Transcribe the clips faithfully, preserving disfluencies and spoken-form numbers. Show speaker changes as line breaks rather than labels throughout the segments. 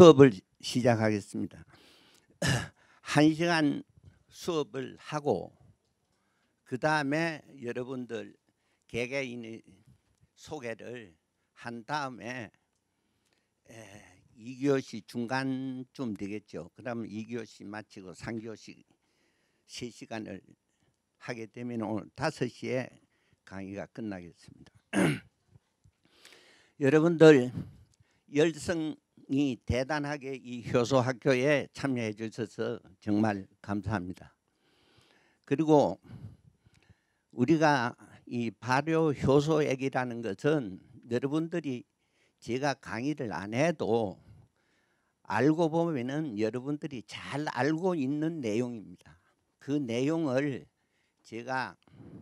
수업을 시작하겠습니다. 한 시간 수업을 하고 그 다음에 여러분들 개개인의 소개를 한 다음에 이 교시 중간쯤 되겠죠. 그 다음에 이 교시 마치고 삼 교시 세 시간을 하게 되면 오늘 다섯 시에 강의가 끝나겠습니다. 여러분들 열성이 대단하게 이 효소학교에 참여해 주셔서 정말 감사합니다. 그리고 우리가 이 발효 효소액이라는 것은 여러분들이 제가 강의를 안 해도 알고 보면은 여러분들이 잘 알고 있는 내용입니다. 그 내용을 제가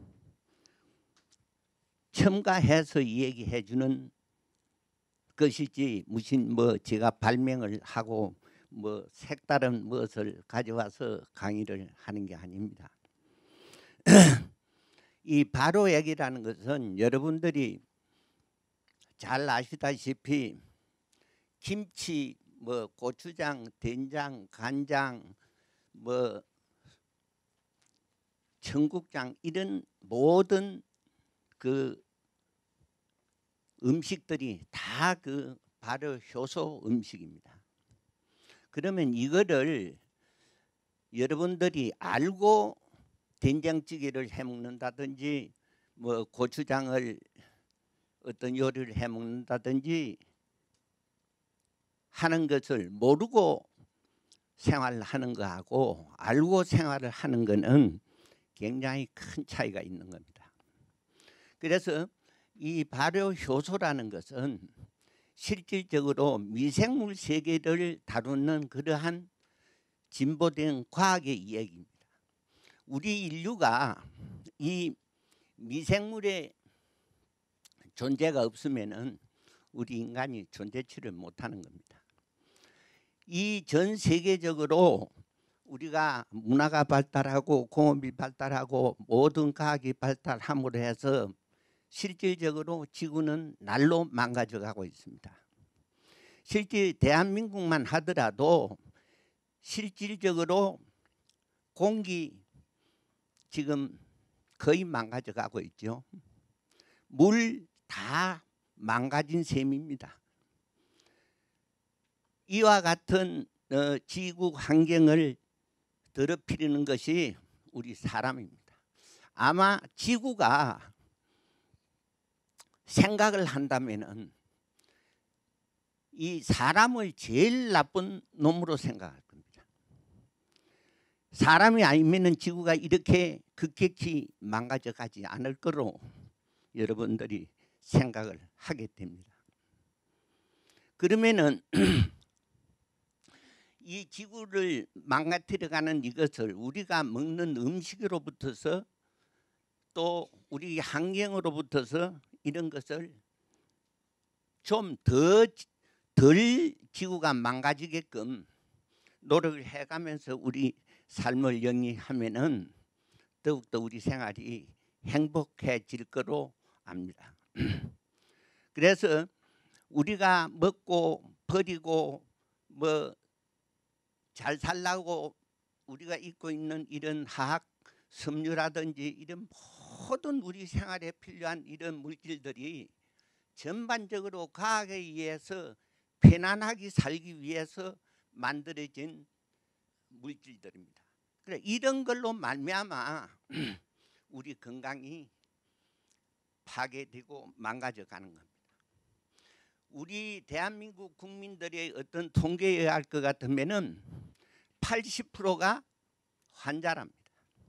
첨가해서 이야기해 주는 것이지 무슨 뭐 제가 발명을 하고 뭐 색다른 무엇을 가져와서 강의를 하는 게 아닙니다. 이 발효액이라는 것은 여러분들이 잘 아시다시피 김치, 뭐 고추장, 된장, 간장, 뭐 청국장 이런 모든 그 음식들이 다 그 발효 효소 음식입니다. 그러면 이거를 여러분들이 알고 된장찌개를 해 먹는다든지 뭐 고추장을 어떤 요리를 해 먹는다든지 하는 것을 모르고 생활하는 거하고 알고 생활을 하는 거는 굉장히 큰 차이가 있는 겁니다. 그래서 이 발효 효소라는 것은 실질적으로 미생물 세계를 다루는 그러한 진보된 과학의 이야기입니다. 우리 인류가 이 미생물의 존재가 없으면은 우리 인간이 존재치를 못하는 겁니다. 이 전 세계적으로 우리가 문화가 발달하고 공업이 발달하고 모든 과학이 발달함으로 해서 실질적으로 지구는 날로 망가져가고 있습니다. 실제 대한민국만 하더라도 실질적으로 공기 지금 거의 망가져가고 있죠. 물 다 망가진 셈입니다. 이와 같은 어, 지구 환경을 더럽히는 것이 우리 사람입니다. 아마 지구가 생각을 한다면은 이 사람을 제일 나쁜 놈으로 생각할 겁니다. 사람이 아니면은 지구가 이렇게 급격히 망가져 가지 않을 거로 여러분들이 생각을 하게 됩니다. 그러면은 이 지구를 망가뜨려가는 이것을 우리가 먹는 음식으로부터서 또 우리 환경으로부터서 이런 것을 좀 더 덜 지구가 망가지게끔 노력을 해가면서 우리 삶을 영위하면은 더욱더 우리 생활이 행복해질 거로 압니다. 그래서 우리가 먹고 버리고 뭐 잘 살라고 우리가 입고 있는 이런 화학 섬유라든지 이런 모든 우리 생활에 필요한 이런 물질들이 전반적으로 과학에 의해서 편안하게 살기 위해서 만들어진 물질들입니다. 그래 이런 걸로 말미암아 우리 건강이 파괴되고 망가져 가는 겁니다. 우리 대한민국 국민들의 어떤 통계에 할 것 같으면은 팔십 퍼센트가 환자랍니다.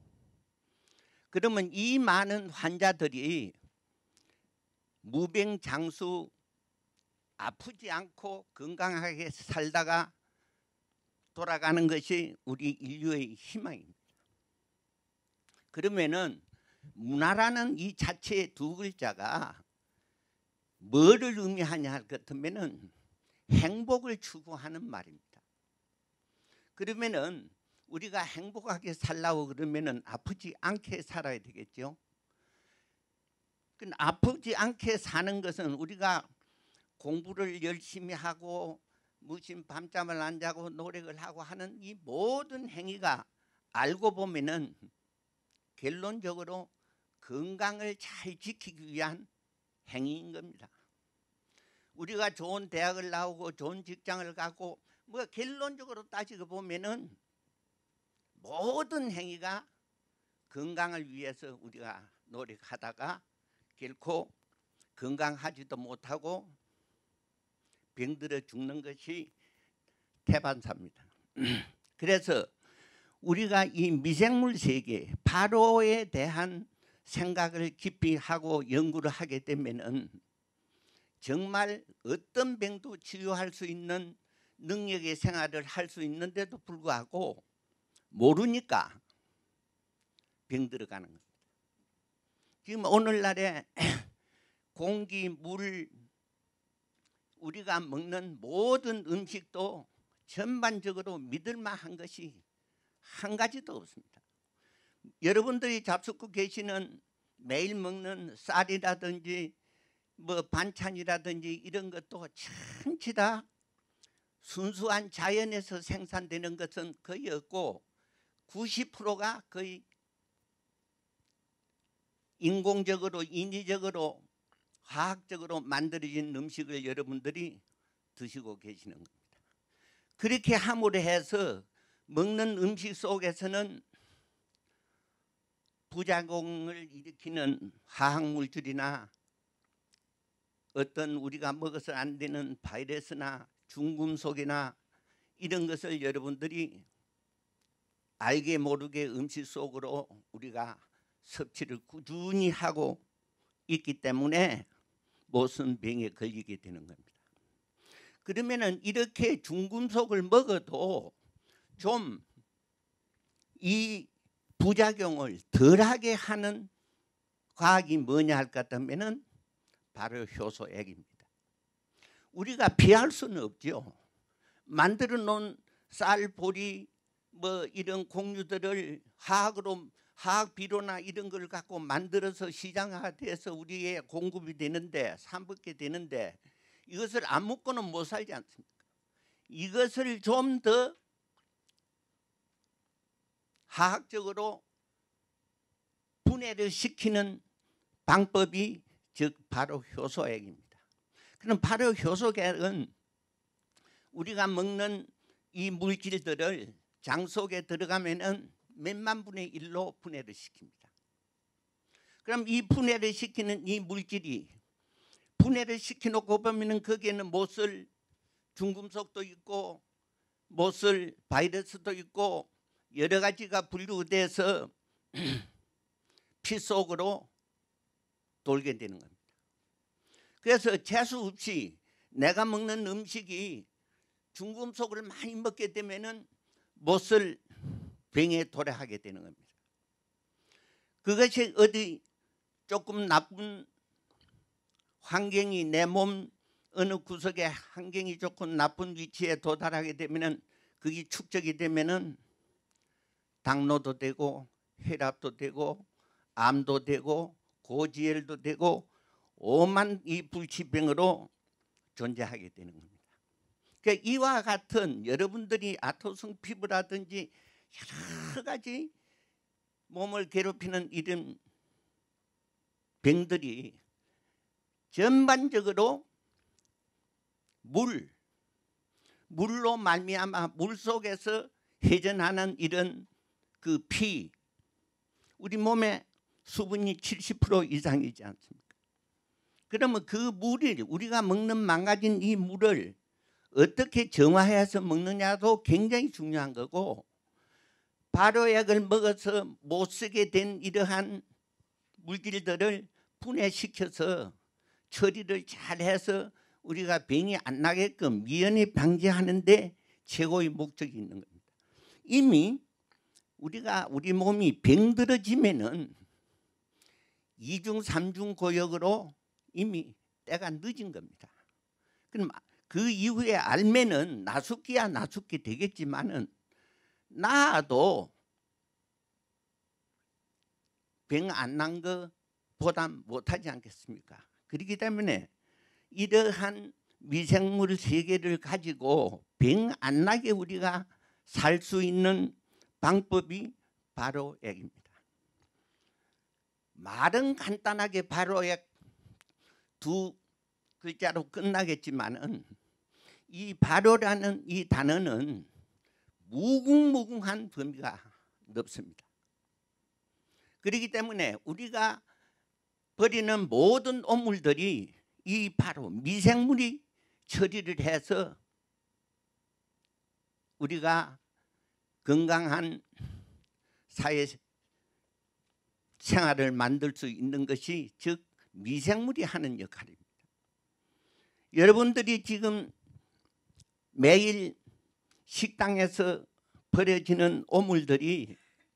그러면 이 많은 환자들이 무병장수 아프지 않고 건강하게 살다가 돌아가는 것이 우리 인류의 희망입니다. 그러면은 문화라는 이 자체의 두 글자가 뭐를 의미하냐 할 것 같으면은 행복을 추구하는 말입니다. 그러면은 우리가 행복하게 살라고 그러면은 아프지 않게 살아야 되겠죠. 아프지 않게 사는 것은 우리가 공부를 열심히 하고 무심 밤잠을 안 자고 노력을 하고 하는 이 모든 행위가 알고 보면은 결론적으로 건강을 잘 지키기 위한 행위인 겁니다. 우리가 좋은 대학을 나오고 좋은 직장을 가고 뭐 결론적으로 따지고 보면은 모든 행위가 건강을 위해서 우리가 노력하다가 결코 건강하지도 못하고 병들어 죽는 것이 태반사입니다. 그래서 우리가 이 미생물 세계 바로에 대한 생각을 깊이 하고 연구를 하게 되면은 정말 어떤 병도 치유할 수 있는 능력의 생활을 할 수 있는데도 불구하고 모르니까 병들어가는 겁니다. 지금 오늘날에 공기, 물, 우리가 먹는 모든 음식도 전반적으로 믿을만한 것이 한 가지도 없습니다. 여러분들이 잡수고 계시는 매일 먹는 쌀이라든지 뭐 반찬이라든지 이런 것도 전부 다 순수한 자연에서 생산되는 것은 거의 없고 구십 퍼센트가 거의 인공적으로 인위적으로 화학적으로 만들어진 음식을 여러분들이 드시고 계시는 겁니다. 그렇게 함으로 해서 먹는 음식 속에서는 부작용을 일으키는 화학물질이나 어떤 우리가 먹어서 안 되는 바이러스나 중금속이나 이런 것을 여러분들이 알게 모르게 음식 속으로 우리가 섭취를 꾸준히 하고 있기 때문에 무슨 병에 걸리게 되는 겁니다. 그러면은 이렇게 중금속을 먹어도 좀 이 부작용을 덜하게 하는 과학이 뭐냐 할 것 같으면은 바로 효소액입니다. 우리가 피할 수는 없죠. 만들어 놓은 쌀, 보리, 뭐 이런 곡류들을 화학으로 화학 비료나 이런 걸 갖고 만들어서 시장화돼서 우리의 공급이 되는데 사먹게 되는데 이것을 안 먹고는 못 살지 않습니까? 이것을 좀 더 화학적으로 분해를 시키는 방법이 즉 바로 효소액입니다. 그럼 바로 효소액은 우리가 먹는 이 물질들을 장 속에 들어가면은 몇만 분의 일로 분해를 시킵니다. 그럼 이 분해를 시키는 이 물질이 분해를 시켜놓고 보면은 거기에는 못쓸 중금속도 있고 못쓸 바이러스도 있고 여러 가지가 분류돼서 피 속으로 돌게 되는 겁니다. 그래서 재수 없이 내가 먹는 음식이 중금속을 많이 먹게 되면은 못쓸 병에 도래하게 되는 겁니다. 그것이 어디 조금 나쁜 환경이 내 몸 어느 구석에 환경이 조금 나쁜 위치에 도달하게 되면은 그게 축적이 되면은 당뇨도 되고 혈압도 되고 암도 되고 고지혈도 되고 오만 이 불치병으로 존재하게 되는 겁니다. 그러니까 이와 같은 여러분들이 아토성 피부라든지 여러 가지 몸을 괴롭히는 이런 병들이 전반적으로 물, 물로 말미암아 물 속에서 회전하는 이런 그 피, 우리 몸에 수분이 칠십 퍼센트 이상이지 않습니까? 그러면 그 물이 우리가 먹는 망가진 이 물을 어떻게 정화해서 먹느냐도 굉장히 중요한 거고 발효약을 먹어서 못 쓰게 된 이러한 물질들을 분해시켜서 처리를 잘해서 우리가 병이 안 나게끔 미연에 방지하는 데 최고의 목적이 있는 겁니다. 이미 우리가 우리 몸이 병들어지면은 이중 삼중 고역으로 이미 때가 늦은 겁니다. 그럼 그 이후에 알면은 나숙기야 나숙기 되겠지만은 나도 병 안 난 것보다 못하지 않겠습니까? 그렇기 때문에 이러한 미생물 세계를 가지고 병 안 나게 우리가 살 수 있는 방법이 발효액입니다. 말은 간단하게 발효액 두 글자로 끝나겠지만은 이 발효라는 이 단어는 무궁무궁한 범위가 넓습니다. 그렇기 때문에 우리가 버리는 모든 오물들이 이 바로 미생물이 처리를 해서 우리가 건강한 사회 생활을 만들 수 있는 것이 즉 미생물이 하는 역할입니다. 여러분들이 지금 매일 식당에서 버려지는 오물들이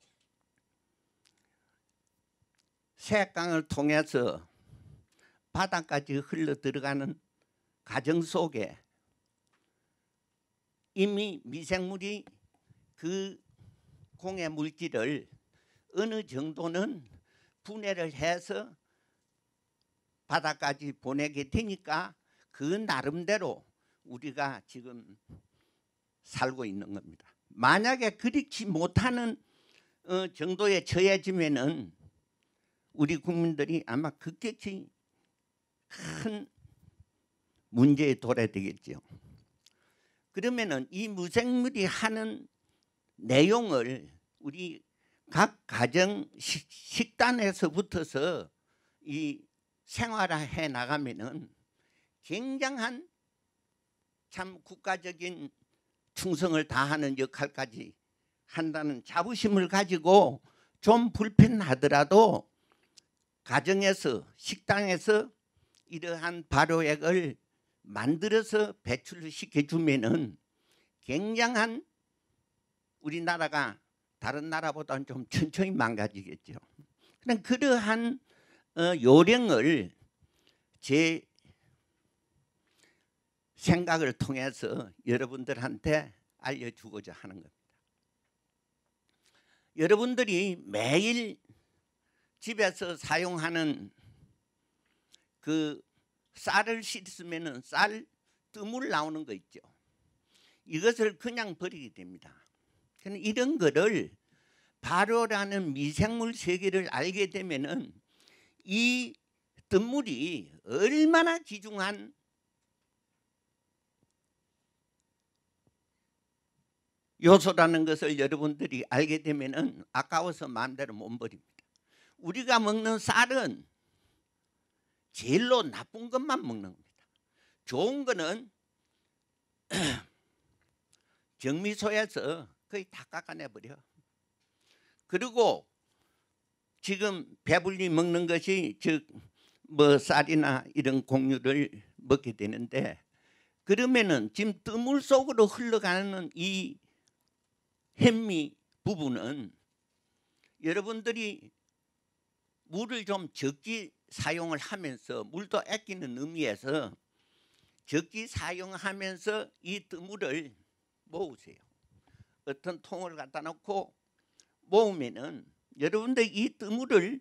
세강을 통해서 바다까지 흘러 들어가는 과정 속에 이미 미생물이 그 공해 물질을 어느 정도는 분해를 해서 바다까지 보내게 되니까 그 나름대로 우리가 지금 살고 있는 겁니다. 만약에 그렇지 못하는 어, 정도에 처해지면은 우리 국민들이 아마 급격히 큰 문제에 돌아야 되겠죠. 그러면은 이 무생물이 하는 내용을 우리 각 가정 식, 식단에서부터서 이 생활해 나가면은 굉장한 참 국가적인 충성을 다하는 역할까지 한다는 자부심을 가지고 좀 불편하더라도 가정에서 식당에서 이러한 발효액을 만들어서 배출을 시켜주면은 굉장한 우리나라가 다른 나라보다는 좀 천천히 망가지겠죠. 그런 그러한 어, 요령을 제 생각을 통해서 여러분들한테 알려주고자 하는 겁니다. 여러분들이 매일 집에서 사용하는 그 쌀을 씻으면은 쌀 뜨물 나오는 거 있죠. 이것을 그냥 버리게 됩니다. 이런 거를 발효라는 미생물 세계를 알게 되면은 이 뜬물이 얼마나 귀중한 요소라는 것을 여러분들이 알게 되면은 아까워서 마음대로 못 버립니다. 우리가 먹는 쌀은 제일로 나쁜 것만 먹는 겁니다. 좋은 거는 정미소에서 거의 다 깎아내버려. 그리고 지금 배불리 먹는 것이 즉 뭐 쌀이나 이런 곡류를 먹게 되는데 그러면은 지금 뜨물 속으로 흘러가는 이 현미 부분은 여러분들이 물을 좀 적게 사용을 하면서 물도 아끼는 의미에서 적게 사용하면서 이 뜨물을 모으세요. 어떤 통을 갖다 놓고 모으면은 여러분들 이 뜨물을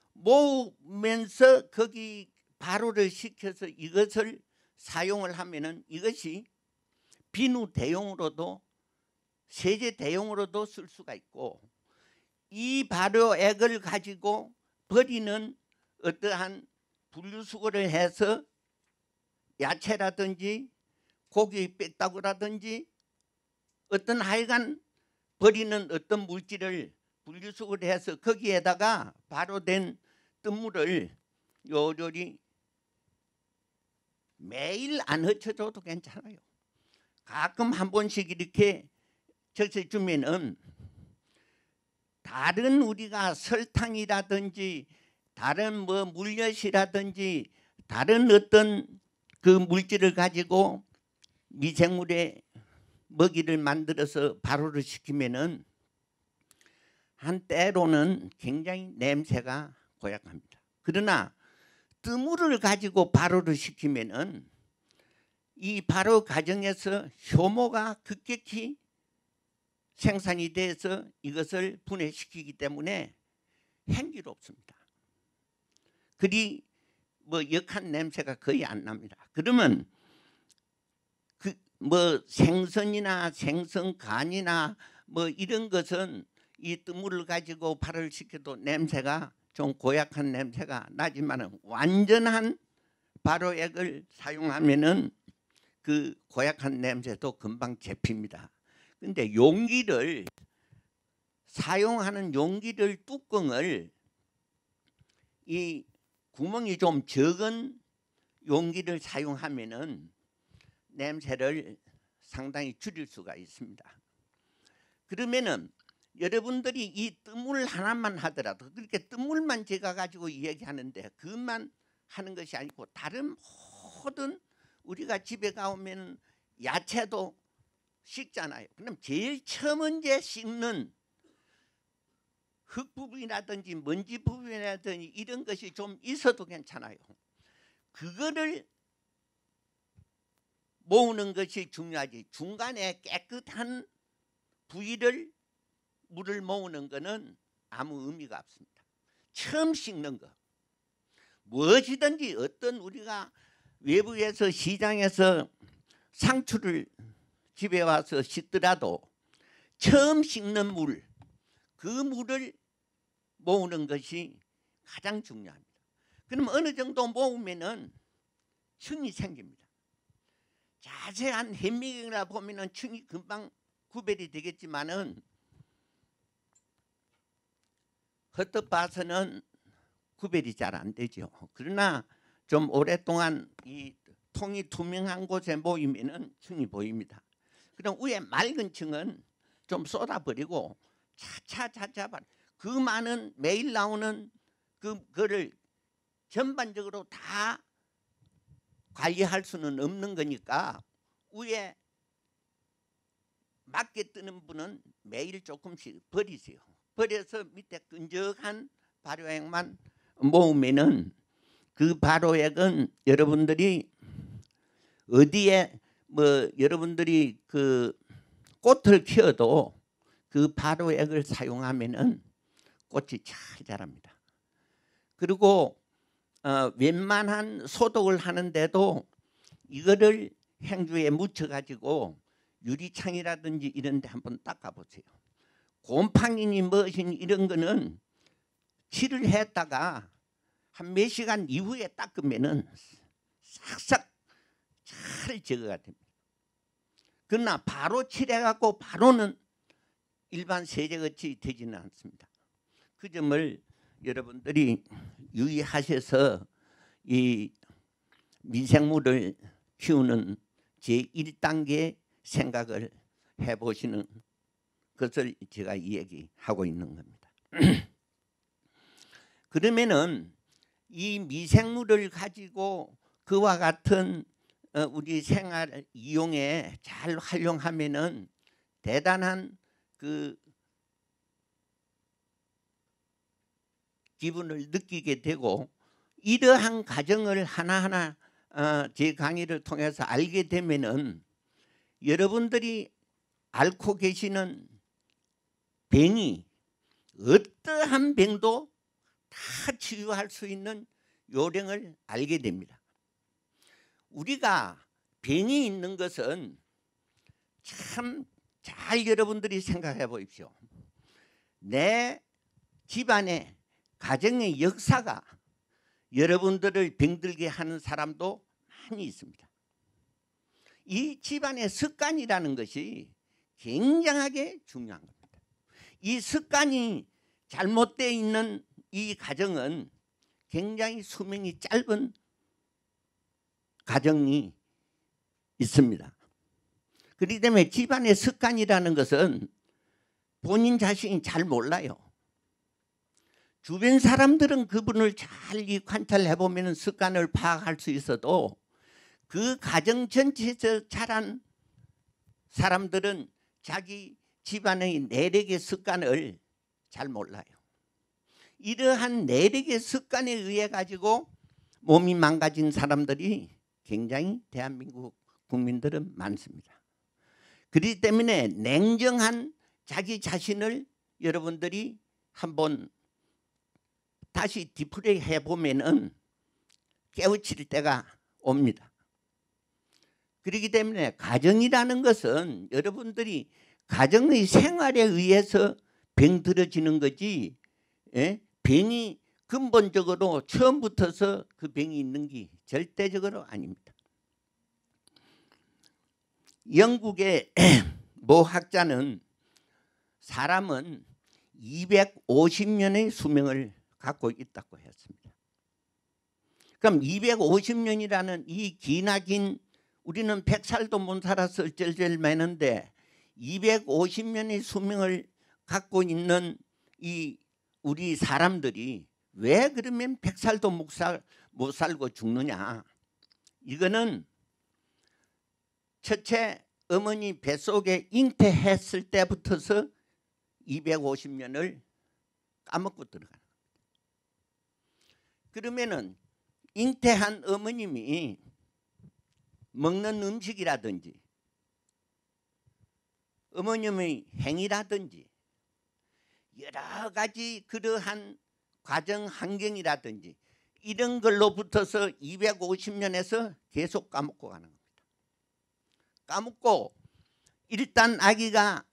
모으면서 거기 발효를 시켜서 이것을 사용을 하면은 이것이 비누 대용으로도 세제 대용으로도 쓸 수가 있고 이 발효액을 가지고 버리는 어떠한 분리수거를 해서 야채라든지 고기 뺐다고라든지 어떤 하여간 버리는 어떤 물질을 분리수거를 해서 거기에다가 발효된 뜬물을 요리요리 매일 안 흩어줘도 괜찮아요. 가끔 한 번씩 이렇게 적셔주면은 다른 우리가 설탕이라든지 다른 뭐 물엿이라든지 다른 어떤 그 물질을 가지고 미생물의 먹이를 만들어서 발효를 시키면은 한때로는 굉장히 냄새가 고약합니다. 그러나 뜨물을 가지고 발효를 시키면은 이 발효 과정에서 효모가 급격히 생산이 돼서 이것을 분해시키기 때문에 향기롭습니다. 그리 뭐 역한 냄새가 거의 안 납니다. 그러면 뭐 생선이나 생선간이나 뭐 이런 것은 이 뜨물을 가지고 발효를 시켜도 냄새가 좀 고약한 냄새가 나지만은 완전한 발효액을 사용하면은 그 고약한 냄새도 금방 잡힙니다. 근데 용기를 사용하는 용기를 뚜껑을 이 구멍이 좀 적은 용기를 사용하면은 냄새를 상당히 줄일 수가 있습니다. 그러면은 여러분들이 이 뜨물 하나만 하더라도 그렇게 뜨물만 제가 가지고 이야기하는데 그것만 하는 것이 아니고 다른 모든 우리가 집에 가오면 야채도 씻잖아요. 그럼 제일 처음 먼저 씻는 흙 부분이라든지 먼지 부분이라든지 이런 것이 좀 있어도 괜찮아요. 그거를 모으는 것이 중요하지. 중간에 깨끗한 부위를 물을 모으는 것은 아무 의미가 없습니다. 처음 씻는 거 무엇이든지 어떤 우리가 외부에서 시장에서 상추를 집에 와서 씻더라도 처음 씻는 물, 그 물을 모으는 것이 가장 중요합니다. 그럼 어느 정도 모으면은 층이 생깁니다. 자세한 현미경이라 보면은 층이 금방 구별이 되겠지만은 헛떡 봐서는 구별이 잘 안 되죠. 그러나 좀 오랫동안 이 통이 투명한 곳에 모이면은 층이 보입니다. 그럼 위에 맑은 층은 좀 쏟아버리고 차차차차 그 많은 매일 나오는 그 거를 전반적으로 다 관리할 수는 없는 거니까 위에 맞게 뜨는 분은 매일 조금씩 버리세요. 버려서 밑에 끈적한 발효액만 모으면은 그 발효액은 여러분들이 어디에 뭐 여러분들이 그 꽃을 키워도 그 발효액을 사용하면은 꽃이 잘 자랍니다. 그리고 어, 웬만한 소독을 하는데도 이거를 행주에 묻혀 가지고 유리창이라든지 이런 데 한번 닦아 보세요. 곰팡이니 무엇이니 이런 거는 칠을 했다가 한 몇 시간 이후에 닦으면은 싹싹 잘 제거가 됩니다. 그러나 바로 칠해갖고 바로는 일반 세제같이 되지는 않습니다. 그 점을 여러분들이 유의하셔서 이 미생물을 키우는 제일 단계 생각을 해보시는 것을 제가 이야기하고 있는 겁니다. 그러면은 이 미생물을 가지고 그와 같은 우리 생활 이용에 잘 활용하면은 대단한 그 기분을 느끼게 되고 이러한 과정을 하나하나 제 강의를 통해서 알게 되면은 여러분들이 앓고 계시는 병이 어떠한 병도 다 치유할 수 있는 요령을 알게 됩니다. 우리가 병이 있는 것은 참 잘 여러분들이 생각해 보십시오. 내 집안의 가정의 역사가 여러분들을 병들게 하는 사람도 많이 있습니다. 이 집안의 습관이라는 것이 굉장하게 중요한 겁니다. 이 습관이 잘못되어 있는 이 가정은 굉장히 수명이 짧은 가정이 있습니다. 그렇기 때문에 집안의 습관이라는 것은 본인 자신이 잘 몰라요. 주변 사람들은 그분을 잘 관찰해 보면 습관을 파악할 수 있어도 그 가정 전체에서 자란 사람들은 자기 집안의 내력의 습관을 잘 몰라요. 이러한 내력의 습관에 의해 가지고 몸이 망가진 사람들이 굉장히 대한민국 국민들은 많습니다. 그렇기 때문에 냉정한 자기 자신을 여러분들이 한번 다시 디프레이 해보면은 깨우칠 때가 옵니다. 그렇기 때문에 가정이라는 것은 여러분들이 가정의 생활에 의해서 병 들어지는 거지, 예? 병이 근본적으로 처음부터서 그 병이 있는 게 절대적으로 아닙니다. 영국의 모 학자는 사람은 이백오십 년의 수명을 갖고 있다고 했습니다. 그럼 이백오십 년이라는 이 기나긴, 우리는 백 살도 못 살아서 쩔쩔 매는데 이백오십 년의 수명을 갖고 있는 이 우리 사람들이 왜 그러면 백 살도 못, 살, 못 살고 죽느냐. 이거는 첫째, 어머니 뱃속에 잉태했을 때부터서 이백오십 년을 까먹고 들어가는 겁니다. 그러면은 잉태한 어머님이 먹는 음식이라든지 어머님의 행위라든지 여러 가지 그러한 과정 환경이라든지 이런 걸로 붙어서 이백오십 년에서 계속 까먹고 가는 겁니다. 까먹고 일단 아기가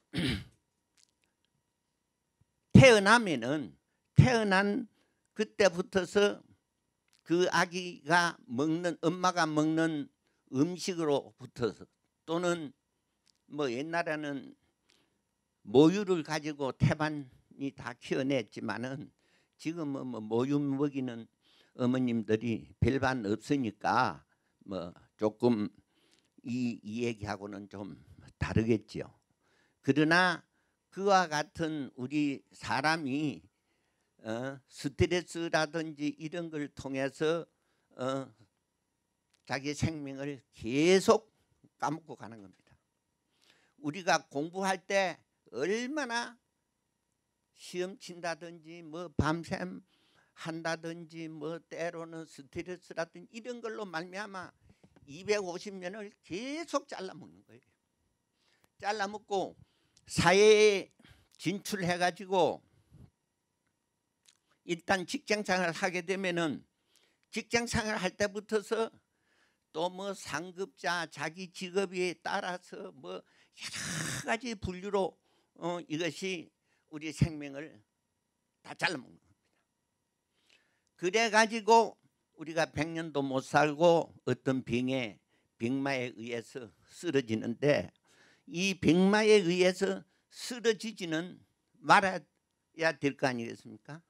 태어나면은 태어난 그때부터서 그 아기가 먹는, 엄마가 먹는 음식으로 붙어서, 또는 뭐 옛날에는 모유를 가지고 태반이 다 키워냈지만은 지금은 뭐 모유 먹이는 어머님들이 별반 없으니까 뭐 조금 이, 이 얘기하고는 좀 다르겠죠. 그러나 그와 같은 우리 사람이 어, 스트레스라든지 이런 걸 통해서 어, 자기 생명을 계속 까먹고 가는 겁니다. 우리가 공부할 때 얼마나 시험 친다든지 뭐 밤샘 한다든지 뭐 때로는 스트레스라든지 이런 걸로 말미암아 이백오십 년을 계속 잘라먹는 거예요. 잘라먹고 사회에 진출해가지고 일단 직장생활을 하게 되면은 직장생활을 할 때부터서 또 뭐 상급자, 자기 직업에 따라서 뭐 여러 가지 분류로 어, 이것이 우리 생명을 다 잘라먹는 겁니다. 그래가지고 우리가 백 년도 못 살고 어떤 병에, 병마에 의해서 쓰러지는데 이 병마에 의해서 쓰러지지는 말아야 될 거 아니겠습니까?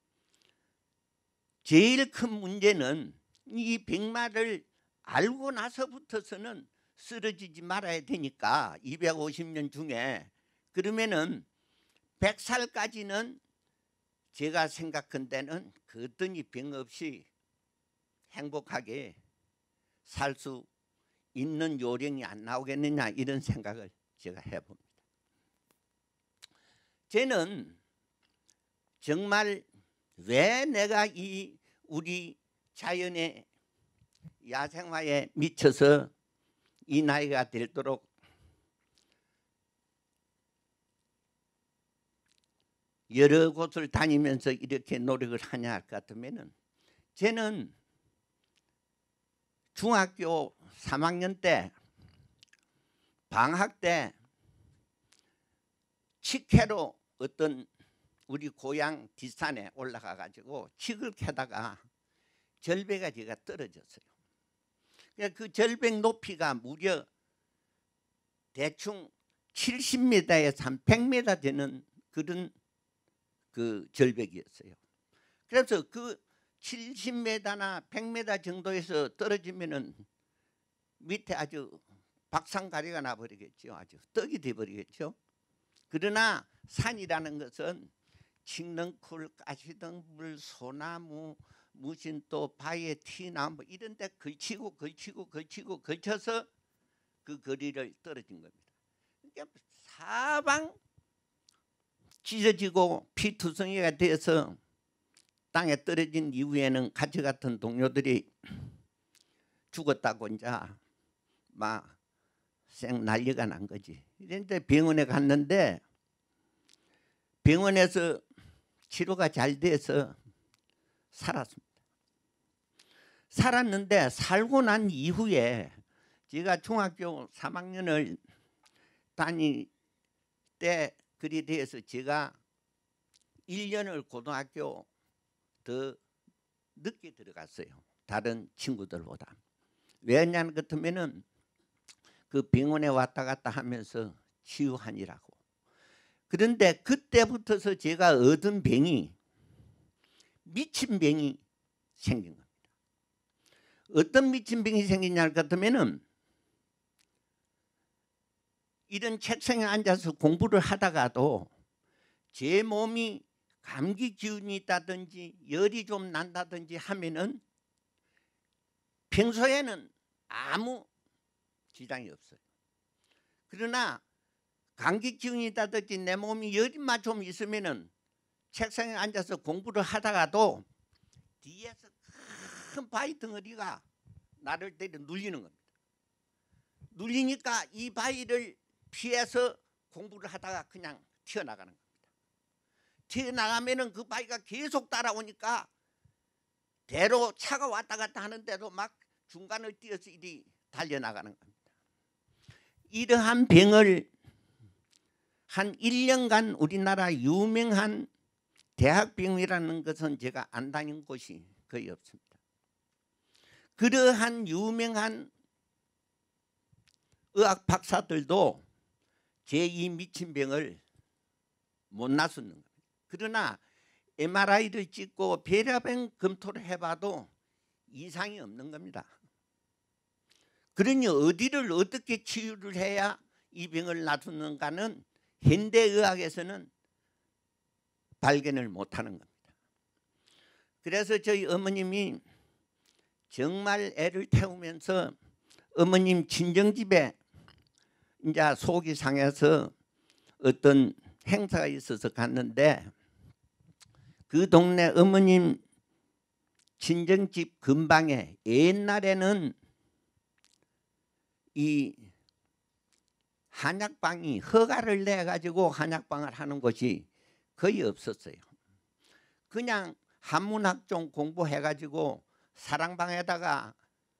제일 큰 문제는 이 병마를 알고 나서부터서는 쓰러지지 말아야 되니까 이백오십 년 중에 그러면은 백 살까지는 제가 생각한 데는 그 어떤 병 없이 행복하게 살 수 있는 요령이 안 나오겠느냐 이런 생각을 제가 해봅니다. 저는 정말 왜 내가 이 우리 자연의 야생화에 미쳐서 이 나이가 되도록 여러 곳을 다니면서 이렇게 노력을 하냐 할 것 같으면은 저는 중학교 삼 학년 때 방학 때 칡캐로 어떤 우리 고향 뒷산에 올라가 가지고 칡을 캐다가 절벽가지가 떨어졌어요. 그 절벽 높이가 무려 대충 칠십 미터에서 한 백 미터 되는 그런 그 절벽이었어요. 그래서 그 칠십 미터나 백 미터 정도에서 떨어지면은 밑에 아주 박상가리가 나버리겠죠. 아주 떡이 돼버리겠죠. 그러나 산이라는 것은 칡넝쿨, 가시덤불, 소나무, 무슨 또 바위에 티나무 이런 데 걸치고 걸치고 걸치고 걸쳐서 그 거리를 떨어진 겁니다. 그러니까 사방 찢어지고 피투성이가 돼서 땅에 떨어진 이후에는 가지 같은 동료들이 죽었다고 이제 막 생 난리가 난 거지. 그런데 병원에 갔는데 병원에서 치료가 잘 돼서 살았습니다. 살았는데 살고 난 이후에 제가 중학교 삼 학년을 다닐 때 그리 돼서 제가 일 년을 고등학교 더 늦게 들어갔어요. 다른 친구들보다. 왜냐면 같으면은 그 병원에 왔다 갔다 하면서 치유하느라고. 그런데 그때부터서 제가 얻은 병이 미친 병이 생긴 겁니다. 어떤 미친 병이 생기냐 같으면은 이런 책상에 앉아서 공부를 하다가도 제 몸이 감기 기운이 있다든지 열이 좀 난다든지 하면은 평소에는 아무 지장이 없어요. 그러나 감기 기운이 있다든지 내 몸이 열이만 좀 있으면은 책상에 앉아서 공부를 하다가도 뒤에서 큰 바위 덩어리가 나를 때려 눌리는 겁니다. 눌리니까 이 바위를 피해서 공부를 하다가 그냥 튀어나가는 겁니다. 튀어나가면은 그 바위가 계속 따라오니까 대로 차가 왔다 갔다 하는데도 막 중간을 뛰어서 이리 달려나가는 겁니다. 이러한 병을 한 일 년간 우리나라 유명한 대학병이라는 것은 제가 안 다닌 곳이 거의 없습니다. 그러한 유명한 의학 박사들도 제 이 미친 병을 못 나섰는 겁니다. 그러나 엠알아이를 찍고 별의별 검토를 해봐도 이상이 없는 겁니다. 그러니 어디를 어떻게 치유를 해야 이 병을 놔두는가는 현대의학에서는 발견을 못하는 겁니다. 그래서 저희 어머님이 정말 애를 태우면서 어머님 친정집에 이제 속이 상해서 어떤 행사가 있어서 갔는데 그 동네 어머님 친정집 근방에 옛날에는 이 한약방이 허가를 내 가지고 한약방을 하는 곳이 거의 없었어요. 그냥 한문학 좀 공부해 가지고 사랑방에다가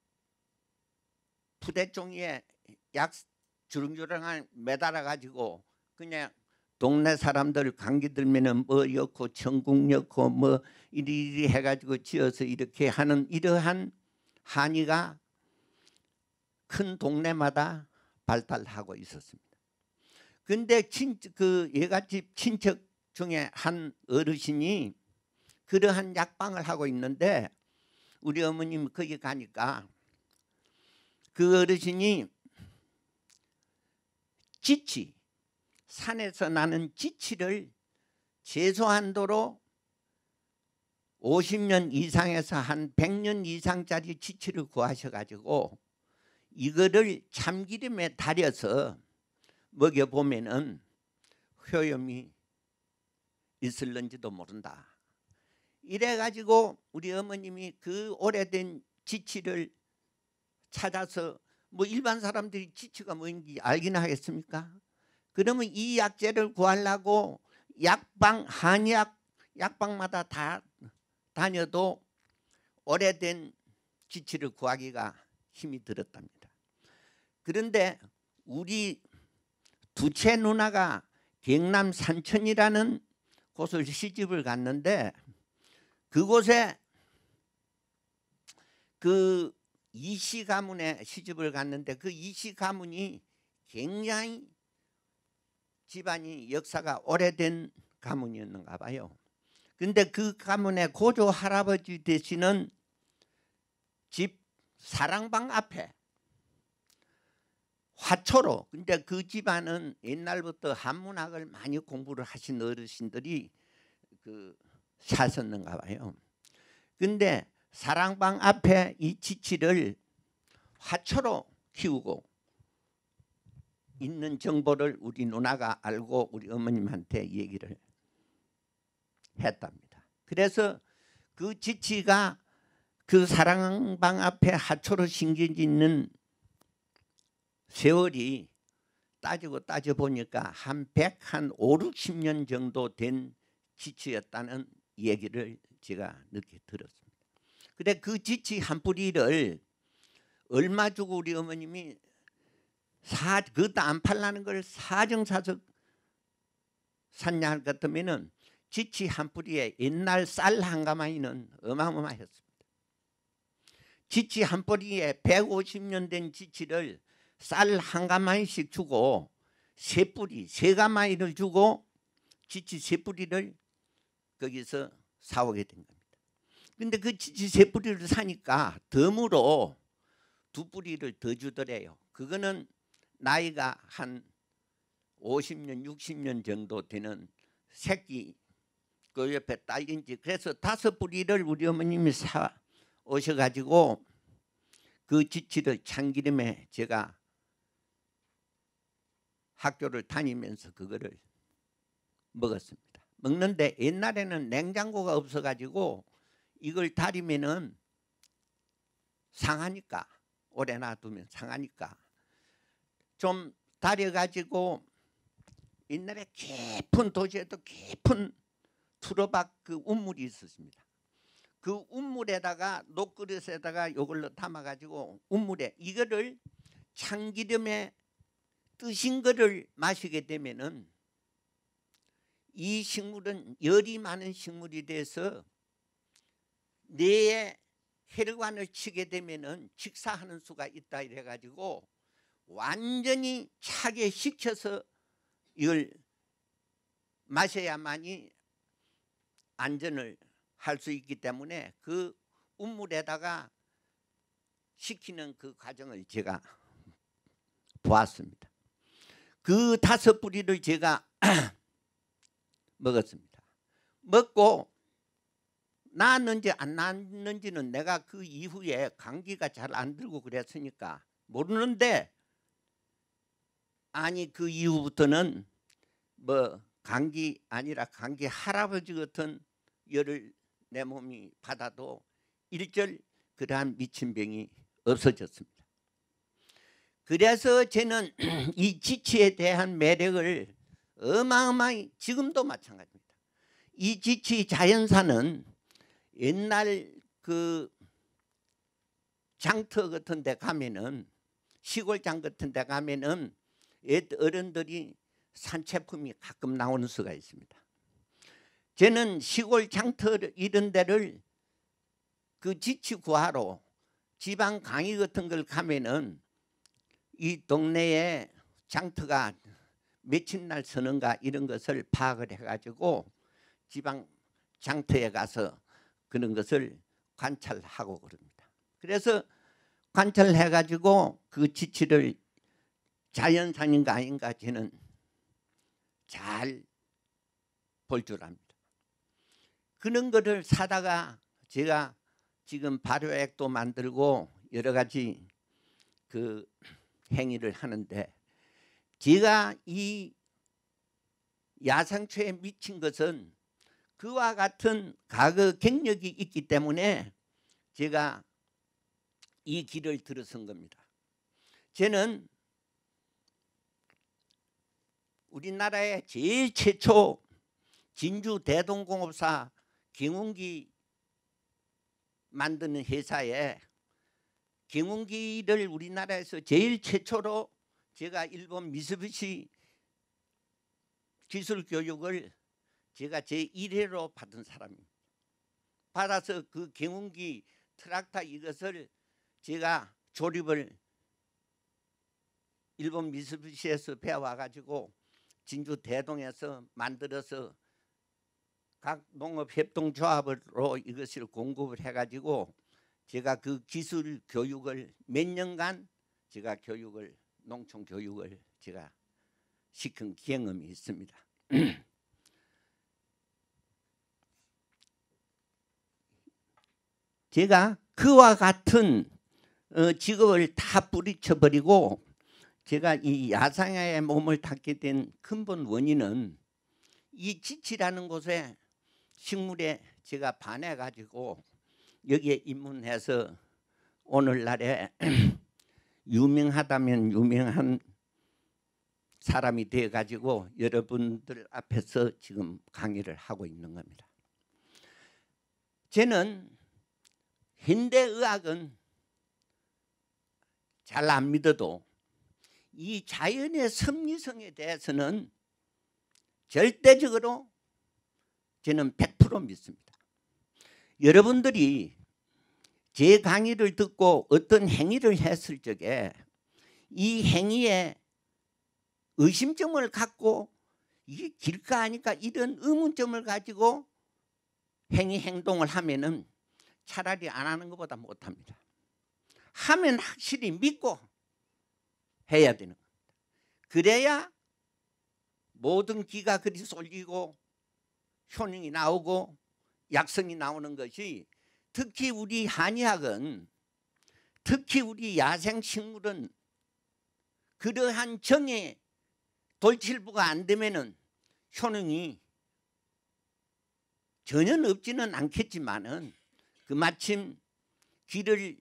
푸대종이에 약 주렁주렁한 매달아 가지고 그냥 동네 사람들 감기 들면은 뭐 엮고 천국 엮고 뭐 이리이리 해가지고 지어서 이렇게 하는 이러한 한의가 큰 동네마다 발달하고 있었습니다. 근데 친, 그 예갓집 친척 중에 한 어르신이 그러한 약방을 하고 있는데 우리 어머님 거기 가니까 그 어르신이 지치, 산에서 나는 지치를 최소한도로 오십 년 이상에서 한 백 년 이상짜리 지치를 구하셔가지고 이거를 참기름에 달여서 먹여보면은 효염이 있을는지도 모른다. 이래가지고 우리 어머님이 그 오래된 지치를 찾아서 뭐 일반 사람들이 지치가 뭔지 알긴 하겠습니까? 그러면 이 약재를 구하려고 약방, 한약 약방마다 다 다녀도 오래된 지치를 구하기가 힘이 들었답니다. 그런데 우리 두채 누나가 경남 산천이라는 곳을 시집을 갔는데 그곳에 그 이씨 가문에 시집을 갔는데 그 이씨 가문이 굉장히 집안이 역사가 오래된 가문이었는가 봐요. 근데 그 가문의 고조 할아버지 되시는 집 사랑방 앞에 화초로, 근데 그 집안은 옛날부터 한문학을 많이 공부를 하신 어르신들이 그 사셨는가 봐요. 근데 사랑방 앞에 이 지치를 화초로 키우고 있는 정보를 우리 누나가 알고 우리 어머님한테 얘기를 했답니다. 그래서 그 지치가 그 사랑방 앞에 화초로 심겨져 있는 세월이 따지고 따져보니까 한 백, 한 오륙십 년 정도 된 지치였다는 얘기를 제가 늦게 들었습니다. 근데 그 지치 한 뿌리를 얼마 주고 우리 어머님이 사 그것도 안 팔라는 걸 사정사정 샀냐 할 것 같으면은 지치 한 뿌리에 옛날 쌀 한 가마니는 어마어마했습니다. 지치 한 뿌리에 백오십 년 된 지치를 쌀 한 가마니씩 주고 세 뿌리 세 가마니를 주고 지치 세 뿌리를 거기서 사오게 된 겁니다. 근데 그 지치 세 뿌리를 사니까 덤으로 두 뿌리를 더 주더래요. 그거는 나이가 한 오십 년 육십 년 정도 되는 새끼 그 옆에 딸린지 그래서 다섯 뿌리를 우리 어머님이 사 오셔가지고 그 지치를 참기름에 제가 학교를 다니면서 그거를 먹었습니다. 먹는데 옛날에는 냉장고가 없어가지고 이걸 달이면은 상하니까 오래 놔두면 상하니까 좀 달여가지고 옛날에 깊은 도시에도 깊은 투로박 그 운물이 있었습니다. 그 운물에다가 녹그릇에다가 요걸로 담아가지고 운물에 이거를 참기름에 뜨신 거를 마시게 되면은 이 식물은 열이 많은 식물이 돼서 뇌에 혈관을 치게 되면은 직사하는 수가 있다 이래가지고 완전히 차게 식혀서 이걸 마셔야만이 안전을 할 수 있기 때문에 그 운물에다가 식히는 그 과정을 제가 보았습니다. 그 다섯 뿌리를 제가 먹었습니다. 먹고 나았는지 안 나았는지는 내가 그 이후에 감기가 잘 안 들고 그랬으니까 모르는데 아니 그 이후부터는 뭐 감기 아니라 감기 할아버지 같은 열을 내 몸이 받아도 일절 그러한 미친 병이 없어졌습니다. 그래서 저는 이 지치에 대한 매력을 어마어마히 지금도 마찬가지입니다. 이 지치 자연사는 옛날 그 장터 같은 데 가면은 시골장 같은 데 가면은 어른들이 산채품이 가끔 나오는 수가 있습니다. 저는 시골 장터 이런 데를 그 지치 구하러 지방 강의 같은 걸 가면은 이 동네에 장터가 며칠 날 서는가 이런 것을 파악을 해가지고 지방 장터에 가서 그런 것을 관찰하고 그럽니다. 그래서 관찰해가지고 그 지치를 자연산인가 아닌가 저는 잘 볼 줄 압니다. 그런 거를 사다가 제가 지금 발효액도 만들고 여러 가지 그 행위를 하는데 제가 이 야상초에 미친 것은 그와 같은 과거 경력이 있기 때문에 제가 이 길을 들어선 겁니다. 저는 우리나라의 제일 최초 진주 대동공업사 경운기 만드는 회사에 경운기를 우리나라에서 제일 최초로 제가 일본 미쓰비시 기술 교육을 제가 제일 회로 받은 사람입니다. 받아서 그 경운기 트랙터 이것을 제가 조립을 일본 미쓰비시에서 배워와 가지고 진주 대동에서 만들어서 각 농업협동조합으로 이것을 공급을 해가지고 제가 그 기술 교육을 몇 년간 제가 교육을 농촌 교육을 제가 시킨 경험이 있습니다. 제가 그와 같은 어, 직업을 다 뿌리쳐버리고 제가 이 야상야에 몸을 닿게 된 근본 원인은 이 지치라는 곳에 식물에 제가 반해가지고 여기에 입문해서 오늘날에 유명하다면 유명한 사람이 되어가지고 여러분들 앞에서 지금 강의를 하고 있는 겁니다. 저는 현대의학은 잘 안 믿어도 이 자연의 섭리성에 대해서는 절대적으로 저는 백 퍼센트 믿습니다. 여러분들이 제 강의를 듣고 어떤 행위를 했을 적에 이 행위에 의심점을 갖고 이게 길까 아닐까 이런 의문점을 가지고 행위 행동을 하면은 차라리 안 하는 것보다 못합니다. 하면 확실히 믿고 해야 되는 겁니다. 그래야 모든 기가 그리 쏠리고 효능이 나오고 약성이 나오는 것이, 특히 우리 한의학은, 특히 우리 야생식물은 그러한 정의 돌칠부가 안 되면은 효능이 전혀 없지는 않겠지만은 그 마침 기를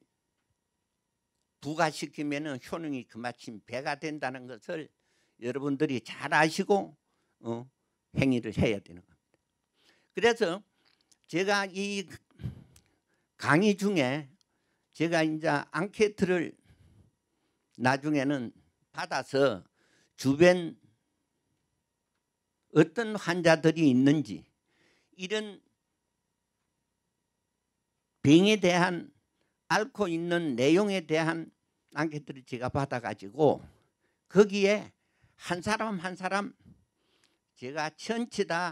부가시키면은 효능이 그마침 배가 된다는 것을 여러분들이 잘 아시고 어, 행위를 해야 되는 겁니다. 그래서 제가 이 강의 중에 제가 이제 앙케이트를 나중에는 받아서 주변 어떤 환자들이 있는지 이런 병에 대한 앓고 있는 내용에 대한 앙케이트를 제가 받아가지고 거기에 한 사람 한 사람 제가 전체 다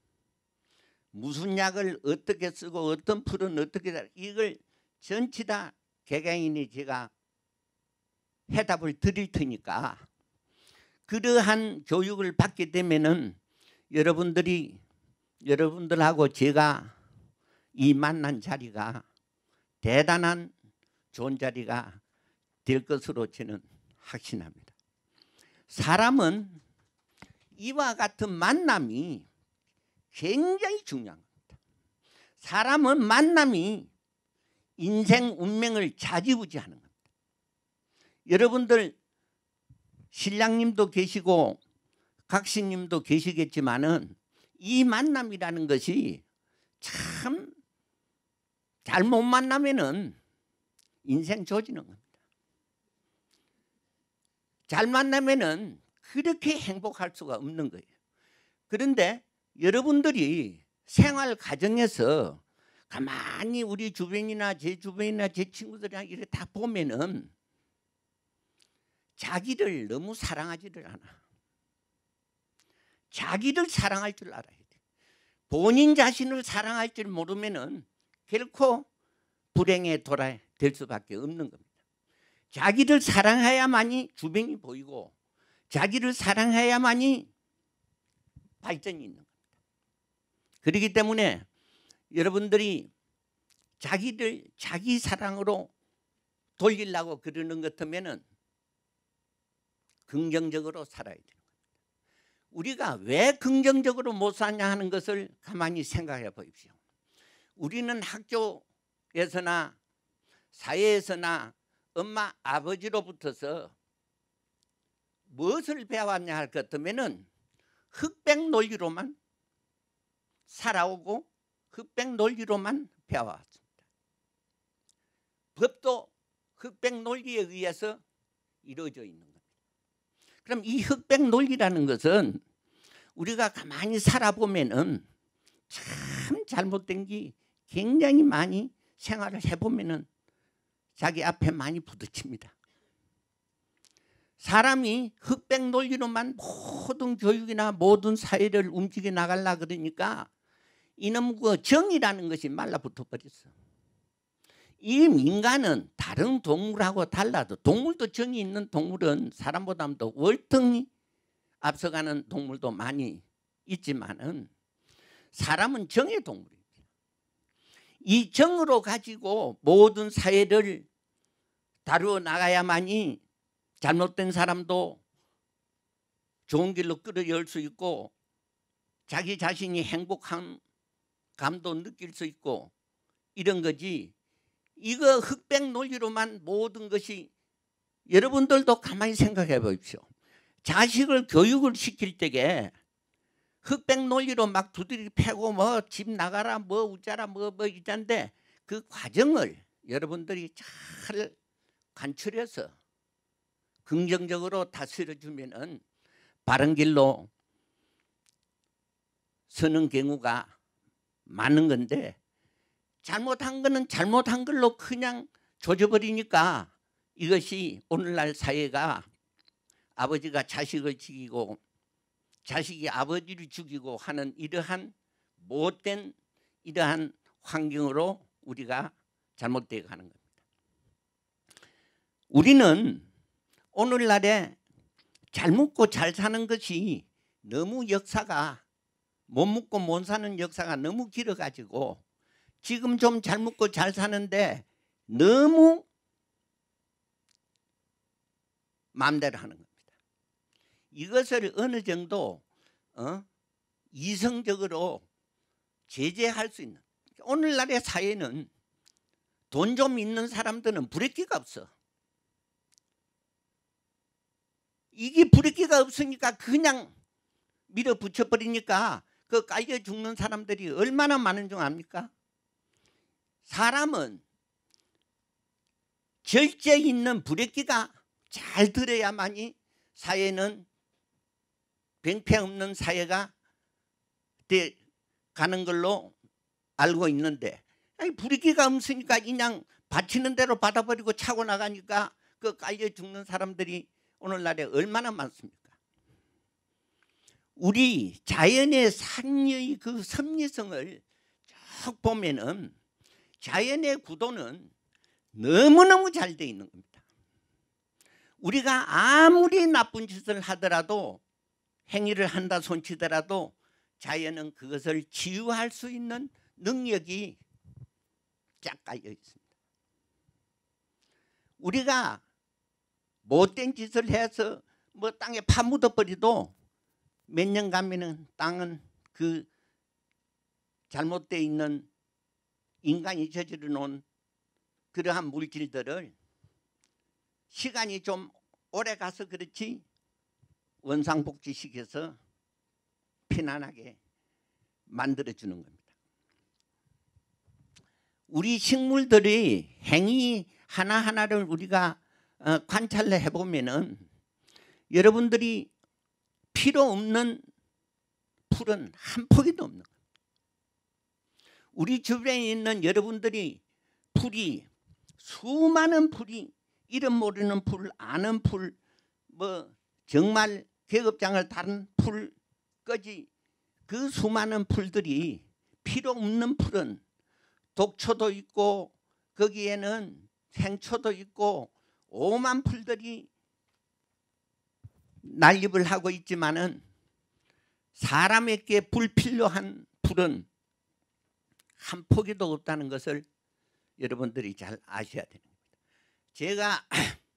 무슨 약을 어떻게 쓰고 어떤 풀은 어떻게, 이걸 전체 다 개개인이 제가 해답을 드릴 테니까 그러한 교육을 받게 되면은 여러분들이 여러분들하고 제가 이 만난 자리가 대단한 좋은 자리가 될 것으로 저는 확신합니다. 사람은 이와 같은 만남이 굉장히 중요한 겁니다. 사람은 만남이 인생 운명을 좌지우지하는 겁니다. 여러분들 신랑님도 계시고 각신님도 계시겠지만은 이 만남이라는 것이 참 잘못 만나면은 인생 조지는 겁니다. 잘 만나면은 그렇게 행복할 수가 없는 거예요. 그런데 여러분들이 생활 과정에서 가만히 우리 주변이나 제 주변이나 제 친구들이랑 이렇게 다 보면은 자기를 너무 사랑하지를 않아. 자기를 사랑할 줄 알아야 돼. 본인 자신을 사랑할 줄 모르면은 결코 불행에 돌아될 수밖에 없는 겁니다. 자기를 사랑해야만이 주변이 보이고 자기를 사랑해야만이 발전이 있는 겁니다. 그렇기 때문에 여러분들이 자기를 자기 사랑으로 돌리려고 그러는 것 같으면은 긍정적으로 살아야 돼요. 우리가 왜 긍정적으로 못 사냐 하는 것을 가만히 생각해 보십시오. 우리는 학교에서나 사회에서나 엄마 아버지로부터서 무엇을 배워왔냐 할 것 같으면은 흑백 논리로만 살아오고 흑백 논리로만 배워왔습니다. 법도 흑백 논리에 의해서 이루어져 있는 겁니다. 그럼 이 흑백 논리라는 것은 우리가 가만히 살아보면은 참 잘못된 게 굉장히 많이 생활을 해보면은 자기 앞에 많이 부딪힙니다. 사람이 흑백 논리로만 모든 교육이나 모든 사회를 움직여 나가려 그러니까 이놈 그 정이라는 것이 말라붙어 버렸어. 이 인간은 다른 동물하고 달라도, 동물도 정이 있는 동물은 사람보다도 월등히 앞서가는 동물도 많이 있지만은 사람은 정의 동물입니다. 이 정으로 가지고 모든 사회를 다루어 나가야만이 잘못된 사람도 좋은 길로 끌어올 수 있고 자기 자신이 행복한 감도 느낄 수 있고 이런 거지. 이거 흑백 논리로만 모든 것이, 여러분들도 가만히 생각해 보십시오. 자식을 교육을 시킬 때에 흑백 논리로 막 두드리 패고 뭐 집 나가라 뭐 우짜라 뭐 뭐 이짠데 그 과정을 여러분들이 잘 관철해서 긍정적으로 다스려주면은 바른 길로 서는 경우가 많은 건데, 잘못한 거는 잘못한 걸로 그냥 조져버리니까 이것이 오늘날 사회가 아버지가 자식을 죽이고 자식이 아버지를 죽이고 하는 이러한 못된 이러한 환경으로 우리가 잘못되어 가는 겁니다. 우리는 오늘날에 잘 먹고 잘 사는 것이 너무 역사가 못 먹고 못 사는 역사가 너무 길어가지고 지금 좀 잘 먹고 잘 사는데 너무 마음대로 하는 겁니다. 이것을 어느 정도 어? 이성적으로 제재할 수 있는, 오늘날의 사회는 돈 좀 있는 사람들은 브레이크가 없어. 이게 브레이크가 없으니까 그냥 밀어붙여 버리니까 그 깔려 죽는 사람들이 얼마나 많은 줄 압니까? 사람은 절제 있는 브레이크가 잘 들어야만이 사회는 병폐 없는 사회가 돼 가는 걸로 알고 있는데, 아니 브레이크가 없으니까 그냥 받치는 대로 받아버리고 차고 나가니까 그 깔려 죽는 사람들이 오늘날에 얼마나 많습니까? 우리 자연의 산의 그 섭리성을 쭉 보면은 자연의 구도는 너무너무 잘 되어 있는 겁니다. 우리가 아무리 나쁜 짓을 하더라도, 행위를 한다 손치더라도 자연은 그것을 치유할 수 있는 능력이 쫙 깔려 있습니다. 우리가 못된 짓을 해서 뭐 땅에 파묻어 버려도 몇 년 가면은 땅은 그 잘못되어 있는 인간이 저지르 놓은 그러한 물질들을 시간이 좀 오래 가서 그렇지 원상복귀시켜서 편안하게 만들어주는 겁니다. 우리 식물들의 행위 하나하나를 우리가 관찰을 해보면은 여러분들이 필요 없는 풀은 한 포기도 없는 거예요. 우리 주변에 있는 여러분들이 풀이 수많은 풀이, 이름 모르는 풀, 아는 풀, 뭐 정말 계급장을 다른 풀까지 그 수많은 풀들이 필요 없는 풀은 독초도 있고 거기에는 생초도 있고 오만 풀들이 난립을 하고 있지만은 사람에게 불필요한 풀은 한 포기도 없다는 것을 여러분들이 잘 아셔야 되는 겁니다. 제가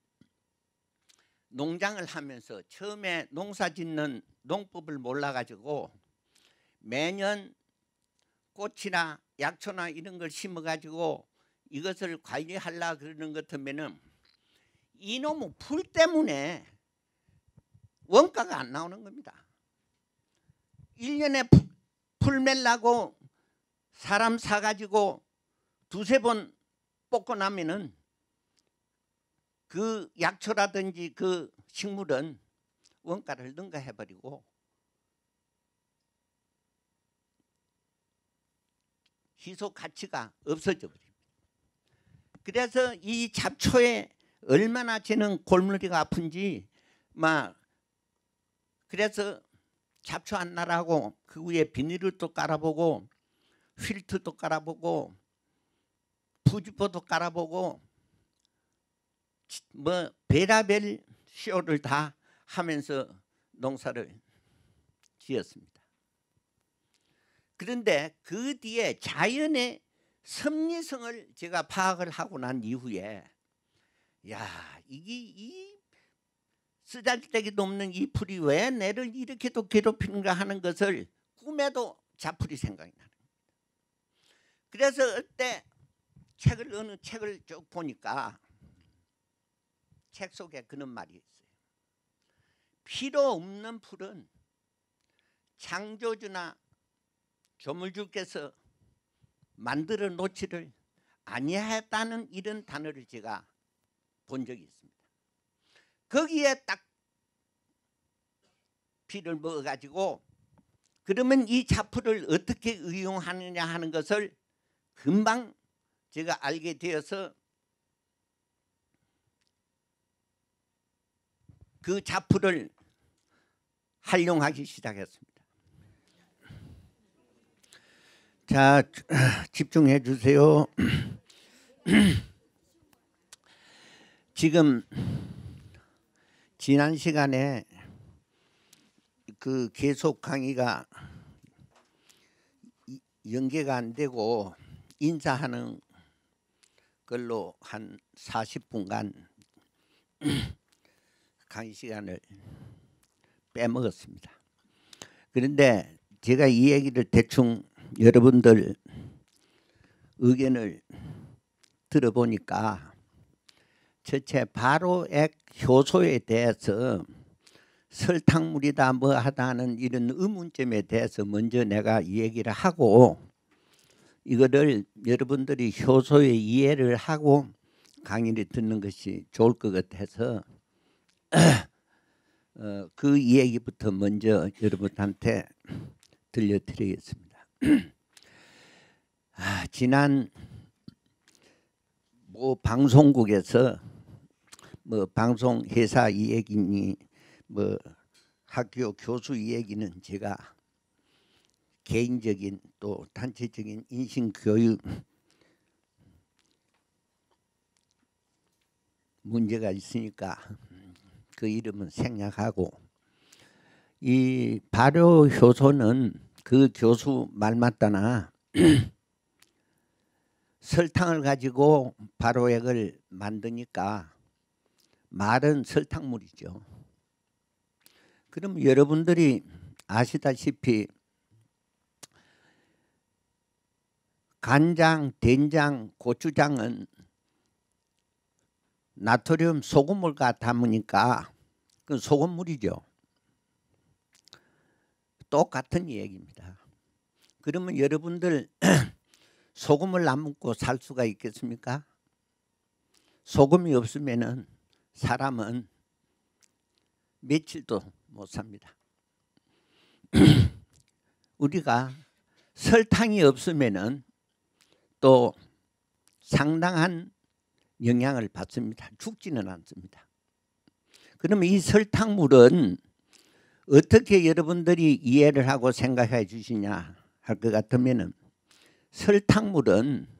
농장을 하면서 처음에 농사 짓는 농법을 몰라가지고 매년 꽃이나 약초나 이런 걸 심어가지고 이것을 관리하려고 그러는 것 같으면은 이놈의 풀 때문에 원가가 안 나오는 겁니다. 일 년에 풀 멜라고 사람 사가지고 두세 번 뽑고 나면은 그 약초라든지 그 식물은 원가를 능가해버리고 희소 가치가 없어져 버립니다. 그래서 이 잡초에 얼마나 저는 골머리가 아픈지 막 그래서 잡초 안 나라고 그 위에 비닐을 또 깔아보고 필터도 깔아보고 부지포도 깔아보고 뭐 별의별 쇼를 다 하면서 농사를 지었습니다. 그런데 그 뒤에 자연의 섭리성을 제가 파악을 하고 난 이후에 야 이게 이 쓰잘데기도 없는 이 풀이 왜 내를 이렇게도 괴롭히는가 하는 것을 꿈에도 자풀이 생각이 나는 겁니다. 그래서 그때 책을 어느 책을 쭉 보니까 책 속에 그런 말이 있어요. 필요 없는 풀은 창조주나 조물주께서 만들어 놓지를 아니했다는 이런 단어를 제가 본 적이 있습니다. 거기에 딱 피를 먹어가지고 그러면 이 자풀을 어떻게 의용하느냐 하는 것을 금방 제가 알게 되어서 그 자풀을 활용하기 시작했습니다. 자, 집중해 주세요. 지금 지난 시간에 그 계속 강의가 연계가 안 되고 인사하는 걸로 한 사십 분간 강의 시간을 빼먹었습니다. 그런데 제가 이 얘기를 대충 여러분들 의견을 들어보니까 첫째 바로액 효소에 대해서 설탕물이다 뭐 하다는 이런 의문점에 대해서 먼저 내가 이 얘기를 하고 이거를 여러분들이 효소의 이해를 하고 강의를 듣는 것이 좋을 것 같아서 어, 그 이야기부터 먼저 여러분한테 들려드리겠습니다. 아, 지난 뭐 방송국에서 뭐 방송 회사 이 얘기니 뭐 학교 교수 이 얘기는 제가 개인적인 또 단체적인 인신 교육 문제가 있으니까 그 이름은 생략하고 이 발효 효소는 그 교수 말 맞다나 설탕을 가지고 발효액을 만드니까 말은 설탕물이죠. 그럼 여러분들이 아시다시피 간장, 된장, 고추장은 나트륨 소금물과 담으니까 그 소금물이죠. 똑같은 얘기입니다. 그러면 여러분들 소금을 안 먹고 살 수가 있겠습니까? 소금이 없으면은 사람은 며칠도 못 삽니다. 우리가 설탕이 없으면은 또 상당한 영향을 받습니다. 죽지는 않습니다. 그러면 이 설탕물은 어떻게 여러분들이 이해를 하고 생각해 주시냐 할 것 같으면은 설탕물은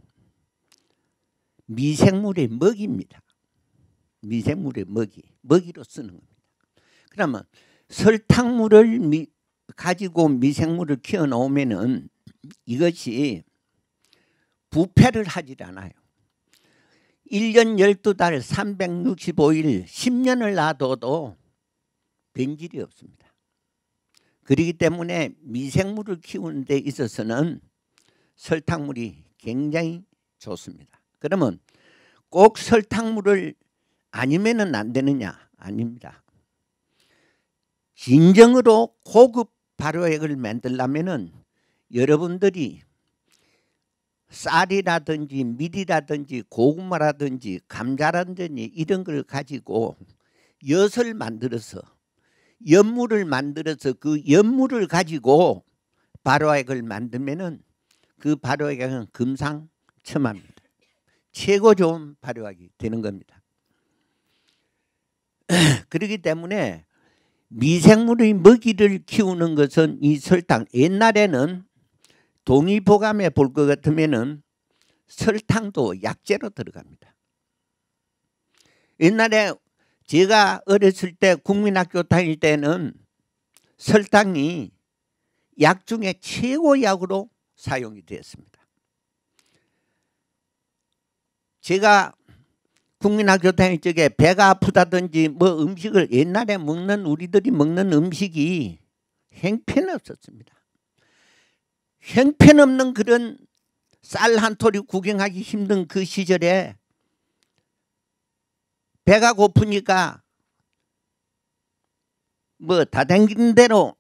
미생물의 먹이입니다. 미생물의 먹이, 먹이로 쓰는 겁니다. 그러면 설탕물을 미, 가지고 미생물을 키워 놓으면은 이것이 부패를 하질 않아요. 일 년 열두 달 삼백육십오 일 십 년을 놔둬도 변질이 없습니다. 그렇기 때문에 미생물을 키우는 데 있어서는 설탕물이 굉장히 좋습니다. 그러면 꼭 설탕물을 아니면은 안 되느냐? 아닙니다. 진정으로 고급 발효액을 만들려면은 여러분들이 쌀이라든지 밀이라든지 고구마라든지 감자라든지 이런 걸 가지고 엿을 만들어서 연물을 만들어서 그 연물을 가지고 발효액을 만들면은 그 발효액은 금상첨화입니다. 최고 좋은 발효액이 되는 겁니다. 그렇기 때문에 미생물의 먹이를 키우는 것은 이 설탕. 옛날에는 동의보감에 볼 것 같으면은 설탕도 약재로 들어갑니다. 옛날에 제가 어렸을 때 국민학교 다닐 때는 설탕이 약 중에 최고 약으로 사용이 되었습니다. 제가 국민학교 다닐 적에 배가 아프다든지 뭐 음식을 옛날에 먹는 우리들이 먹는 음식이 형편없었습니다. 형편없는 그런 쌀 한 토리 구경하기 힘든 그 시절에 배가 고프니까 뭐 다 댕기는 대로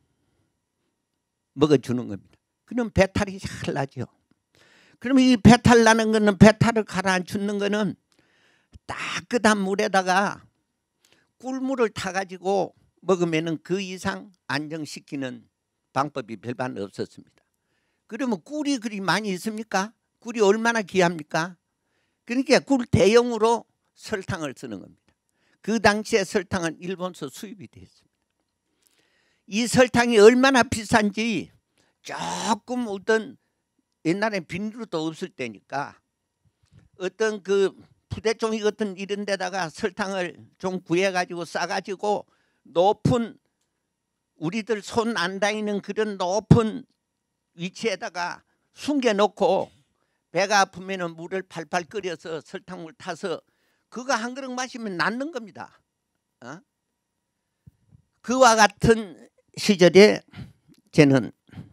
먹어주는 겁니다. 그럼 배탈이 잘 나죠. 그러면 이 배탈 나는 거는 배탈을 가라앉히는 거는 따뜻한 물에다가 꿀물을 타가지고 먹으면은 그 이상 안정시키는 방법이 별반 없었습니다. 그러면 꿀이 그리 많이 있습니까? 꿀이 얼마나 귀합니까? 그러니까 꿀 대용으로 설탕을 쓰는 겁니다. 그 당시에 설탕은 일본서 수입이 됐습니다. 이 설탕이 얼마나 비싼지 조금 어떤 옛날에 비닐도 없을 때니까 어떤 그 푸대종이 같은 이런 데다가 설탕을 좀 구해가지고 싸가지고 높은 우리들 손 안 닿이는 그런 높은 위치에다가 숨겨놓고 배가 아프면 물을 팔팔 끓여서 설탕물 타서 그거 한 그릇 마시면 낫는 겁니다. 어? 그와 같은 시절에 저는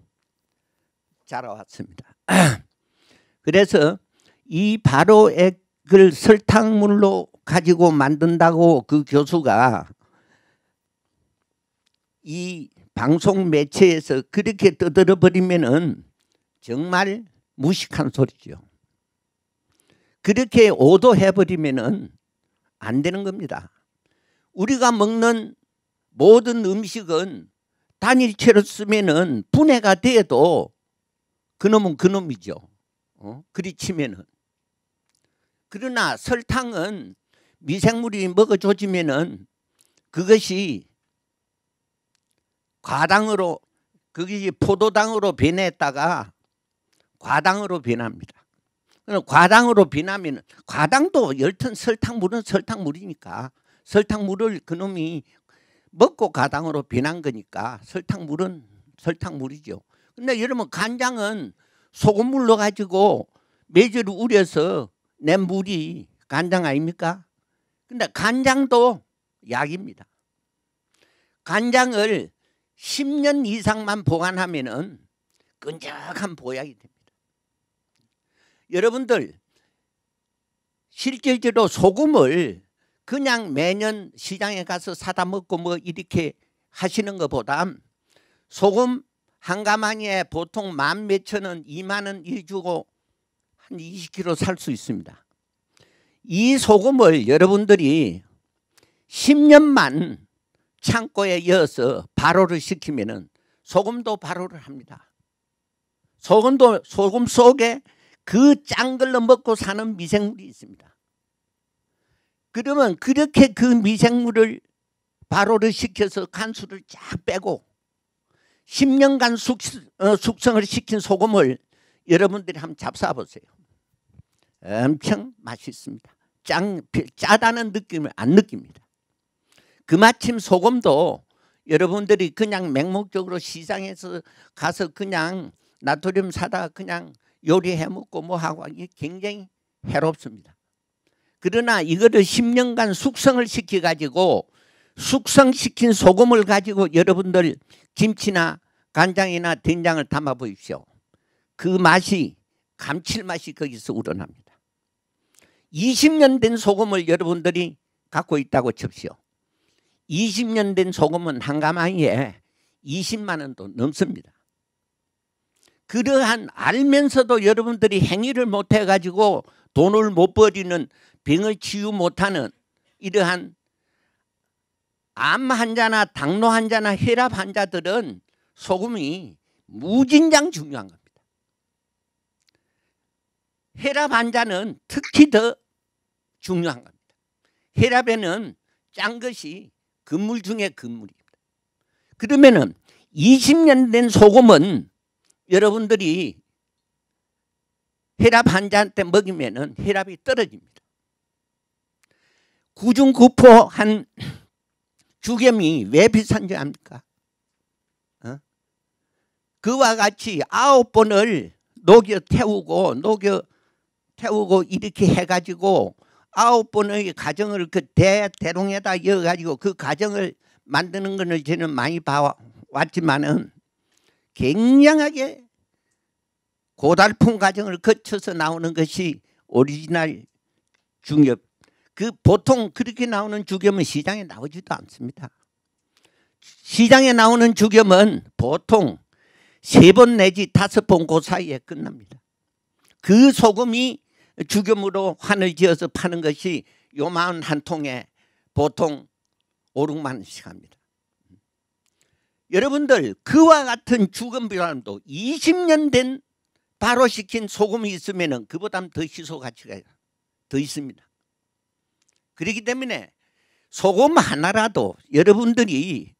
자라왔습니다. 그래서 이 바로액을 설탕물로 가지고 만든다고 그 교수가 이 방송 매체에서 그렇게 떠들어 버리면은 정말 무식한 소리죠. 그렇게 오도해 버리면은 안 되는 겁니다. 우리가 먹는 모든 음식은 단일체로 쓰면은 분해가 돼도 그놈은 그놈이죠. 어? 그리 치면은. 그러나 설탕은 미생물이 먹어줘지면은 그것이 과당으로, 그것이 포도당으로 변했다가 과당으로 변합니다. 과당으로 변하면 과당도 열턴 설탕물은 설탕물이니까 설탕물을 그놈이 먹고 과당으로 변한 거니까 설탕물은 설탕물이죠. 근데 여러분 간장은 소금물 넣어가지고 매주를 우려서 낸 물이 간장 아닙니까? 근데 간장도 약입니다. 간장을 십 년 이상만 보관하면은 끈적한 보약이 됩니다. 여러분들 실질적으로 소금을 그냥 매년 시장에 가서 사다 먹고 뭐 이렇게 하시는 것보다 소금 한 가마니에 보통 만 몇천 원, 이만 원 이 주고 한 이십 킬로그램 살 수 있습니다. 이 소금을 여러분들이 십 년만 창고에 이어서 발효를 시키면은 소금도 발효를 합니다. 소금도 소금 속에 그 짠 걸로 먹고 사는 미생물이 있습니다. 그러면 그렇게 그 미생물을 발효를 시켜서 간수를 쫙 빼고 십 년간 숙, 어, 숙성을 시킨 소금을 여러분들이 한번 잡숴 보세요. 엄청 맛있습니다. 짠, 짜다는 느낌을 안 느낍니다. 그마침 소금도 여러분들이 그냥 맹목적으로 시장에서 가서 그냥 나트륨 사다 그냥 요리해 먹고 뭐 하고 이게 굉장히 해롭습니다. 그러나 이거를 십 년간 숙성을 시켜 가지고 숙성시킨 소금을 가지고 여러분들 김치나 간장이나 된장을 담아 보십시오. 그 맛이 감칠맛이 거기서 우러납니다. 이십 년 된 소금을 여러분들이 갖고 있다고 칩시오. 이십 년 된 소금은 한 가마니에 이십만 원도 넘습니다. 그러한 알면서도 여러분들이 행위를 못해 가지고 돈을 못 버리는 병을 치유 못하는 이러한 암 환자나 당뇨 환자나 혈압 환자들은 소금이 무진장 중요한 겁니다. 혈압 환자는 특히 더 중요한 겁니다. 혈압에는 짠 것이 금물 중에 금물입니다. 그러면은 이십 년 된 소금은 여러분들이 혈압 환자한테 먹이면은 혈압이 떨어집니다. 구중구포한 죽염이 왜 비싼지 압니까? 어? 그와 같이 아홉 번을 녹여 태우고 녹여 태우고 이렇게 해가지고 아홉 번의 가정을 그 대, 대롱에다 이어가지고 그 가정을 만드는 것을 저는 많이 봐왔지만은 굉장하게 고달픈 과정을 거쳐서 나오는 것이 오리지널 죽염. 그 보통 그렇게 나오는 죽염은 시장에 나오지도 않습니다. 시장에 나오는 죽염은 보통 세 번 내지 다섯 번 그 사이에 끝납니다. 그 소금이 죽염으로 환을 지어서 파는 것이 요만 한 통에 보통 오륙만 원씩 합니다. 여러분들 그와 같은 주금비람도 이십 년 된 발효시킨 소금이 있으면 그보다 더 희소 가치가 더 있습니다. 그렇기 때문에 소금 하나라도 여러분들이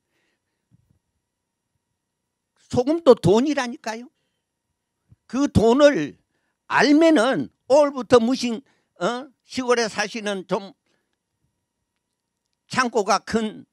소금도 돈이라니까요. 그 돈을 알면은 오늘부터 무슨 어? 시골에 사시는 좀 창고가 큰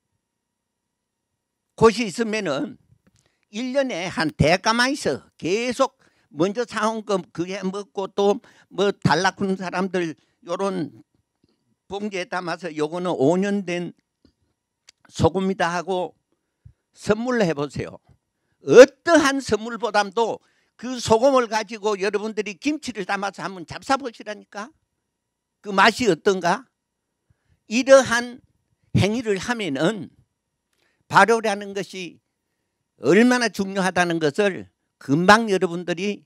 곳이 있으면은 일 년에 한 대가만 있어 계속 먼저 사온 거 그게 먹고 또 뭐 달라붙는 사람들 요런 봉지에 담아서 요거는 오 년 된 소금이다 하고 선물로 해보세요. 어떠한 선물보다도 그 소금을 가지고 여러분들이 김치를 담아서 한번 잡숴보시라니까. 그 맛이 어떤가? 이러한 행위를 하면은 발효라는 것이 얼마나 중요하다는 것을 금방 여러분들이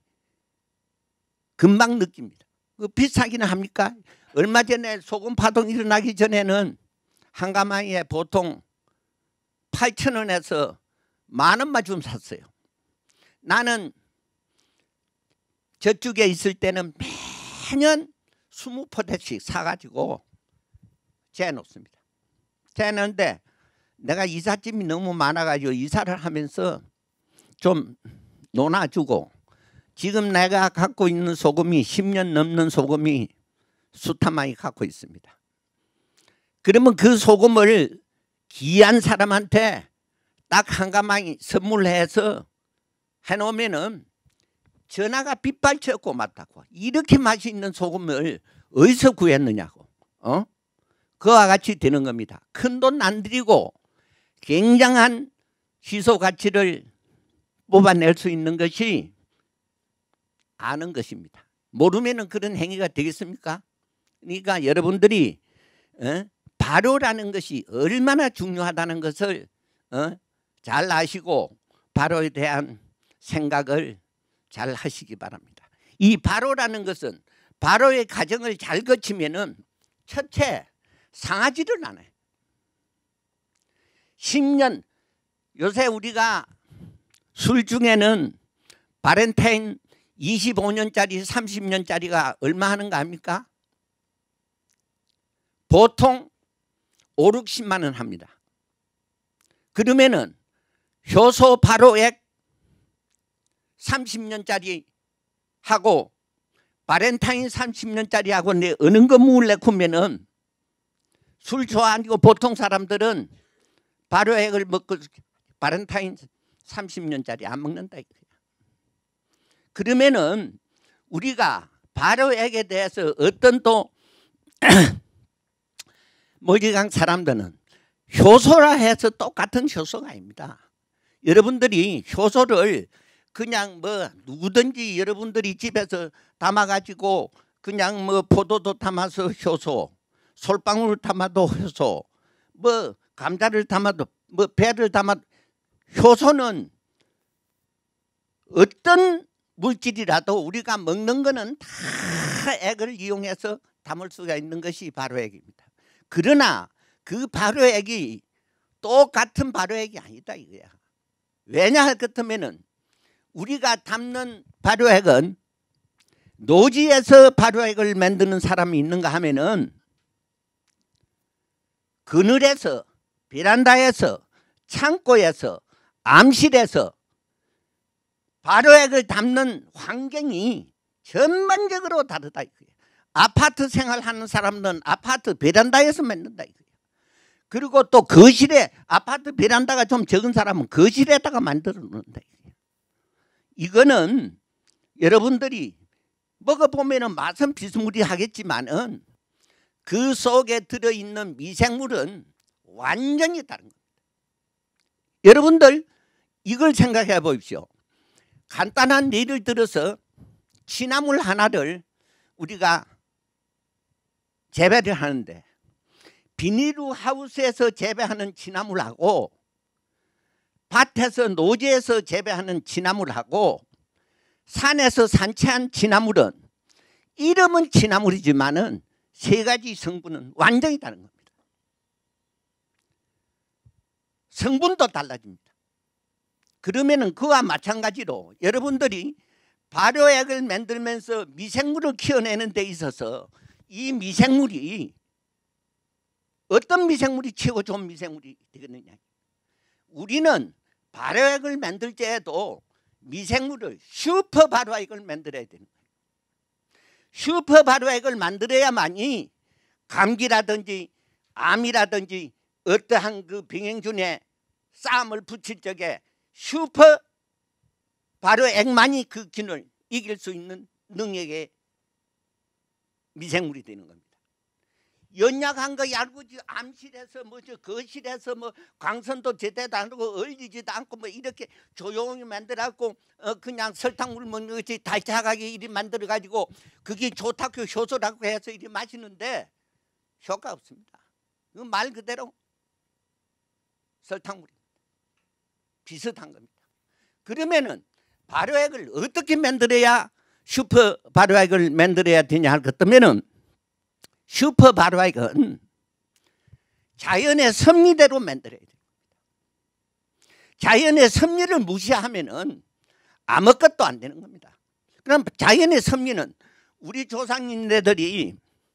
금방 느낍니다. 그 비싸기는 합니까? 얼마 전에 소금 파동 일어나기 전에는 한 가마니에 보통 팔천 원에서 만 원만 좀 샀어요. 나는 저쪽에 있을 때는 매년 이십 포대씩 사가지고 재놓습니다. 재놓는데 내가 이삿짐이 너무 많아가지고 이사를 하면서 좀 놓아주고 지금 내가 갖고 있는 소금이 십 년 넘는 소금이 수타만이 갖고 있습니다. 그러면 그 소금을 귀한 사람한테 딱 한 가마니 선물해서 해놓으면은 전화가 빗발쳤고 맞다고. 이렇게 맛이 있는 소금을 어디서 구했느냐고. 어? 그와 같이 되는 겁니다. 큰 돈 안 들이고 굉장한 희소 가치를 뽑아낼 수 있는 것이 아는 것입니다. 모르면은 그런 행위가 되겠습니까? 그러니까 여러분들이 어? 발효라는 것이 얼마나 중요하다는 것을 어? 잘 아시고 발효에 대한 생각을 잘 하시기 바랍니다. 이 발효라는 것은 발효의 과정을 잘 거치면은 첫째 상하지를 않아요. 십 년 요새 우리가 술 중에는 바렌타인 이십오 년짜리 삼십 년짜리가 얼마 하는가 합니까? 보통 오륙십만 원 합니다. 그러면은 효소 발효액 삼십 년짜리 하고 바렌타인 삼십 년짜리 하고 내 어느 거 먹을래 하면은 술 좋아하고 보통 사람들은 발효액을 먹고 바렌타인 삼십 년짜리 안 먹는다 이거야. 그러면은 우리가 발효액에 대해서 어떤 또 멀리간 사람들은 효소라 해서 똑같은 효소가 아닙니다. 여러분들이 효소를 그냥 뭐 누구든지 여러분들이 집에서 담아가지고 그냥 뭐 포도도 담아서 효소, 솔방울을 담아도 효소, 뭐 감자를 담아도 뭐 배를 담아도 효소는 어떤 물질이라도 우리가 먹는 거는 다 액을 이용해서 담을 수가 있는 것이 발효액입니다. 그러나 그 발효액이 똑같은 발효액이 아니다 이거야. 왜냐 할 것 같으면은 우리가 담는 발효액은 노지에서 발효액을 만드는 사람이 있는가 하면은 그늘에서 베란다에서 창고에서 암실에서 발효액을 담는 환경이 전반적으로 다르다 이거예요. 아파트 생활하는 사람들은 아파트 베란다에서 만든다 이거예요. 그리고 또 거실에 아파트 베란다가 좀 적은 사람은 거실에다가 만들어 놓는다 이거예요. 이거는 여러분들이 먹어보면 맛은 비스무리하겠지만은 그 속에 들어있는 미생물은 완전히 다른 겁니다. 여러분들 이걸 생각해 보십시오. 간단한 예를 들어서 취나물 하나를 우리가 재배를 하는데 비닐루 하우스에서 재배하는 취나물하고 밭에서 노지에서 재배하는 취나물하고 산에서 산채한 취나물은 이름은 취나물이지만은 세 가지 성분은 완전히 다른 겁니다. 성분도 달라집니다. 그러면은 그와 마찬가지로 여러분들이 발효액을 만들면서 미생물을 키워내는 데 있어서 이 미생물이 어떤 미생물이 최고 좋은 미생물이 되겠느냐. 우리는 발효액을 만들 때에도 미생물을 슈퍼 발효액을 만들어야 되는 거예요. 슈퍼 발효액을 만들어야만이 감기라든지 암이라든지 어떠한 그 병행균에 싸움을 붙일 적에 슈퍼 발효액만이 그 균을 이길 수 있는 능력의 미생물이 되는 겁니다. 연약한 거 얇고지 암실에서 뭐저 거실에서 뭐 광선도 제대로 안 하고 얼리지도 않고 뭐 이렇게 조용히 만들어갖고 어 그냥 설탕물 먹는 것이 달짝하게 이리 만들어 가지고 그게 좋다고 효소라고 해서 이리 마시는데 효과 없습니다. 그 말 그대로 설탕물입니다. 비슷한 겁니다. 그러면은 발효액을 어떻게 만들어야 슈퍼 발효액을 만들어야 되냐 할 것 같으면은 슈퍼 발효액은 자연의 섭리대로 만들어야 됩니다. 자연의 섭리를 무시하면은 아무것도 안 되는 겁니다. 그럼 자연의 섭리는 우리 조상님들이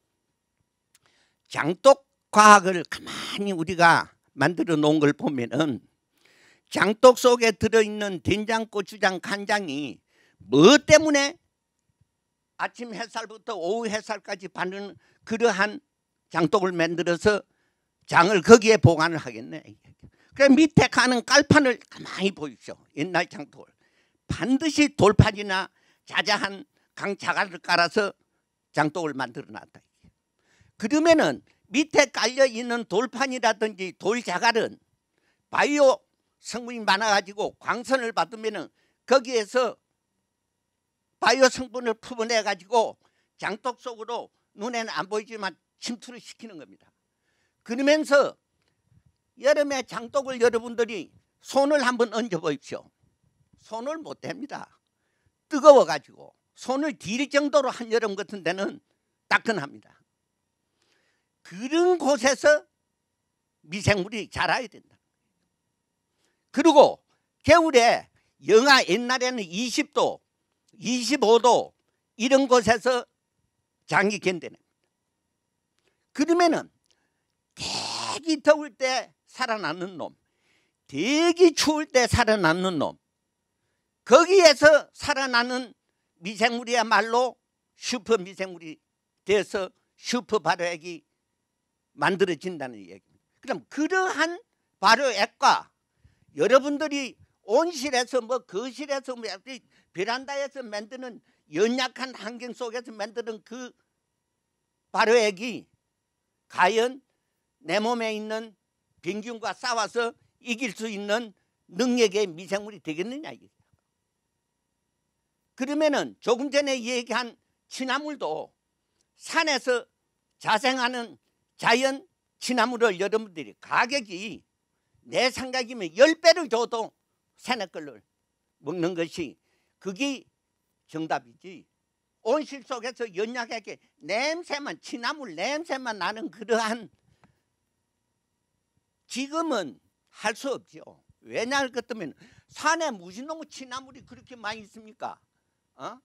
장독 과학을 가만히 우리가 만들어 놓은 걸 보면은 장독 속에 들어있는 된장, 고추장, 간장이 뭐 때문에 아침 햇살부터 오후 햇살까지 받는 그러한 장독을 만들어서 장을 거기에 보관을 하겠네. 그래 밑에 가는 깔판을 가만히 보십시오. 옛날 장독을 반드시 돌판이나 자자한 강자갈을 깔아서 장독을 만들어 놨다. 그러면은 밑에 깔려 있는 돌판이라든지 돌자갈은 바이오 성분이 많아가지고 광선을 받으면은 거기에서 바이오 성분을 풀어내 가지고 장독 속으로 눈에는 안 보이지만 침투를 시키는 겁니다. 그러면서 여름에 장독을 여러분들이 손을 한번 얹어 보십시오. 손을 못 댑니다. 뜨거워 가지고 손을 디딜 정도로 한여름 같은 데는 따끈합니다. 그런 곳에서 미생물이 자라야 된다. 그리고 겨울에 영하 옛날에는 이십 도, 이십오 도 이런 곳에서 장이 견뎌냅니다. 그러면은 되게 더울 때 살아남는 놈, 되게 추울 때 살아남는 놈, 거기에서 살아나는 미생물이야말로 슈퍼 미생물이 돼서 슈퍼 발효액이 만들어진다는 얘기입니다. 그럼 그러한 발효액과 여러분들이 온실에서 뭐 거실에서 뭐 베란다에서 만드는 연약한 환경 속에서 만드는 그 발효액이 과연 내 몸에 있는 병균과 싸워서 이길 수 있는 능력의 미생물이 되겠느냐 이게. 그러면은 조금 전에 얘기한 취나물도 산에서 자생하는 자연 취나물을 여러분들이 가격이 내 생각이면 열 배를 줘도 새내 걸로 먹는 것이 그게 정답이지. 온실 속에서 연약하게 냄새만 취나물 냄새만 나는 그러한 지금은 할 수 없죠. 왜냐 할 것 같으면 산에 무슨 놈의 취나물이 그렇게 많이 있습니까? 어?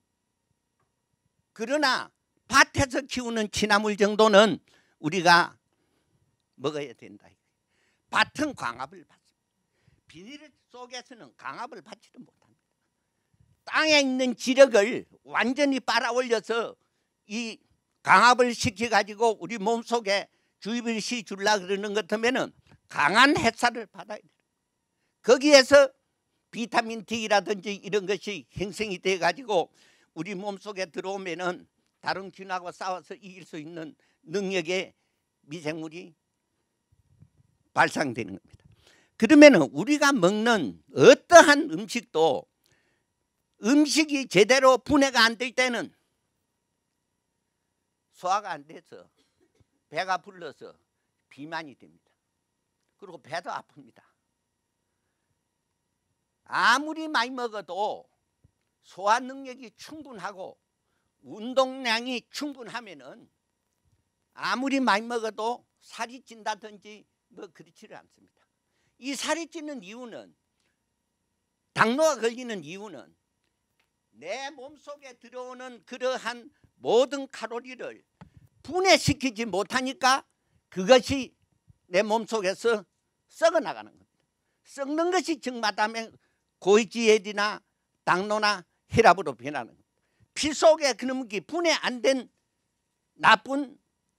그러나 밭에서 키우는 취나물 정도는 우리가 먹어야 된다. 밭은 광합을 받습니다. 비닐 속에서는 광합을 받지를 못합니다. 땅에 있는 지력을 완전히 빨아올려서 이 강압을 시켜가지고 우리 몸속에 주입을 시주려고 그러는 것 같으면 강한 햇살을 받아야 돼요. 거기에서 비타민 D라든지 이런 것이 형성이 돼가지고 우리 몸속에 들어오면은 다른 균하고 싸워서 이길 수 있는 능력의 미생물이 발생되는 겁니다. 그러면은 우리가 먹는 어떠한 음식도 음식이 제대로 분해가 안 될 때는 소화가 안 돼서 배가 불러서 비만이 됩니다. 그리고 배도 아픕니다. 아무리 많이 먹어도 소화 능력이 충분하고 운동량이 충분하면은 아무리 많이 먹어도 살이 찐다든지 뭐 그렇지를 않습니다. 이 살이 찌는 이유는, 당뇨가 걸리는 이유는 내 몸속에 들어오는 그러한 모든 칼로리를 분해시키지 못하니까 그것이 내 몸속에서 썩어나가는 겁니다. 썩는 것이 적마담에 고지혈이나 당뇨나 혈압으로 변하는 겁니다. 피 속에 그런 게 분해 안 된 나쁜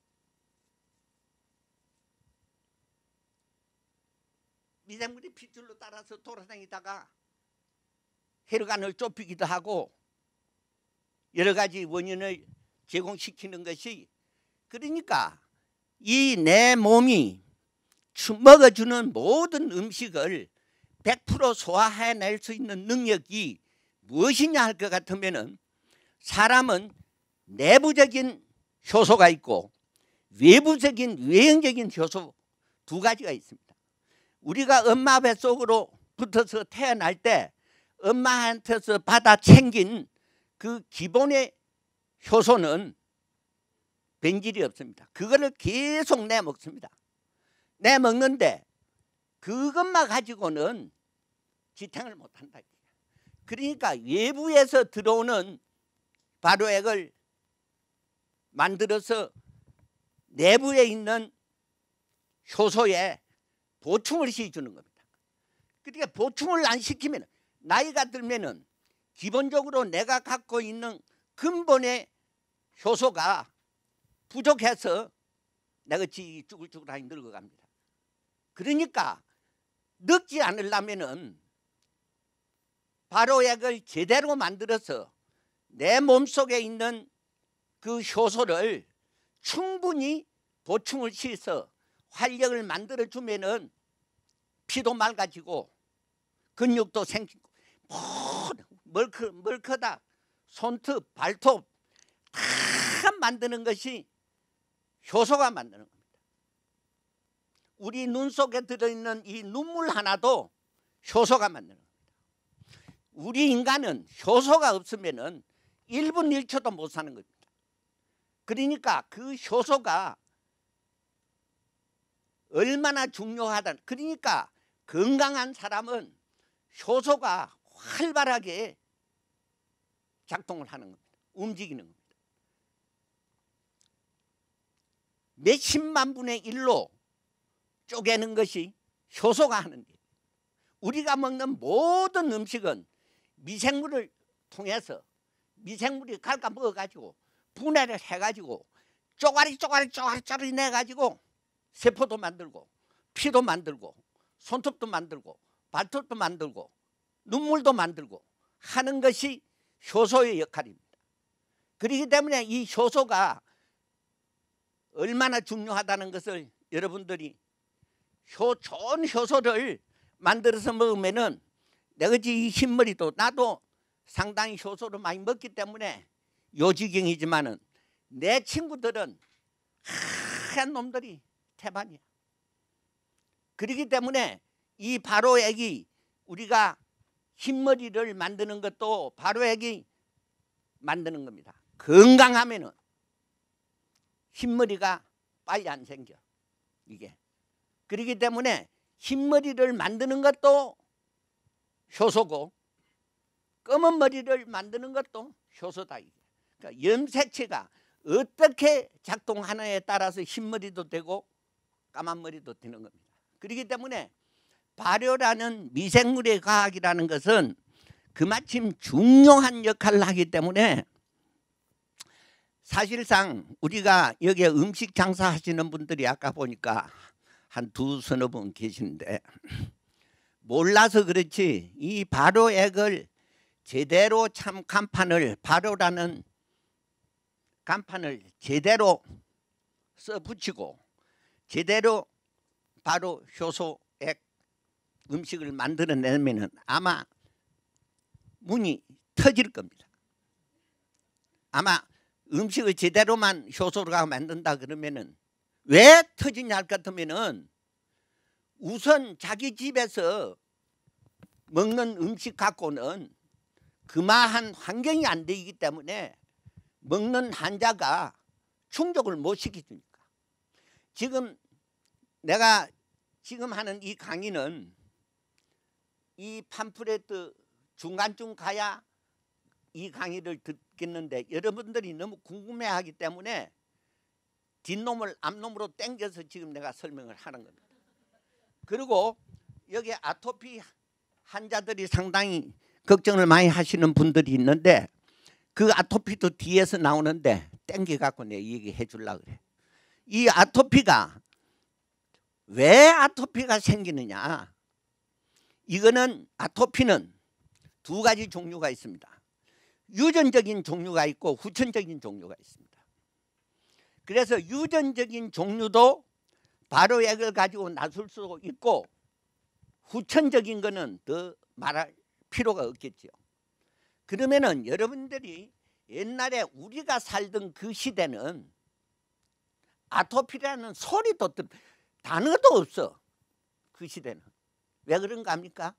미생물이 핏줄로 따라서 돌아다니다가 혈관을 좁히기도 하고 여러 가지 원인을 제공시키는 것이, 그러니까 이 내 몸이 먹어주는 모든 음식을 백 퍼센트 소화해낼 수 있는 능력이 무엇이냐 할 것 같으면은, 사람은 내부적인 효소가 있고 외부적인 외형적인 효소 두 가지가 있습니다. 우리가 엄마 뱃속으로 붙어서 태어날 때 엄마한테서 받아 챙긴 그 기본의 효소는 변질이 없습니다. 그거를 계속 내 먹습니다. 내 먹는데 그것만 가지고는 지탱을 못한다. 그러니까 외부에서 들어오는 발효액을 만들어서 내부에 있는 효소에 보충을 시켜주는 겁니다. 그러니까 보충을 안 시키면 나이가 들면은 기본적으로 내가 갖고 있는 근본의 효소가 부족해서 내가 쭈글쭈글하게 늙어갑니다. 그러니까 늙지 않으려면은 발효액을 제대로 만들어서 내 몸속에 있는 그 효소를 충분히 보충을 시켜서 활력을 만들어 주면은 피도 맑아지고 근육도 생기고 멀크, 멀크다 손톱 발톱 다 만드는 것이 효소가 만드는 겁니다. 우리 눈 속에 들어있는 이 눈물 하나도 효소가 만드는 겁니다. 우리 인간은 효소가 없으면은 일 분 일 초도 못 사는 겁니다. 그러니까 그 효소가 얼마나 중요하다. 그러니까 건강한 사람은 효소가 활발하게 작동을 하는 겁니다. 움직이는 겁니다. 몇십만 분의 일로 쪼개는 것이 효소가 하는데, 우리가 먹는 모든 음식은 미생물을 통해서 미생물이 갈까 먹어가지고 분해를 해가지고 쪼가리 쪼가리 쪼가리 쪼가리 내가지고 세포도 만들고 피도 만들고 손톱도 만들고 발톱도 만들고 눈물도 만들고 하는 것이 효소의 역할입니다. 그렇기 때문에 이 효소가 얼마나 중요하다는 것을 여러분들이 효, 좋은 효소를 만들어서 먹으면은 내가 이 흰머리도 나도 상당히 효소를 많이 먹기 때문에 요지경이지만은 내 친구들은 하얀 놈들이 태반이야. 그렇기 때문에 이 발효액이 우리가 흰머리를 만드는 것도 발효액이 만드는 겁니다. 건강하면은 흰머리가 빨리 안 생겨. 이게 그렇기 때문에 흰머리를 만드는 것도 효소고 검은 머리를 만드는 것도 효소다. 그러니까 염색체가 어떻게 작동하느냐에 따라서 흰머리도 되고 까만 머리도 되는 겁니다. 그렇기 때문에 발효라는 미생물의 과학이라는 것은 그마침 중요한 역할을 하기 때문에, 사실상 우리가 여기에 음식 장사하시는 분들이 아까 보니까 한 두 서너 분 계시는데 몰라서 그렇지 이 발효액을 제대로 참 간판을 발효라는 간판을 제대로 써 붙이고 제대로 바로 효소액 음식을 만들어내면은 아마 문이 터질 겁니다. 아마 음식을 제대로만 효소로 만든다 그러면은 왜 터지냐 할 것 같으면은 우선 자기 집에서 먹는 음식 갖고는 그마한 환경이 안 되기 때문에 먹는 환자가 충족을 못 시켜주니까. 지금 내가 지금 하는 이 강의는 이 팜플렛 중간쯤 가야 이 강의를 듣겠는데 여러분들이 너무 궁금해하기 때문에 뒷놈을 앞놈으로 당겨서 지금 내가 설명을 하는 겁니다. 그리고 여기 아토피 환자들이 상당히 걱정을 많이 하시는 분들이 있는데 그 아토피도 뒤에서 나오는데 땡겨 갖고 내 얘기해 주려고 그래. 이 아토피가 왜 아토피가 생기느냐? 이거는 아토피는 두 가지 종류가 있습니다. 유전적인 종류가 있고 후천적인 종류가 있습니다. 그래서 유전적인 종류도 바로 약을 가지고 나설 수 있고 후천적인 거는 더 말할 필요가 없겠죠. 그러면은 여러분들이 옛날에 우리가 살던 그 시대는 아토피라는 소리도 단어도 없어. 그 시대는. 왜 그런가 합니까?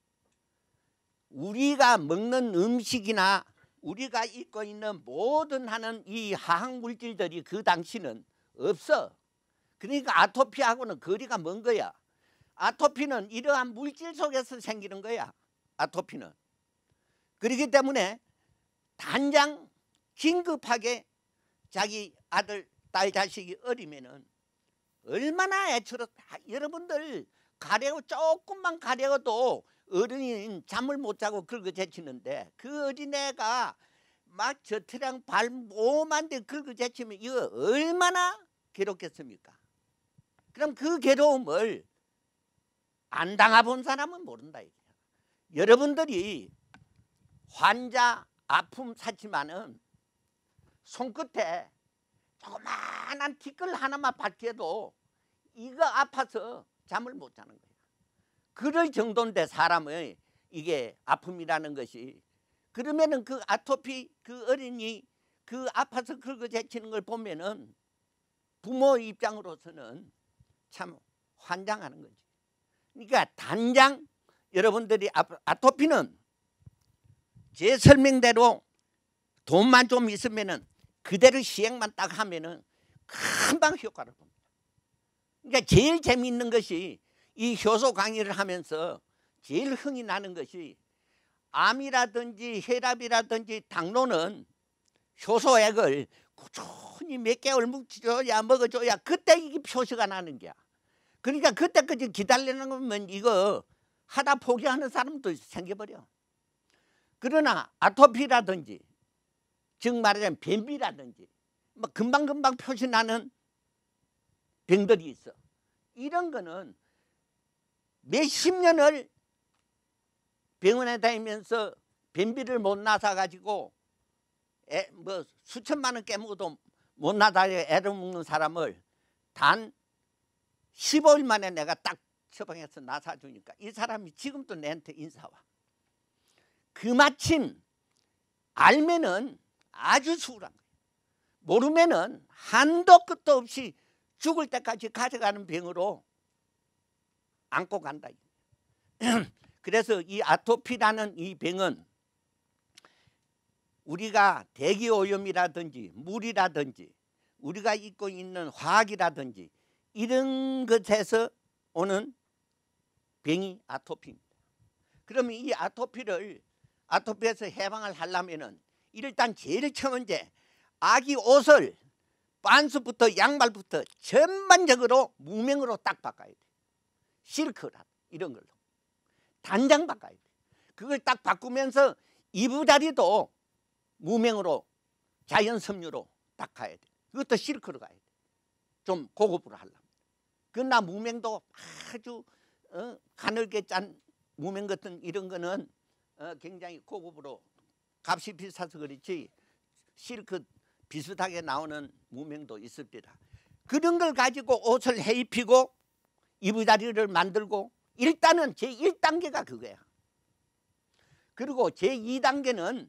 우리가 먹는 음식이나 우리가 입고 있는 모든 하는 이 화학물질들이 그 당시는 없어. 그러니까 아토피하고는 거리가 먼 거야. 아토피는 이러한 물질 속에서 생기는 거야. 아토피는. 그렇기 때문에 당장 긴급하게 자기 아들, 딸, 자식이 어리면은 얼마나 애처로 여러분들 가려고 조금만 가려도 어린이는 잠을 못 자고 긁어제치는데 그 어린애가 막 저태랑 발 오만데 긁어제치면 이거 얼마나 괴롭겠습니까? 그럼 그 괴로움을 안 당해본 사람은 모른다 이거야. 여러분들이 환자 아픔 사지만은 손끝에 조그마한 티끌 하나만 박혀도 이거 아파서 잠을 못 자는 거야. 그럴 정도인데 사람의 이게 아픔이라는 것이. 그러면은 그 아토피 그 어린이 그 아파서 긁어제치는 걸 보면은 부모 입장으로서는 참 환장하는 거지. 그러니까 단장 여러분들이 아토피는 제 설명대로 돈만 좀 있으면은 그대로 시행만 딱 하면은 금방 효과를 봅니다. 그러니까 제일 재미있는 것이 이 효소 강의를 하면서 제일 흥이 나는 것이 암이라든지 혈압이라든지 당뇨는 효소액을 꾸준히 몇 개월 묵혀줘야 먹어줘야 그때 이게 표시가 나는 거야. 그러니까 그때까지 기다리는 거면 이거 하다 포기하는 사람도 생겨버려. 그러나 아토피라든지 즉 말하자면 변비라든지 뭐 금방금방 표시 나는 병들이 있어. 이런 거는 몇십 년을 병원에 다니면서 변비를 못 나서 가지고 애, 뭐 수천만 원 깨먹어도 못 나다 애를 먹는 사람을 단 십오 일 만에 내가 딱 처방해서 나사 주니까 이 사람이 지금도 내한테 인사와. 그 마침 알면은 아주 수월한 거예요. 모르면은 한도 끝도 없이 죽을 때까지 가져가는 병으로 안고 간다. 그래서 이 아토피라는 이 병은 우리가 대기오염이라든지 물이라든지 우리가 입고 있는 화학이라든지 이런 것에서 오는 병이 아토피입니다. 그러면 이 아토피를 아토피에서 해방을 하려면은 일단 제일 처음에 아기 옷을 반스부터 양말부터 전반적으로 무명으로 딱 바꿔야 돼. 실크라 이런 걸로 단장 바꿔야 돼. 그걸 딱 바꾸면서 이부자리도 무명으로 자연 섬유로 딱 가야 돼. 그것도 실크로 가야 돼. 좀 고급으로 하려면. 그러나 무명도 아주 어, 가늘게 짠 무명 같은 이런 거는 어, 굉장히 고급으로 값이 비싸서 그렇지 실크 비슷하게 나오는 무명도 있습니다. 그런 걸 가지고 옷을 해 입히고 이부자리를 만들고 일단은 제일 단계가 그거야. 그리고 제이 단계는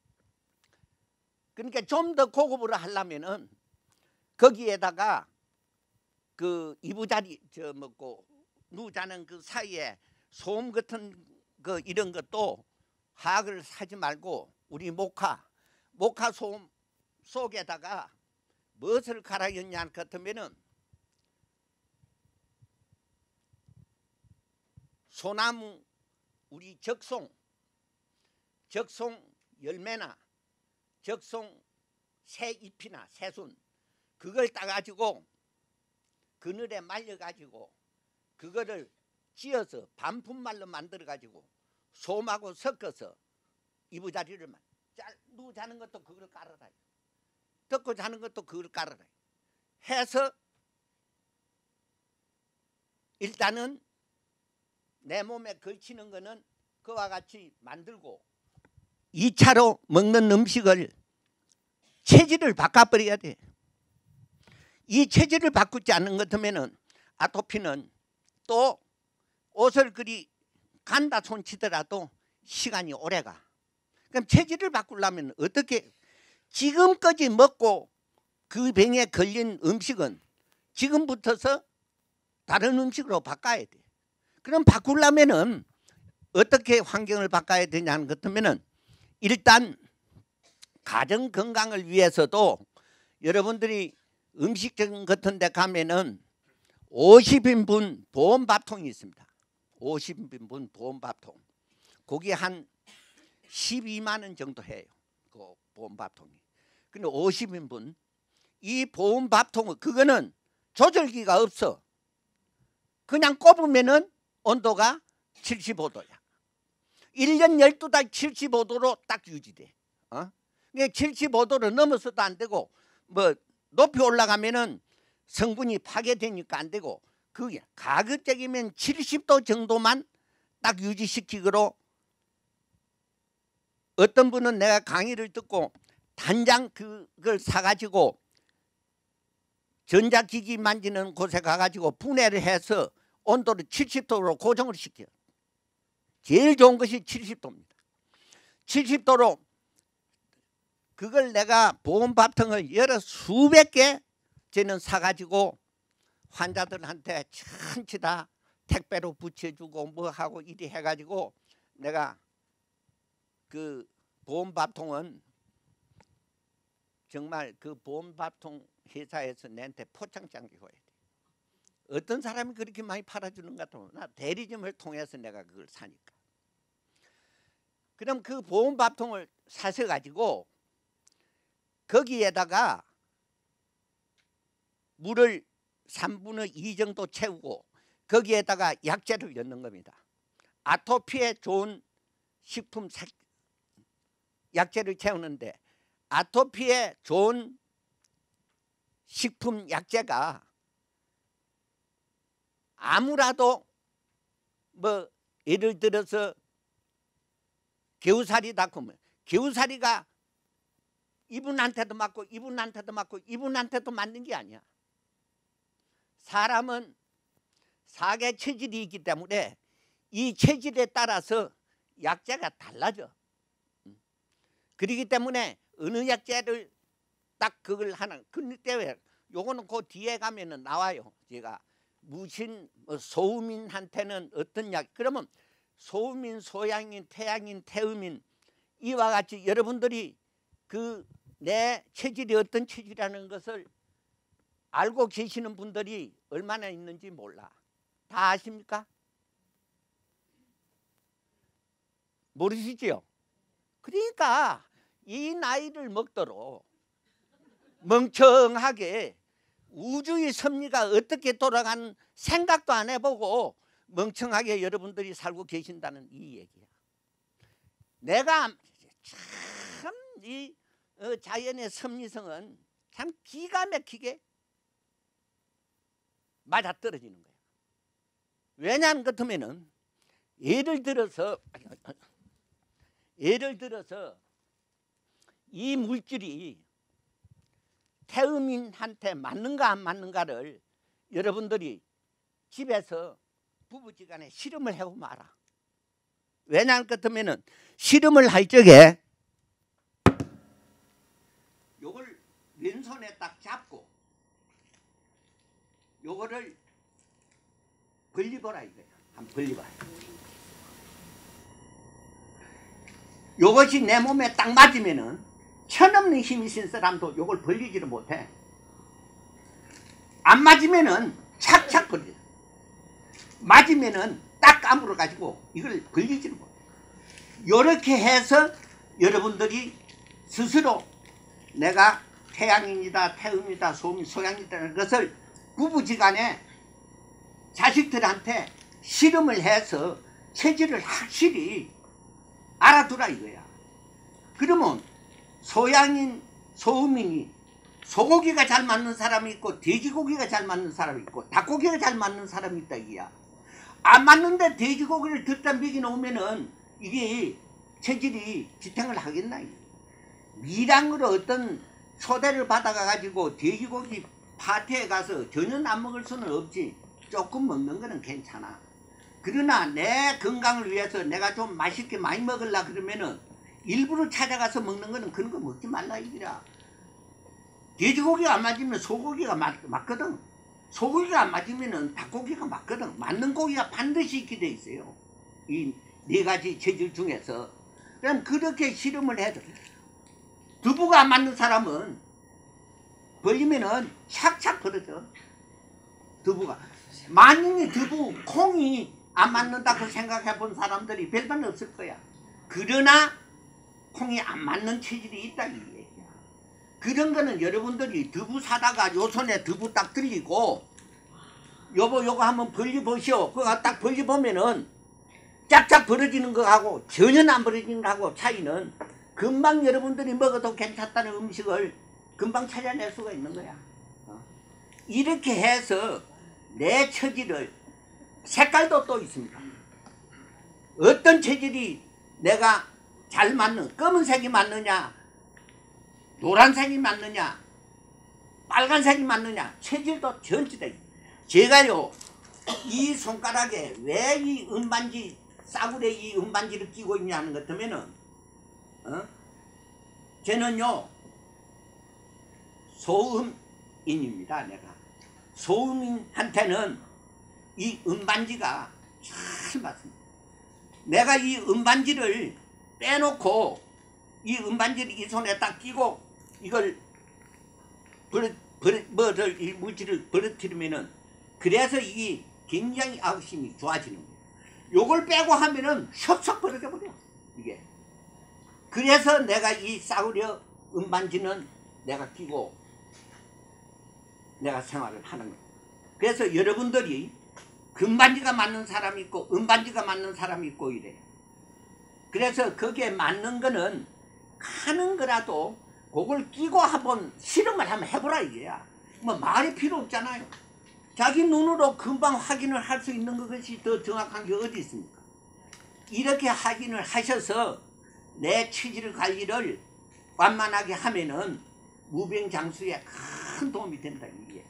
그러니까 좀 더 고급으로 하려면은 거기에다가 그 이부자리 저 뭐고 누자는 그 사이에 소음 같은 그 이런 것도 화학을 사지 말고 우리 모카 모카 소음 속에다가 무엇을 갈아였냐 같으면은 소나무 우리 적송, 적송 열매나 적송 새잎이나 새순 그걸 따가지고 그늘에 말려가지고 그거를 찧어서 반품말로 만들어가지고 솜하고 섞어서 이부자리를 만 누구 자는 것도 그걸 깔아라. 덮고 자는 것도 그걸 깔아라. 해서 일단은 내 몸에 걸치는 거는 그와 같이 만들고 이 차로 먹는 음식을 체질을 바꿔버려야 돼. 이 체질을 바꾸지 않는 것 같으면 아토피는 또 옷을 그리 간다 손치더라도 시간이 오래가. 그럼 체질을 바꾸려면 어떻게 지금까지 먹고 그 병에 걸린 음식은 지금부터서 다른 음식으로 바꿔야 돼. 그럼 바꾸려면은 어떻게 환경을 바꿔야 되냐는 것 같으면은 일단 가정 건강을 위해서도 여러분들이 음식점 같은 데 가면은 오십 인분 보온밥통이 있습니다. 오십 인분 보온밥통. 거기 한 십이만 원 정도 해요. 그 보온밥통이. 근데 오십 인분 이 보온밥통은 그거는 조절기가 없어. 그냥 꼽으면은 온도가 칠십오 도야. 일 년 열두 달 칠십오 도로 딱 유지돼. 어? 칠십오 도를 넘어서도 안 되고 뭐 높이 올라가면은 성분이 파괴되니까 안 되고 그게 가급적이면 칠십 도 정도만 딱 유지시키기로. 어떤 분은 내가 강의를 듣고 단장 그걸 사가지고 전자기기 만지는 곳에 가가지고 분해를 해서 온도를 칠십 도로 고정을 시켜요. 제일 좋은 것이 칠십 도입니다. 칠십 도로 그걸 내가 보온밥통을 여러 수백 개 저는 사가지고 환자들한테 천치 다 택배로 붙여주고 뭐하고 이리 해가지고 내가 그 보온밥통은 정말 그 보온밥통 회사에서 내한테 포장장 줘야 돼. 어떤 사람이 그렇게 많이 팔아주는 것 같으면 나 대리점을 통해서 내가 그걸 사니까. 그럼 그 보온밥통을 사서 가지고 거기에다가 물을 삼분의 이 정도 채우고 거기에다가 약재를 넣는 겁니다. 아토피에 좋은 식품 약재를 채우는데 아토피에 좋은 식품 약재가 아무라도 뭐 예를 들어서 개우살이다 그러면 개우살이가 이분한테도 맞고 이분한테도 맞고 이분한테도 맞는 게 아니야. 사람은 사계 체질이 있기 때문에 이 체질에 따라서 약재가 달라져. 그렇기 때문에 어느 약재를 딱 그걸 하나 그때 요거는 그 뒤에 가면은 나와요. 제가 무신 뭐 소음인한테는 어떤 약 그러면 소음인, 소양인, 태양인, 태음인 이와 같이 여러분들이 그 내 체질이 어떤 체질이라는 것을 알고 계시는 분들이 얼마나 있는지 몰라. 다 아십니까? 모르시죠? 그러니까 이 나이를 먹도록 멍청하게 우주의 섭리가 어떻게 돌아가는 생각도 안 해보고 멍청하게 여러분들이 살고 계신다는 이 얘기야. 내가 참 이 자연의 섭리성은 참 기가 막히게 맞아떨어지는 거야. 왜냐하면 그렇다면은 예를 들어서 예를 들어서 이 물질이 태음인한테 맞는가 안 맞는가를 여러분들이 집에서 부부지간에 실험을 해보면 알아. 왜냐할 것 같으면은 실험을 할 적에 요걸 왼손에 딱 잡고 요거를 벌리보라 이거야. 한번 벌리봐. 요것이 내 몸에 딱 맞으면은 천없는 힘이 있는 사람도 요걸 벌리지를 못해. 안 맞으면은 착착 벌려. 맞으면은 딱 까물어 가지고 이걸 걸리지는 못해요. 이렇게 해서 여러분들이 스스로 내가 태양인이다, 태음이다, 소음이 소양이다는 것을 부부지간에 자식들한테 실험을 해서 체질을 확실히 알아두라 이거야. 그러면 소양인, 소음인이 소고기가 잘 맞는 사람이 있고 돼지고기가 잘 맞는 사람이 있고 닭고기가 잘 맞는 사람이 있다 이게야. 안 맞는데 돼지고기를 듣다 먹이 놓으면은 이게 체질이 지탱을 하겠나. 미량으로 어떤 초대를 받아가 가지고 돼지고기 파티에 가서 전혀 안 먹을 수는 없지. 조금 먹는 거는 괜찮아. 그러나 내 건강을 위해서 내가 좀 맛있게 많이 먹으려 그러면은 일부러 찾아가서 먹는 거는 그런 거 먹지 말라 이기라. 돼지고기가 안 맞으면 소고기가 맞, 맞거든. 소고기가 안 맞으면 닭고기가 맞거든. 맞는 고기가 반드시 있게 돼 있어요. 이 네 가지 체질 중에서. 그럼 그렇게 실험을 해도 두부가 안 맞는 사람은 벌리면은 착착 벌어져. 두부가. 만약에 두부, 콩이 안 맞는다고 생각해 본 사람들이 별반 없을 거야. 그러나 콩이 안 맞는 체질이 있다 이 얘기야. 그런 거는 여러분들이 두부 사다가 요 손에 두부 딱 들리고 여보 요거 한번 벌리 보시오. 그거 딱 벌리 보면은 짝짝 벌어지는 거하고 전혀 안 벌어지는 거하고 차이는 금방 여러분들이 먹어도 괜찮다는 음식을 금방 찾아낼 수가 있는 거야. 이렇게 해서 내 체질을, 색깔도 또 있습니다. 어떤 체질이 내가 잘 맞는, 검은색이 맞느냐, 노란색이 맞느냐, 빨간색이 맞느냐, 체질도 전체다. 제가요, 이 손가락에 왜 이 은반지, 싸구려 이 은반지를 끼고 있냐는 것 같으면은, 어? 저는요, 소음인입니다, 내가. 소음인한테는 이 은반지가 잘 맞습니다. 내가 이 은반지를 빼놓고 이 은반지를 이 손에 딱 끼고 이걸 버려, 버려, 뭐를, 이 물질을 벌어뜨리면은 그래서 이 굉장히 아우심이 좋아지는 거예요. 요걸 빼고 하면은 섭섭 벌어져 버려, 이게. 그래서 내가 이 싸구려 은반지는 내가 끼고 내가 생활을 하는 거예요. 그래서 여러분들이 금반지가 맞는 사람이 있고 은반지가 맞는 사람이 있고 이래. 그래서 거기에 맞는 거는 가는 거라도 그걸 끼고 한번 실험을 한번 해보라 이게야. 뭐 말이 필요 없잖아요. 자기 눈으로 금방 확인을 할 수 있는 것이 더 정확한 게 어디 있습니까? 이렇게 확인을 하셔서 내 체질 관리를 완만하게 하면은 무병장수에 큰 도움이 된다 이게.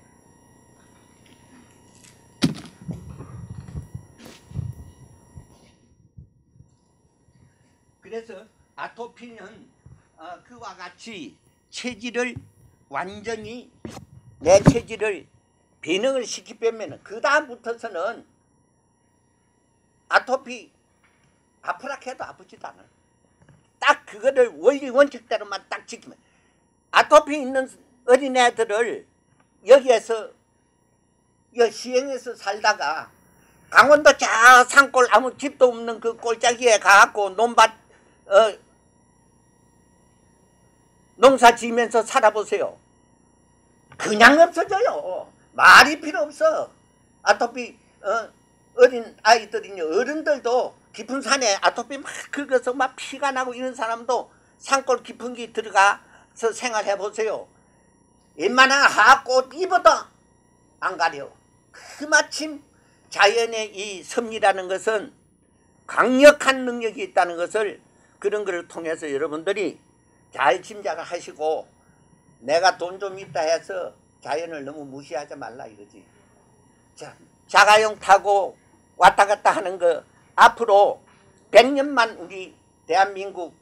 그래서 아토피는 어, 그와 같이 체질을 완전히 내 체질을 변형을 시키 빼면은 그 다음부터서는 아토피 아프라 해도 아프지도 않아요. 딱 그거를 원리 원칙대로만 딱 지키면. 아토피 있는 어린애들을 여기에서 여 시행에서 살다가 강원도 저 산골 아무 집도 없는 그 꼴짜기에 가갖고 논밭 어, 농사 지으면서 살아보세요. 그냥 없어져요. 말이 필요 없어. 아토피 어, 어린 아이들이 어른들도 깊은 산에 아토피 막 긁어서 막 피가 나고 이런 사람도 산골 깊은 데 들어가서 생활해 보세요. 웬만한 하꽃 입어도 안 가려. 그마침 자연의 이 섭리라는 것은 강력한 능력이 있다는 것을 그런 것을 통해서 여러분들이 잘 짐작을 하시고 내가 돈 좀 있다 해서 자연을 너무 무시하지 말라 이거지. 자, 자가용 타고 왔다 갔다 하는 거 앞으로 백 년만 우리 대한민국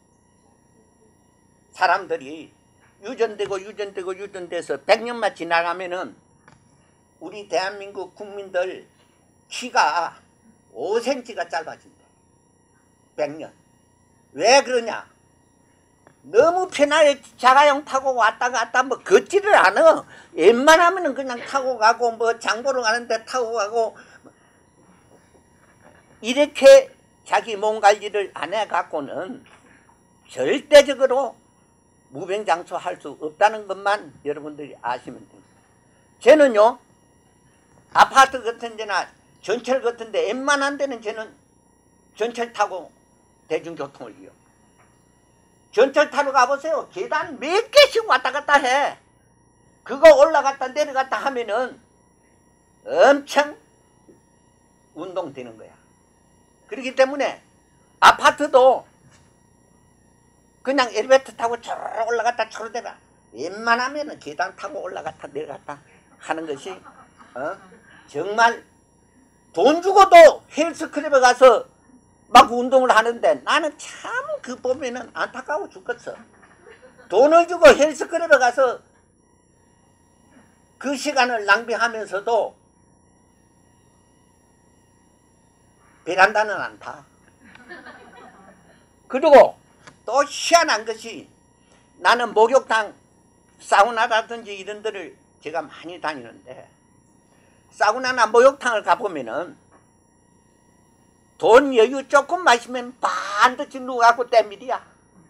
사람들이 유전되고 유전되고 유전돼서 백 년만 지나가면은 우리 대한민국 국민들 키가 오 센티미터가 짧아진다. 백 년. 왜 그러냐? 너무 편하게 자가용 타고 왔다 갔다 뭐 걷지를 않아. 웬만하면은 그냥 타고 가고 뭐 장보러 가는데 타고 가고 이렇게 자기 몸 관리를 안 해갖고는 절대적으로 무병장수 할 수 없다는 것만 여러분들이 아시면 됩니다. 저는요, 아파트 같은 데나 전철 같은 데 웬만한 데는 저는 전철 타고 대중교통을 이용. 전철 타러 가보세요. 계단 몇 개씩 왔다 갔다 해. 그거 올라갔다 내려갔다 하면은 엄청 운동되는 거야. 그렇기 때문에 아파트도 그냥 엘리베이터 타고 쭉 올라갔다 쭉 내려가. 웬만하면은 계단 타고 올라갔다 내려갔다 하는 것이 어? 정말 돈 주고도 헬스클럽에 가서 막 운동을 하는데 나는 참 그 보면은 안타까워 죽겠어. 돈을 주고 헬스클럽에 가서 그 시간을 낭비하면서도 베란다는 안 타. 그리고 또 희한한 것이 나는 목욕탕 사우나라든지 이런 데를 제가 많이 다니는데 사우나나 목욕탕을 가보면은 돈 여유 조금 마시면 반드시 누워갖고 때밀이야.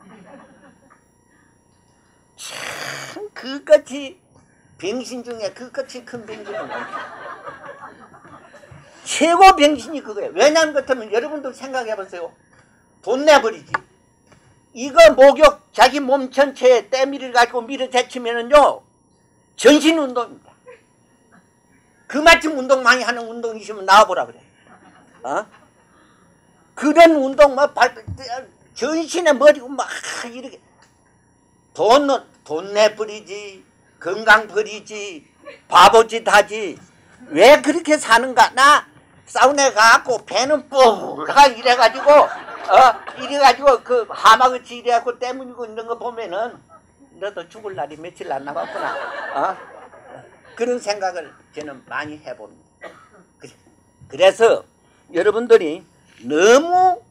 참 그것이 병신 중에 그것이 큰 병신은 없어. 최고 병신이 그거예요. 왜냐하면 그렇다면 여러분들 생각해보세요. 돈 내버리지. 이거 목욕 자기 몸 전체에 때밀을 가지고 밀어제치면은요 전신 운동입니다. 그만큼 운동 많이 하는 운동이시면 나와보라 그래. 어? 그런 운동 뭐 발, 전신에 머리고 막 이렇게 돈 돈 내버리지, 건강 버리지, 바보짓 하지. 왜 그렇게 사는가? 나 사우나에 가갖고 배는 뿔가 이래가지고 어 이래가지고 그 하마같이 이래갖고 때문이고 있는 거 보면은 너도 죽을 날이 며칠 안 남았구나. 어? 그런 생각을 저는 많이 해봅니다. 그래서 여러분들이 너무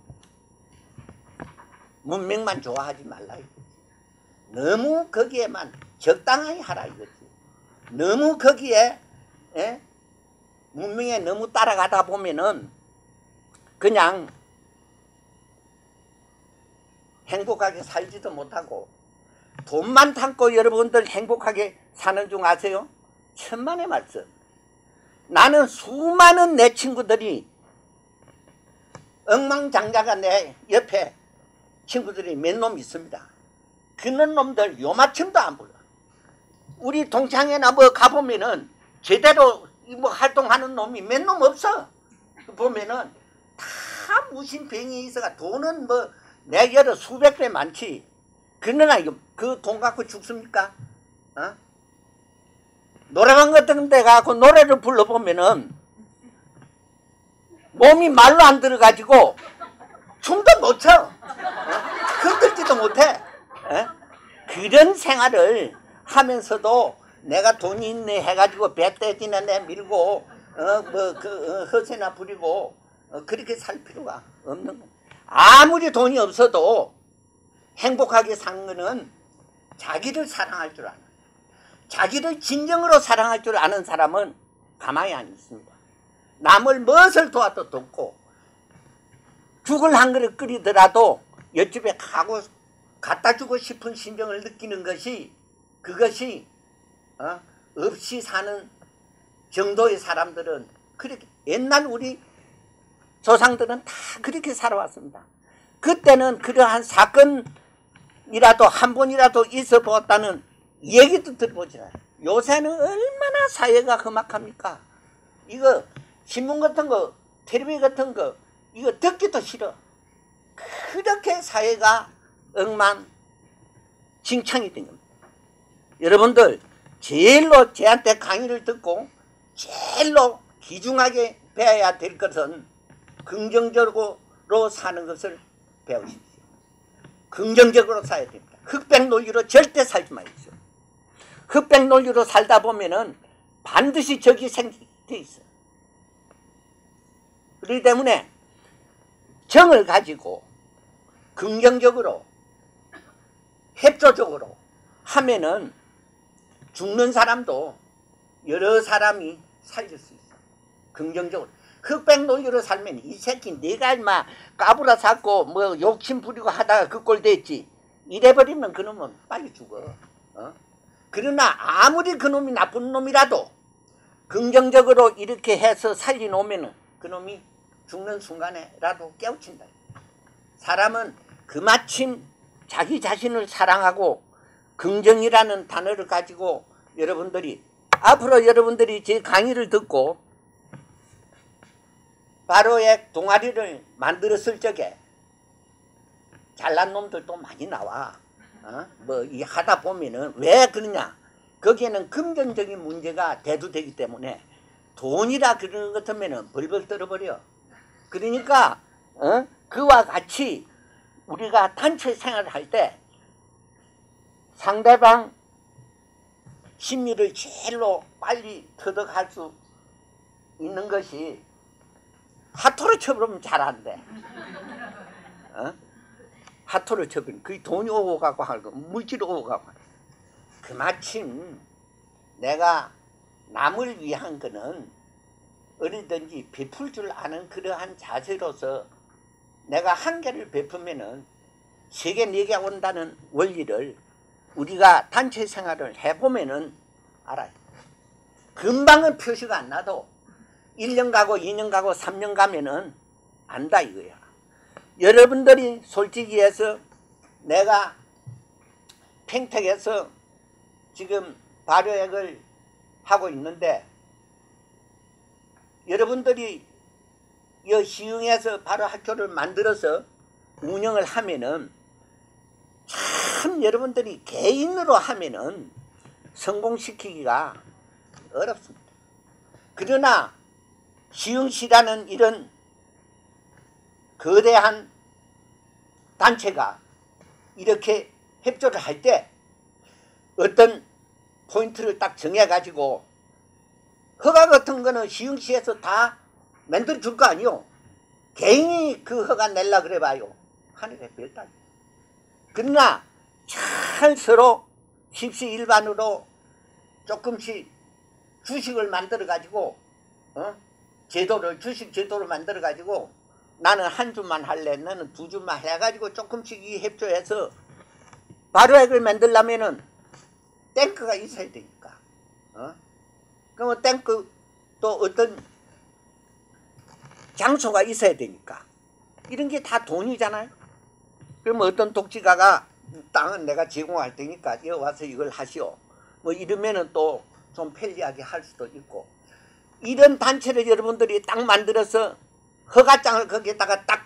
문명만 좋아하지 말라 이거지. 너무 거기에만 적당히 하라 이거지. 너무 거기에 에? 문명에 너무 따라가다 보면은 그냥 행복하게 살지도 못하고 돈만 탐고 여러분들 행복하게 사는 중 아세요? 천만의 말씀. 나는 수많은 내 친구들이 엉망장자가 내 옆에 친구들이 몇 놈 있습니다. 그런 놈들 요마침도 안 불러. 우리 동창회나 뭐 가보면은 제대로 뭐 활동하는 놈이 몇 놈 없어. 보면은 다 무신병이 있어가 돈은 뭐 내 여러 수백 배 많지. 그러나 그 돈 갖고 죽습니까? 어? 노래방 같은 데 가고 노래를 불러보면은 몸이 말로 안 들어가지고 춤도 못 춰. 어? 흔들지도 못해. 어? 그런 생활을 하면서도 내가 돈이 있네 해가지고 배떼지나 내 밀고 어 뭐 그 어, 허세나 부리고 어, 그렇게 살 필요가 없는 거야. 아무리 돈이 없어도 행복하게 사는 거는 자기를 사랑할 줄 아는, 자기를 진정으로 사랑할 줄 아는 사람은 가만히 안 있습니다. 남을 무엇을 도와도 돕고 죽을 한 그릇 끓이더라도 옆집에 가고 갖다 주고 싶은 심정을 느끼는 것이 그것이 어? 없이 사는 정도의 사람들은 그렇게 옛날 우리 조상들은 다 그렇게 살아왔습니다. 그때는 그러한 사건이라도 한 번이라도 있어 보았다는 얘기도 들어보지 않아요. 요새는 얼마나 사회가 험악합니까? 이거 신문 같은 거, 텔레비 같은 거 이거 듣기도 싫어. 그렇게 사회가 엉망진창이 된 겁니다. 여러분들 제일로 제한테 강의를 듣고 제일로 귀중하게 배워야 될 것은 긍정적으로 사는 것을 배우십시오. 긍정적으로 살아야 됩니다. 흑백 논리로 절대 살지 마십시오. 흑백 논리로 살다 보면은 반드시 적이 생기게 있어요. 그렇기 때문에 정을 가지고 긍정적으로 협조적으로 하면은 죽는 사람도 여러 사람이 살릴 수 있어. 긍정적으로. 흑백 논리로 살면 이 새끼 네가 인마 까불어 샀고 뭐 욕심 부리고 하다가 그 꼴 됐지. 이래버리면 그놈은 빨리 죽어. 어? 그러나 아무리 그놈이 나쁜 놈이라도 긍정적으로 이렇게 해서 살려놓으면 그놈이 죽는 순간에라도 깨우친다. 사람은 그마침 자기 자신을 사랑하고 긍정이라는 단어를 가지고 여러분들이 앞으로 여러분들이 제 강의를 듣고 바로의 동아리를 만들었을 적에 잘난 놈들도 많이 나와. 어? 뭐 이 하다 보면은 왜 그러냐? 거기에는 금전적인 문제가 대두되기 때문에 돈이라 그러는 것 같으면은 벌벌 떨어버려. 그러니까 어? 그와 같이 우리가 단체 생활을 할 때 상대방 심리를 제일로 빨리 터득할 수 있는 것이 하토를 쳐버리면 잘 안 돼. 어? 하토를 쳐버리면 그게 돈이 오고 가고 하고 물질이 오고 가고. 그마침 내가 남을 위한 거는 어디든지 베풀 줄 아는 그러한 자세로서 내가 한 개를 베푸면은 세 개, 네 개 온다는 원리를 우리가 단체 생활을 해보면은 알아요. 금방은 표시가 안 나도 일 년 가고 이 년 가고 삼 년 가면은 안다 이거야. 여러분들이 솔직히 해서 내가 평택에서 지금 발효액을 하고 있는데 여러분들이 이 시흥에서 바로 학교를 만들어서 운영을 하면은 참 여러분들이 개인으로 하면은 성공시키기가 어렵습니다. 그러나 시흥시라는 이런 거대한 단체가 이렇게 협조를 할 때 어떤 포인트를 딱 정해가지고 허가 같은 거는 시흥시에서 다 만들어 줄 거 아니요. 개인이 그 허가 낼라 그래 봐요. 하늘의 별따기. 그러나 잘 서로 십시일반으로 조금씩 주식을 만들어 가지고 어? 제도를 주식 제도를 만들어 가지고 나는 한 주만 할래, 너는 두 주만 해가지고 조금씩 이 협조해서 발효액을 만들려면은 탱크가 있어야 되니까. 어? 그러면 탱크 또 어떤 장소가 있어야 되니까. 이런 게 다 돈이잖아요. 그러면 어떤 독지가가 땅은 내가 제공할 테니까 여기 와서 이걸 하시오. 뭐 이러면은 또 좀 편리하게 할 수도 있고. 이런 단체를 여러분들이 딱 만들어서 허가장을 거기에다가 딱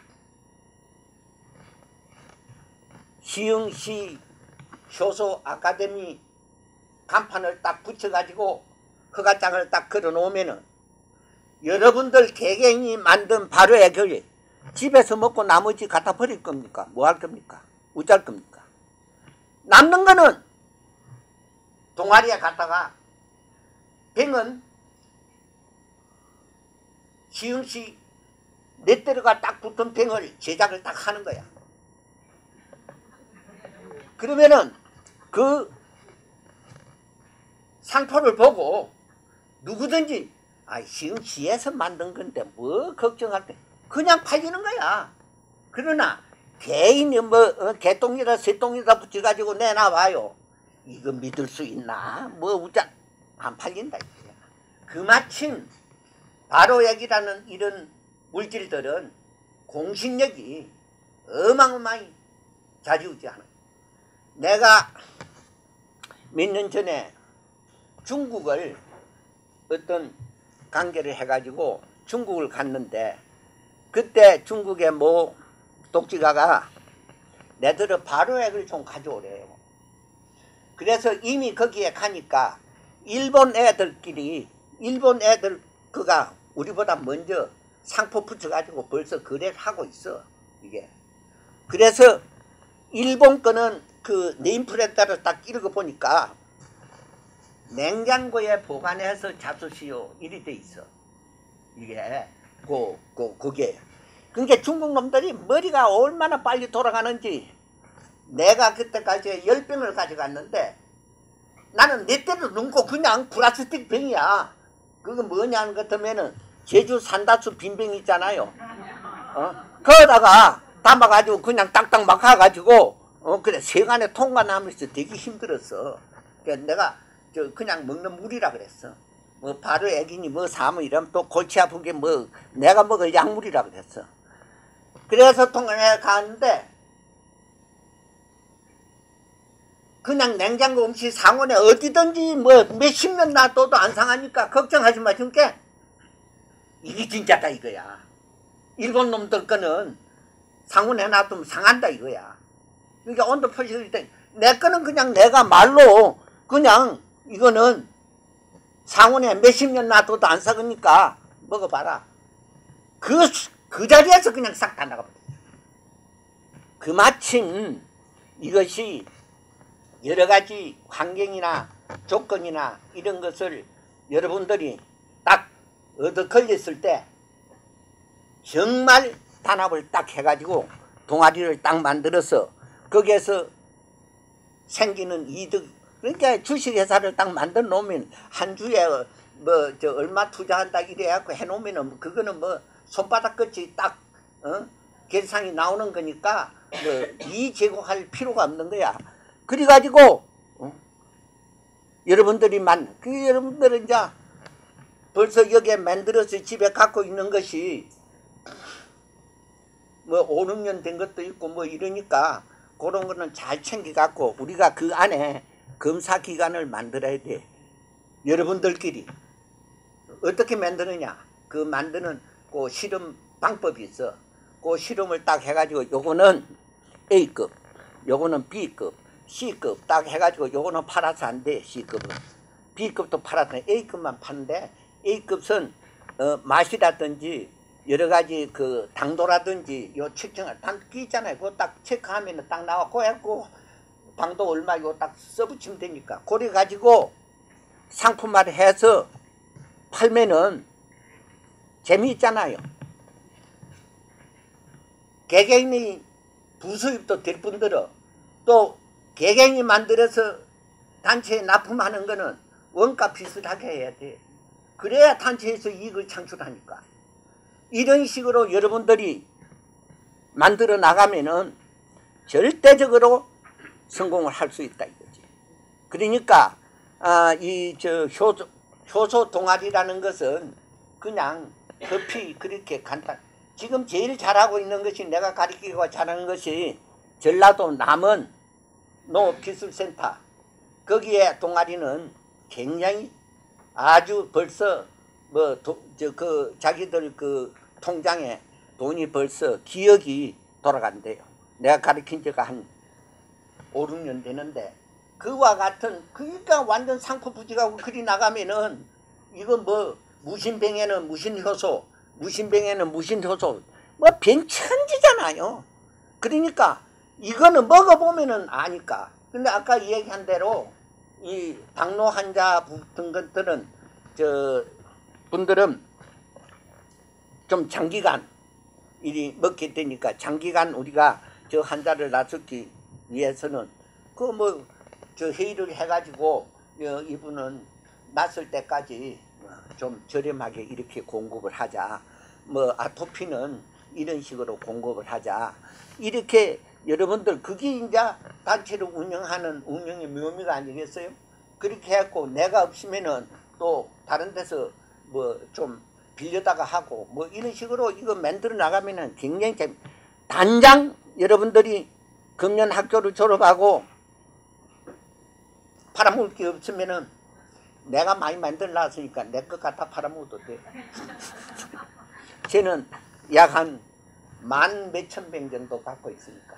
시흥시 효소 아카데미 간판을 딱 붙여가지고 허가장을 딱 걸어 놓으면은 여러분들 개개인이 만든 발효액을 집에서 먹고 나머지 갖다 버릴 겁니까? 뭐 할 겁니까? 어쩔 겁니까? 남는 거는 동아리에 갔다가 병은 시흥시 넷대로가 딱 붙은 병을 제작을 딱 하는 거야. 그러면은 그 상표를 보고 누구든지 아 시흥시에서 만든 건데 뭐 걱정할 때 그냥 팔리는 거야. 그러나 개인이 뭐 어, 개똥이다 새똥이다 붙여가지고 내놔봐요. 이거 믿을 수 있나? 뭐 우짜 안 팔린다. 그마침 발효액이라는 이런 물질들은 공신력이 어마어마히 자지우지하는. 내가 몇 년 전에 중국을 어떤 관계를 해가지고 중국을 갔는데 그때 중국의 뭐 독지가가 내들어 발효액을 좀 가져오래요. 그래서 이미 거기에 가니까 일본 애들끼리 일본 애들 그가 우리보다 먼저 상표 붙여가지고 벌써 거래를 하고 있어. 이게 그래서 일본 거는 그 네임플레이트를 딱 읽어보니까 냉장고에 보관해서 잡수시오 이리 돼 있어. 이게 그, 그, 그게 그러니까 중국 놈들이 머리가 얼마나 빨리 돌아가는지. 내가 그때까지 열 병을 가져갔는데 나는 내 때로 넘고 그냥 플라스틱 병이야. 그거 뭐냐 하는 것 같으면은 제주 산다수 빈병 있잖아요. 어? 거기다가 담아가지고 그냥 딱딱 막아가지고 어 그래 세간에 통과하면서 되게 힘들었어. 그래서 내가 저 그냥 먹는 물이라 그랬어. 뭐 바로 애기니 뭐 사면 이러면 또 골치 아픈 게 뭐 내가 먹을 약물이라 그랬어. 그래서 통과해 가는데 그냥 냉장고 음식 상온에 어디든지 뭐 몇십 년 놔둬도 안 상하니까 걱정하지 마. 줄게. 이게 진짜다 이거야. 일본 놈들 거는 상온에 놔두면 상한다 이거야. 그러니까 온도 표시를 때 내 거는 그냥 내가 말로 그냥 이거는 상온에 몇십 년 놔둬도 안 삭으니까 먹어봐라. 그, 그 자리에서 그냥 싹 다 나가버려. 그 마침 이것이 여러 가지 환경이나 조건이나 이런 것을 여러분들이 딱 얻어 걸렸을 때 정말 단합을 딱 해가지고 동아리를 딱 만들어서 거기에서 생기는 이득, 그러니까 주식회사를 딱 만들어 놓으면 한 주에 뭐 저 얼마 투자한다 이래갖고 해놓으면은 그거는 뭐 손바닥끝이 딱 어? 계산이 나오는 거니까 뭐 이 제공할 필요가 없는 거야. 그래가지고 어? 여러분들이 만, 그 여러분들은 이제 벌써 여기에 만들어서 집에 갖고 있는 것이 뭐 오, 육 년 된 것도 있고 뭐 이러니까 그런 거는 잘 챙겨갖고 우리가 그 안에 검사기관을 만들어야 돼. 여러분들끼리 어떻게 만드느냐, 그 만드는 그 실험 방법이 있어. 그 실험을 딱 해가지고 요거는 A급, 요거는 B급, C급 딱 해가지고 요거는 팔아서 안 돼. C급은 B급도 팔아서 A급만 파는데 A급은 어, 맛이라든지 여러 가지 그 당도라든지 요 측정을 단기 있잖아요. 그거 딱 체크하면 딱 나와. 그거 해갖고 당도 얼마 이거 딱 써붙이면 되니까. 그래 가지고 상품화를 해서 팔면은 재미있잖아요. 개개인이 부수입도 될 뿐더러 또 개개인이 만들어서 단체에 납품하는 거는 원가 비슷하게 해야 돼. 그래야 단체에서 이익을 창출하니까. 이런 식으로 여러분들이 만들어 나가면은 절대적으로 성공을 할 수 있다 이거지. 그러니까 아, 이 저 효소, 효소 동아리라는 것은 그냥 급히 그렇게 간단. 지금 제일 잘하고 있는 것이 내가 가르치고 잘하는 것이 전라도 남원 농업기술센터. 거기에 동아리는 굉장히 아주 벌써 뭐 저 그 자기들 그 통장에 돈이 벌써 기억이 돌아간대요. 내가 가르친 지가 한 오, 육 년 되는데 그와 같은 그러니까 완전 상포부지가고 그리 나가면은 이거 뭐 무신병에는 무신효소, 무신병에는 무신효소 뭐 병천지잖아요. 그러니까 이거는 먹어보면은 아니까. 근데 아까 얘기한 대로 이 당뇨 환자 같은 것들은 저 분들은 좀 장기간 일이 먹게 되니까 장기간 우리가 저 환자를 낫기 위해서는 그 뭐 저 회의를 해가지고 어, 이분은 낫을 때까지 좀 저렴하게 이렇게 공급을 하자. 뭐 아토피는 이런 식으로 공급을 하자. 이렇게 여러분들 그게 이제 단체를 운영하는 운영의 묘미가 아니겠어요? 그렇게 해갖고 내가 없으면은 또 다른 데서 뭐 좀 빌려다가 하고 뭐 이런 식으로 이거 만들어 나가면은 굉장히 재밌. 단장 여러분들이 금년 학교를 졸업하고 팔아먹을 게 없으면은 내가 많이 만들어 놨으니까 내 것 갖다 팔아먹어도 돼. 쟤는 약 한 만 몇천 병 정도 갖고 있으니까.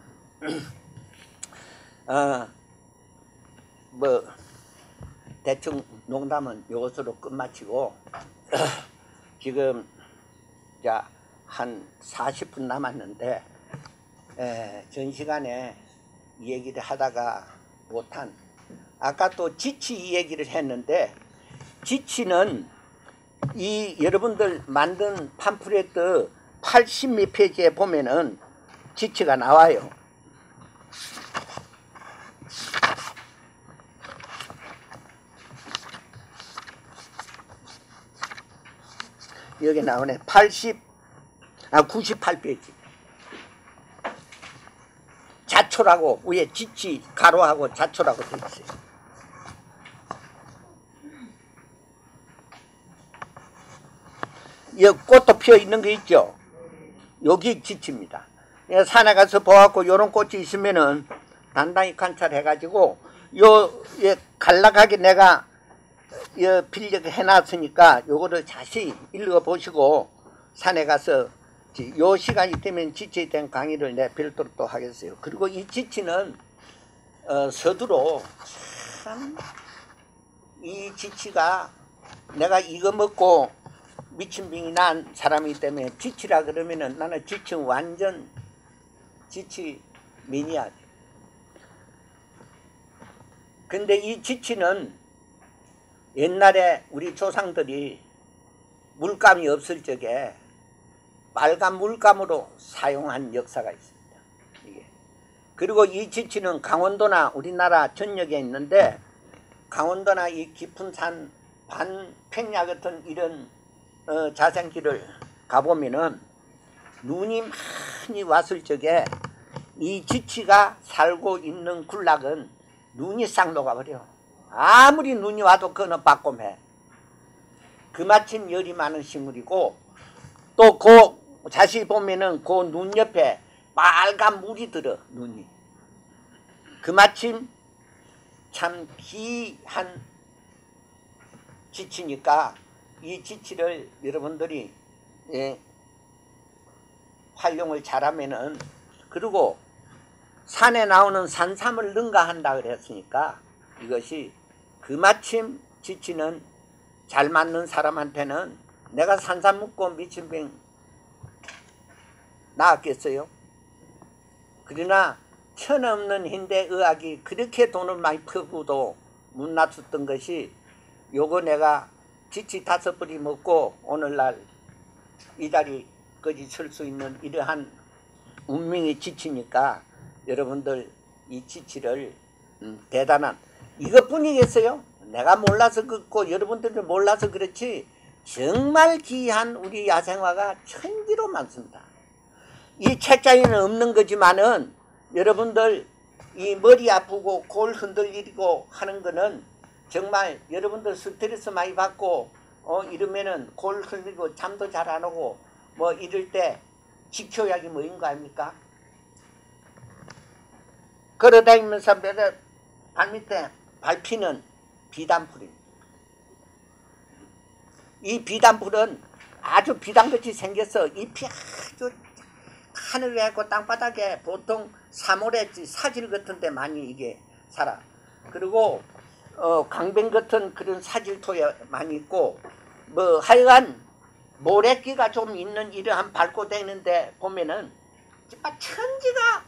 어, 뭐 대충 농담은 이것으로 끝마치고 지금 자 한 사십 분 남았는데 에, 전 시간에 이 얘기를 하다가 못한 아까 또 지치 이 얘기를 했는데 지치는 이 여러분들 만든 팜플렛 팔십 몇 페이지에 보면은 지치가 나와요. 여기 나오네. 팔십, 아 구십팔 페이지. 자초라고 위에 지치 가로하고 자초라고 되어 있어요. 여기 꽃도 피어 있는 거 있죠. 여기 지치입니다. 산에 가서 보았고 요런 꽃이 있으면은 단단히 관찰해 가지고 요 예, 간략하게 내가 요 필력을 해놨으니까 요거를 자세히 읽어 보시고 산에 가서 요 시간이 되면 지치에 대한 강의를 내 별도로 또 하겠어요. 그리고 이 지치는 어, 서두로 참 이 지치가 내가 이거 먹고 미친병이 난 사람이기 때문에 지치라 그러면은 나는 지치는 완전 지치 매니아. 근데 이 지치는 옛날에 우리 조상들이 물감이 없을 적에 빨간 물감으로 사용한 역사가 있습니다. 이게. 그리고 이 지치는 강원도나 우리나라 전역에 있는데 강원도나 이 깊은 산 반평야 같은 이런 어, 자생길을 가보면은 눈이 많이 왔을 적에 이 지치가 살고 있는 군락은 눈이 싹 녹아버려. 아무리 눈이 와도 그거는 빠꼼해. 그마침 열이 많은 식물이고 또 그 자세히 보면은 그 눈 옆에 빨간 물이 들어. 눈이 그마침 참 귀한 지치니까 이 지치를 여러분들이 예, 활용을 잘하면은, 그리고 산에 나오는 산삼을 능가한다 그랬으니까 이것이 그마침 지치는 잘 맞는 사람한테는 내가 산삼 먹고 미친병 나았겠어요? 그러나 천없는 현대의학이 그렇게 돈을 많이 퍼부도 못 놨었던 것이 요거 내가 지치 다섯 뿌리 먹고 오늘날 이 자리까지 설 수 있는 이러한 운명의 지치니까 여러분들 이 지치를 음, 대단한 이것뿐이겠어요? 내가 몰라서 그렇고 여러분들도 몰라서 그렇지 정말 귀한 우리 야생화가 천지로 많습니다. 이 책자에는 없는 거지만은 여러분들 이 머리 아프고 골 흔들리고 하는 거는 정말 여러분들 스트레스 많이 받고 어 이러면은 골 흔들리고 잠도 잘 안 오고 뭐 이럴 때 직효약이 뭐인 거 아닙니까? 걸어다니면서 발밑에 밟히는 비단풀입니다. 이 비단풀은 아주 비단같이 생겨서 잎이 아주 하늘에 있고 땅바닥에 보통 사물에 사질 같은 데 많이 이게 살아. 그리고 어, 강변 같은 그런 사질토에 많이 있고 뭐 하여간 모래끼가 좀 있는 이러한 밟고 다니는데 보면은 정말 천지가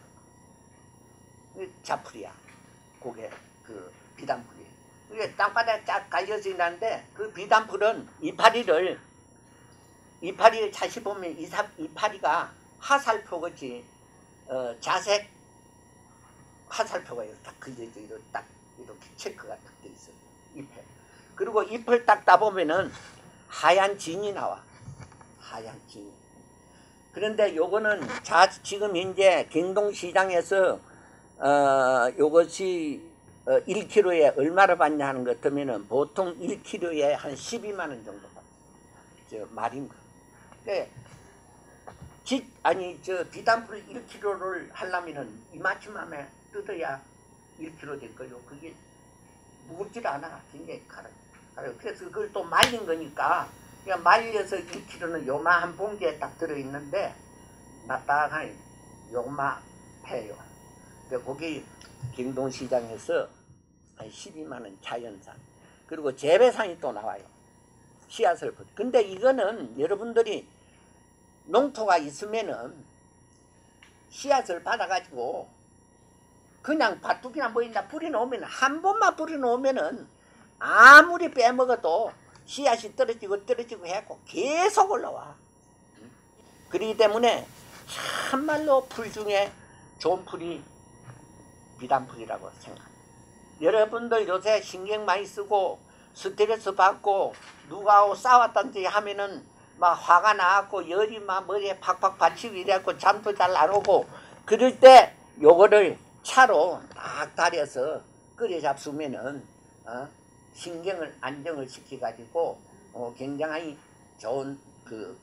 자풀이야. 그게 그 비단풀이. 이게 땅바닥에 쫙 갈려져 있는데 그 비단풀은 이파리를 이파리를 다시 보면 이사, 이파리가 화살표같이 어, 자색 화살표가 딱 그려져 이렇게 딱 이렇게 체크가 딱 돼 있어요. 잎에. 그리고 잎을 딱 따보면은 하얀 진이 나와. 하얀 진. 그런데 요거는 자, 지금 현재 경동시장에서 어, 요것이 어, 일 킬로그램에 얼마를 받냐 하는 것 같으면은 보통 일 킬로그램에 한 십이만 원 정도 받아요. 저 말인 거. 그러니까 지, 아니 저 비단풀 일 킬로그램를 하려면은 이마침 안에 뜯어야 일 킬로그램 될 거요. 그게 무겁질 않아. 굉장히 가라요. 그래서 그걸 또 말린 거니까 그냥 말려서 일 킬로그램는 요만한 봉지에 딱 들어있는데 나딱하니 요만해요. 거기 경동시장에서 한 십이만 원 자연산. 그리고 재배산이 또 나와요. 씨앗을. 근데 이거는 여러분들이 농토가 있으면은 씨앗을 받아가지고 그냥 밭둑이나 뭐 있나 뿌려놓으면 한 번만 뿌려놓으면은 아무리 빼먹어도 씨앗이 떨어지고 떨어지고 해갖고 계속 올라와. 그렇기 때문에 참말로 풀 중에 좋은 풀이 비단풀이라고 생각합니다. 여러분들 요새 신경 많이 쓰고 스트레스 받고 누구하고 싸웠던지 하면은 막 화가 나갖고 열이 막 머리에 팍팍 받치고 이래갖고 잠도 잘 안 오고 그럴 때 요거를 차로 딱 달여서 끓여 잡수면은 어? 신경을 안정을 시켜가지고 어, 굉장히 좋은 그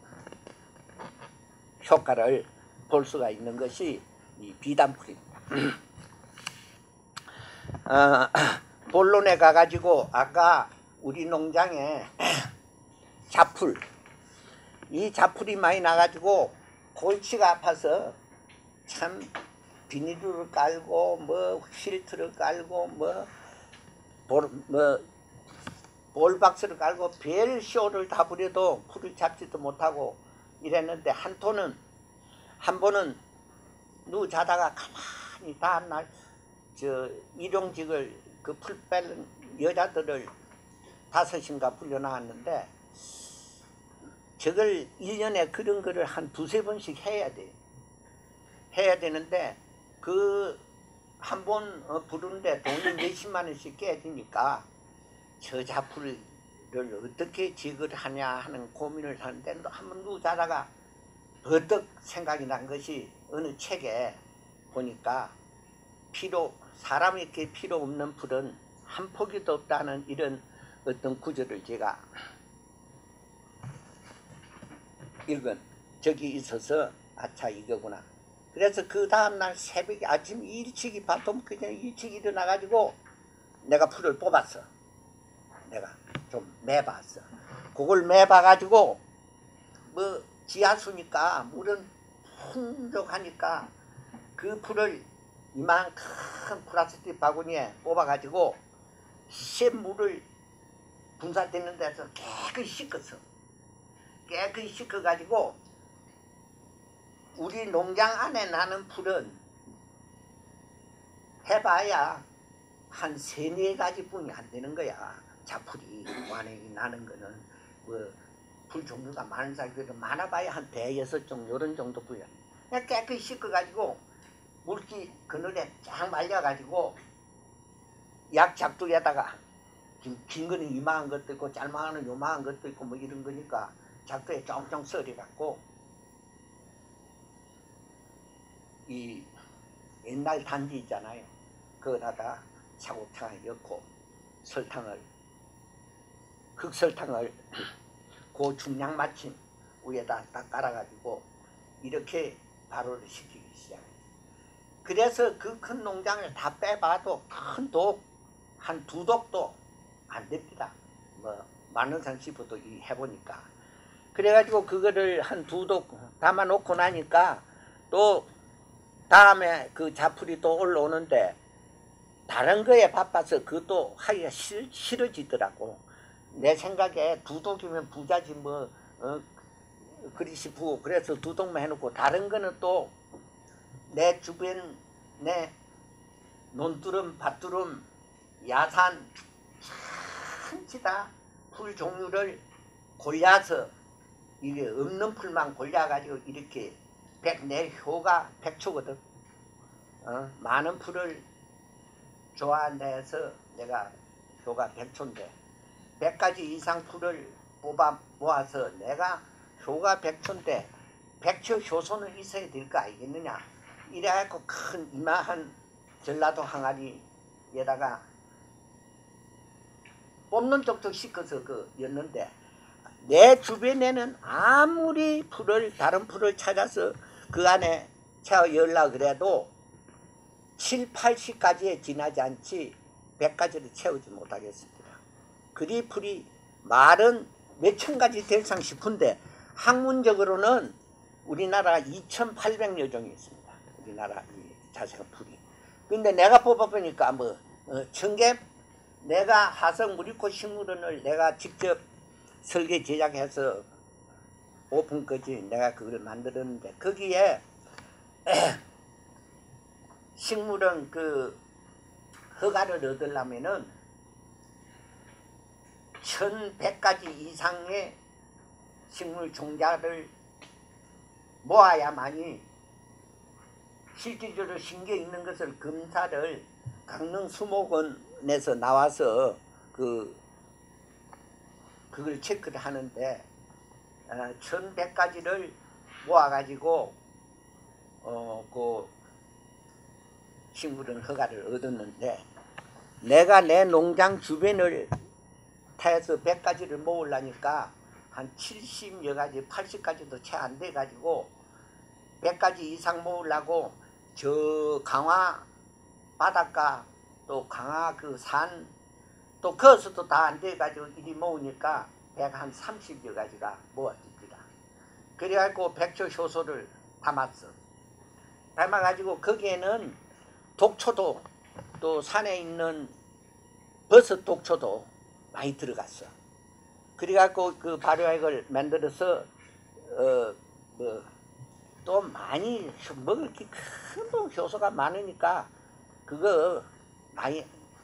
효과를 볼 수가 있는 것이 이 비단풀입니다. 어, 본론에 가가지고 아까 우리 농장에 잡풀 이 잡풀이 많이 나가지고 골치가 아파서 참 비닐을 깔고 뭐 실트를 깔고 뭐 볼, 뭐 볼박스를 깔고 별 쇼를 다 부려도 풀을 잡지도 못하고 이랬는데 한 톤은 한 번은 누워 자다가 가만히 다음날 저 일용직을 그 풀 빼는 여자들을 다섯인가 불려 나왔는데 저걸 일 년에 그런 거를 한 두세 번씩 해야 돼. 해야 되는데 그 한 번 부르는데 돈이 몇십만 원씩 깨지니까 저 잡풀을 어떻게 직을 하냐 하는 고민을 하는데 한 번 누워 자다가 버뜩 생각이 난 것이 어느 책에 보니까 필요 사람이 이렇게 필요 없는 풀은 한 포기도 없다는 이런 어떤 구절을 제가 읽은 적이 있어서 아차 이거구나. 그래서 그 다음날 새벽에 아침 일찍이 밥도 먹기 전에 일찍 일어나가지고 내가 풀을 뽑았어. 내가 좀 매봤어. 그걸 매봐가지고 뭐 지하수니까 물은 풍족하니까 그 풀을 이만큼 플라스틱 바구니에 뽑아가지고 샘물을 분사되는 데서 깨끗이 씻었어. 깨끗이 씻어가지고 우리 농장 안에 나는 풀은 해봐야 한 세네 가지 뿐이 안 되는 거야. 잡풀이 완행이 나는 거는 뭐 풀 종류가 많은 사람들은 많아봐야 한 대여섯 종 이런 정도뿐이야. 그냥 깨끗이 씻어가지고 물기 그늘에 쫙 말려가지고 약 작두에다가 긴 거는 이만한 것도 있고 짤막한 거는 요만한 것도 있고 뭐 이런 거니까 작두에 쫑쫑 썰어갖고 이 옛날 단지 있잖아요. 거기다가 차곡차곡 넣고 설탕을 흑설탕을 그 중량 맞춤 위에다 딱 깔아가지고 이렇게 발효를 시키기 시작해요. 그래서 그 큰 농장을 다 빼봐도 큰 독, 한 두 독도 안 됩니다. 뭐 만원상 씹어도 이 해보니까. 그래가지고 그거를 한 두 독 담아 놓고 나니까 또 다음에 그 잡풀이 또 올라오는데 다른 거에 바빠서 그것도 하기가 싫, 싫어지더라고. 내 생각에 두 독이면 부자지 뭐 어, 그리 싶고 그래서 두 독만 해놓고 다른 거는 또 내 주변 내 논두름, 밭두름, 야산 전체 다 풀 종류를 골라서 이게 없는 풀만 골라가지고 이렇게 백, 내 효가 백초거든. 어? 많은 풀을 좋아한다해서 내가 효가 백초인데 백 가지 이상 풀을 뽑아 모아서 내가 효가 백초인데 백초 효소는 있어야 될 거 아니겠느냐. 이래갖고 큰 이마한 전라도 항아리에다가 뽑는 쪽도 씻어서 그 였는데 내 주변에는 아무리 풀을 다른 풀을 찾아서 그 안에 채워 열라 그래도 칠, 팔십 가지에 지나지 않지 백 가지를 채우지 못하겠습니다. 그리 풀이 말은 몇천 가지 될상 싶은데 학문적으로는 우리나라 이천팔백여 종이 있습니다. 우리나라 이 자생 풀이. 근데 내가 뽑아보니까 뭐 어, 청개 내가 화성 무리코 식물원을 내가 직접 설계 제작해서 오픈까지 내가 그걸 만들었는데 거기에 식물원 그 허가를 얻으려면은 천백 가지 이상의 식물 종자를 모아야만이 실질적으로 신경 있는 것을 검사를 강릉 수목원에서 나와서 그 그걸 체크를 하는데 어, 천백 가지를 모아가지고 어, 그 식물은 허가를 얻었는데 내가 내 농장 주변을 타서 백 가지를 모으려니까 한 칠십여 가지, 팔십 가지도 채 안 돼가지고 백 가지 이상 모으려고 저 강화 바닷가 또 강화 그 산 또 거기서도 다 안 돼가지고 이리 모으니까 백한 삼십여 가지가 모아집니다. 그래갖고 백조 효소를 담았어. 담아가지고 거기에는 독초도 또 산에 있는 버섯 독초도 많이 들어갔어. 그래갖고 그 발효액을 만들어서 어 뭐 또 많이 먹을 게 큰 효소가 많으니까 그거 많이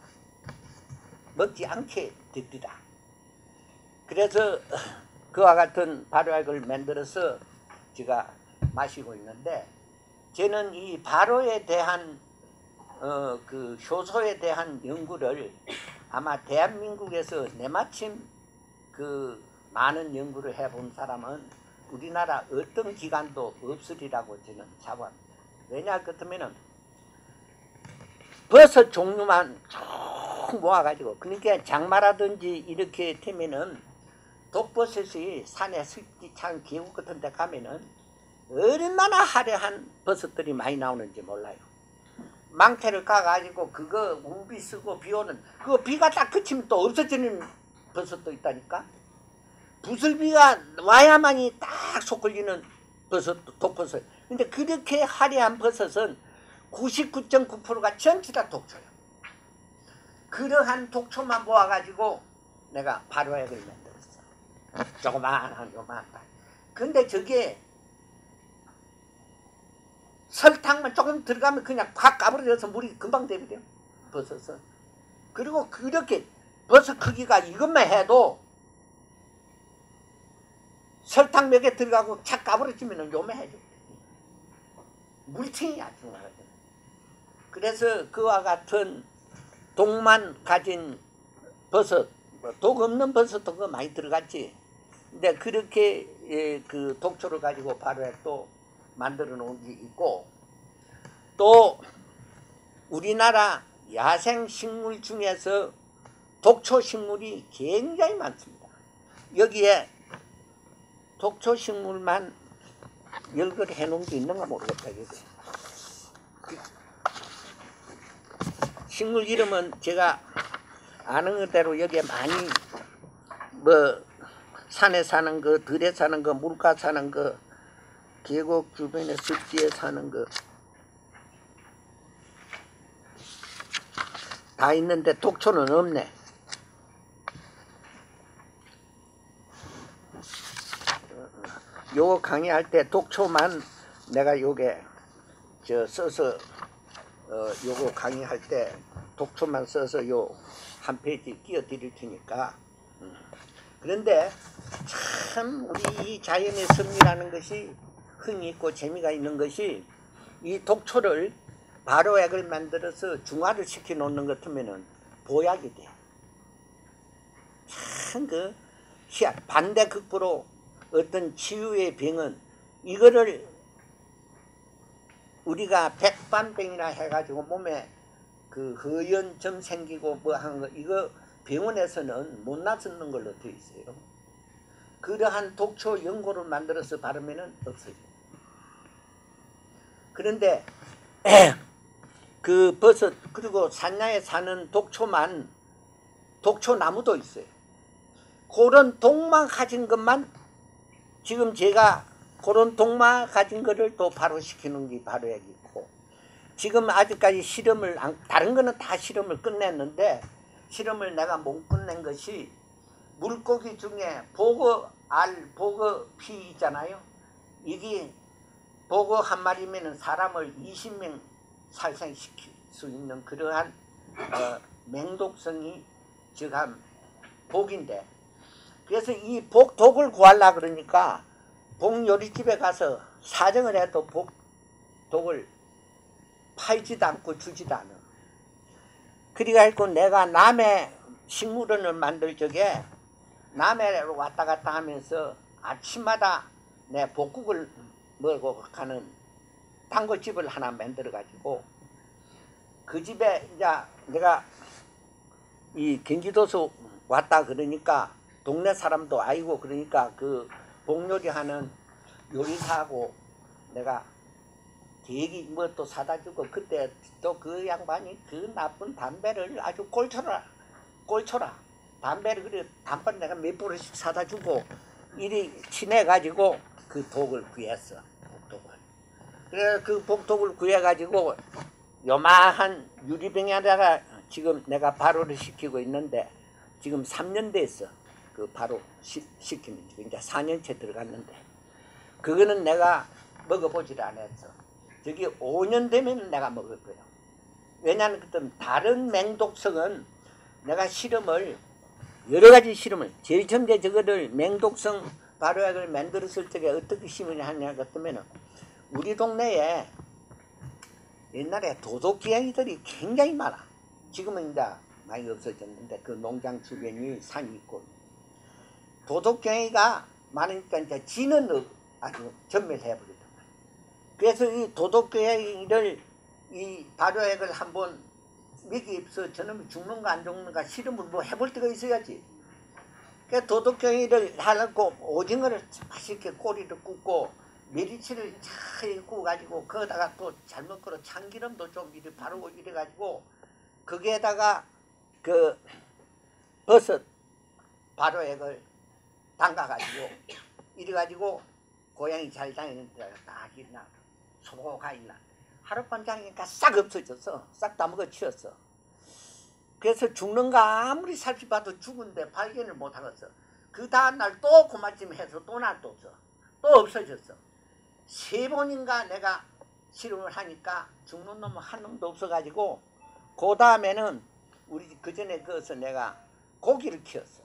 먹지 않게 됩니다. 그래서 그와 같은 발효액을 만들어서 제가 마시고 있는데 저는 이 발효에 대한 어, 그 효소에 대한 연구를 아마 대한민국에서 내마침 그 많은 연구를 해본 사람은 우리나라 어떤 기관도 없으리라고 저는 자부합니다. 왜냐 그렇다면은 버섯 종류만 쭉 모아가지고 그러니까 장마라든지 이렇게 되면은 독버섯이 산에 습기 찬 계곡 같은 데 가면은 얼마나 화려한 버섯들이 많이 나오는지 몰라요. 망태를 까가지고 그거 우비 쓰고 비 오는 그거 비가 딱 그치면 또 없어지는 버섯도 있다니까. 부슬비가 와야만이 딱 속 걸리는 버섯, 독버섯. 근데 그렇게 화려한 버섯은 구십구 점 구 퍼센트가 전체 다 독초예요. 그러한 독초만 모아가지고 내가 발효액을 만들었어. 조그마한 요만한. 근데 저게 설탕만 조금 들어가면 그냥 확 까버려져서 물이 금방 되거든요. 버섯은. 그리고 그렇게 버섯 크기가 이것만 해도 설탕 몇 개 들어가고 착 까버려지면 요매해져. 물탱이야 정말. 그래서 그와 같은 독만 가진 버섯, 독 없는 버섯도 그 많이 들어갔지. 근데 그렇게 예, 그 독초를 가지고 발효액도 만들어 놓은 게 있고 또 우리나라 야생 식물 중에서 독초 식물이 굉장히 많습니다. 여기에 독초 식물만 열거를 해놓은 게 있는가 모르겠다. 여기. 식물 이름은 제가 아는 대로 여기에 많이 뭐 산에 사는 거, 들에 사는 거, 물가 사는 거, 계곡 주변에 습지에 사는 거 다 있는데 독초는 없네. 요거 강의할 때 독초만 내가 요게 저 써서 어 요거 강의할 때 독초만 써서 요 한 페이지 띄워 드릴 테니까. 음. 그런데 참 우리 이 자연의 섭리라는 것이 흥이 있고 재미가 있는 것이 이 독초를 발효액을 만들어서 중화를 시켜 놓는 것 같으면은 보약이 돼. 참 그 희한 반대극부로 어떤 치유의 병은 이거를 우리가 백반병이나 해가지고 몸에 그 허연점 생기고 뭐 하는 거 이거 병원에서는 못 낫는 걸로 되어 있어요. 그러한 독초 연고를 만들어서 바르면은 없어져요. 그런데 그 버섯 그리고 산야에 사는 독초만 독초 나무도 있어요. 그런 독만 가진 것만 지금 제가 그런 독만 가진 거를 또 발효시키는 게 발효액이 있고 지금 아직까지 실험을 안, 다른 거는 다 실험을 끝냈는데 실험을 내가 못 끝낸 것이 물고기 중에 보거 알, 보거 피 있잖아요. 이게 보거 한 마리면 사람을 이십 명 살생시킬 수 있는 그러한 어, 맹독성이 즉한 복인데 그래서 이 복, 독을 구하려고 그러니까 복요리집에 가서 사정을 해도 복, 독을 팔지도 않고 주지도 않아. 그래가지고 내가 남의 식물원을 만들 적에 남해로 왔다 갔다 하면서 아침마다 내 복국을 먹고 가는 단골집을 하나 만들어 가지고 그 집에 이제 내가 이 경기도에서 왔다 그러니까 동네 사람도 아이고 그러니까 그 복요리 하는 요리사하고 내가 대기 뭐 또 사다 주고 그때 또 그 양반이 그 나쁜 담배를 아주 꼴쳐라 꼴쳐라 담배를 그래 단판 내가 몇 보루씩 사다 주고 이리 친해 가지고 그 독을 구했어. 복독을. 그래 그 복독을 구해 가지고 요마한 유리병에다가 지금 내가 발효를 시키고 있는데 지금 삼 년 됐어. 그 발효 시, 시키는 지금 이제 사 년째 들어갔는데 그거는 내가 먹어보질 않았어. 저기 오 년 되면 내가 먹을 거예요. 왜냐하면 그때 다른 맹독성은 내가 실험을 여러 가지 실험을 제일 처음에 저거를 맹독성 발효약을 만들었을 적에 어떻게 실험을 하냐 같으면 우리 동네에 옛날에 도둑기행이들이 굉장히 많아. 지금은 이제 많이 없어졌는데 그 농장 주변이 산이 있고 도둑갱이가 많으니까 이제 지는 아주 전멸해버리더만. 그래서 이 도둑갱이를 이 발효액을 한번 먹이면서 저놈이 죽는가 안 죽는가 실험을 뭐 해볼 때가 있어야지. 그 도둑갱이를 하려고 오징어를 맛있게 꼬리를 굽고 메리치를 잘 구워가지고 거기다가 또 잘못 걸어 참기름도 좀 이래 바르고 이래가지고 거기에다가 그 버섯 발효액을 담가가지고 이래가지고 고양이 잘 다니는 데가 딱 있나 소고가 있나 하룻밤장이니까 싹 없어졌어. 싹 다 먹어치웠어. 그래서 죽는가 아무리 살펴봐도 죽은데 발견을 못하겠어. 그 다음날 또 그만쯤 해서 또 놔뒀어. 또 없어졌어. 세 번인가 내가 실험을 하니까 죽는 놈은 한 놈도 없어가지고 그 다음에는 우리 그 전에 그어서 내가 고기를 키웠어.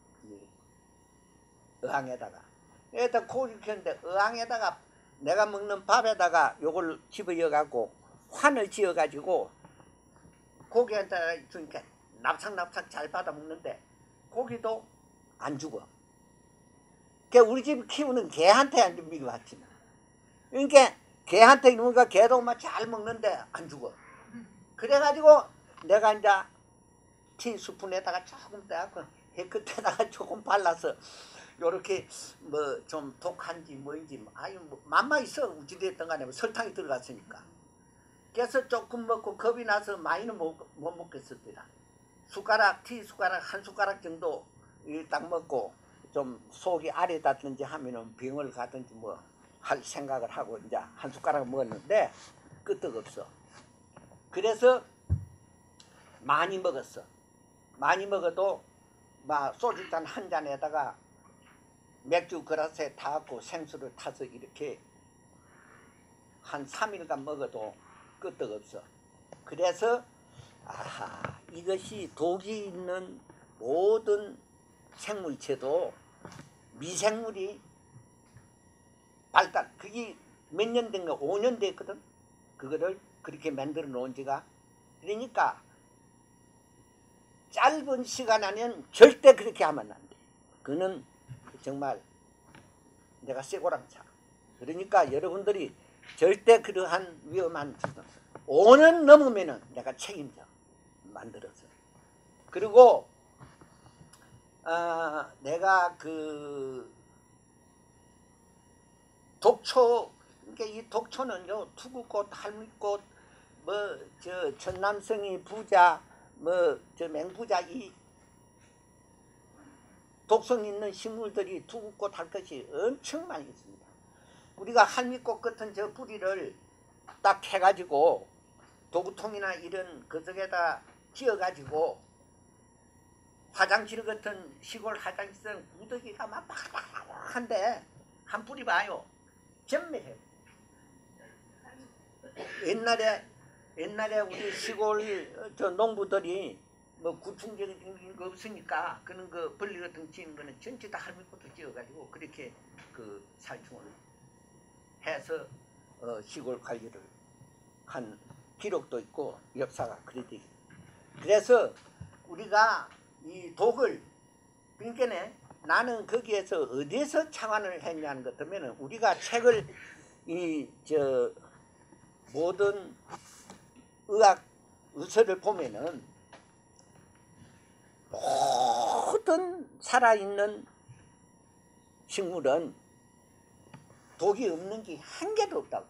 어항에다가. 여기다 고기를 키웠는데 어항에다가 내가 먹는 밥에다가 요걸 집어여갖고 환을 지어가지고 고기에다가 주니까 납작납작 잘 받아 먹는데 고기도 안 죽어. 그러니까 우리 집 키우는 개한테 안 먹여봤지. 그러니까 개한테 누가 개도 막 잘 먹는데 안 죽어. 그래가지고 내가 이제 티스푼에다가 조금 떼갖고 해 끝에다가 조금 발라서 요렇게 뭐 좀 독한지 뭐인지 아유 뭐 맘마 있어. 우찌됐던 간에 설탕이 들어갔으니까. 그래서 조금 먹고 겁이 나서 많이는 못, 못 먹겠었더라. 숟가락 티 숟가락 한 숟가락 정도 딱 먹고 좀 속이 아래닿든지 하면은 병을 가든지 뭐 할 생각을 하고 이제 한 숟가락 먹었는데 끄떡없어. 그래서 많이 먹었어. 많이 먹어도 막 소주잔 한 잔에다가 맥주 그라스에 타갖고 생수를 타서 이렇게 한 삼 일간 먹어도 끄떡없어. 그래서 아하 이것이 독이 있는 모든 생물체도 미생물이 발달 그게 몇 년 된가 오 년 됐거든. 그거를 그렇게 만들어 놓은 지가. 그러니까 짧은 시간 안에는 절대 그렇게 하면 안 돼. 그는 정말 내가 쇠고랑차. 그러니까 여러분들이 절대 그러한 위험한 짓은 오 년 넘으면은 내가 책임져 만들어서. 그리고 어, 내가 그 독초, 그러니까 이 독초는요 투구꽃, 할미꽃, 뭐 저 전남성이 부자, 뭐 저 맹부자 이 독성 있는 식물들이 투구꽃 할 것이 엄청 많이 있습니다. 우리가 할미꽃 같은 저 뿌리를 딱 해가지고 도구통이나 이런 그 속에다 찧어가지고 화장실 같은 시골 화장실은 구더기가 막 빡빡한데 한 뿌리 봐요. 전멸해. 옛날에 옛날에 우리 시골 저 농부들이 뭐 구충제적인 거 없으니까 그는 그 벌리 같은 거 지는 거는 전체 다 할미꽃을 지어가지고 그렇게 그 살충을 해서 어 시골 관리를 한 기록도 있고 역사가 그래 되기. 그래서 우리가 이 독을 그러니까네 나는 거기에서 어디에서 창안을 했냐는 것 때문에 우리가 책을 이 저 모든 의학 의서를 보면은 모든 살아있는 식물은 독이 없는 게 한 개도 없다고.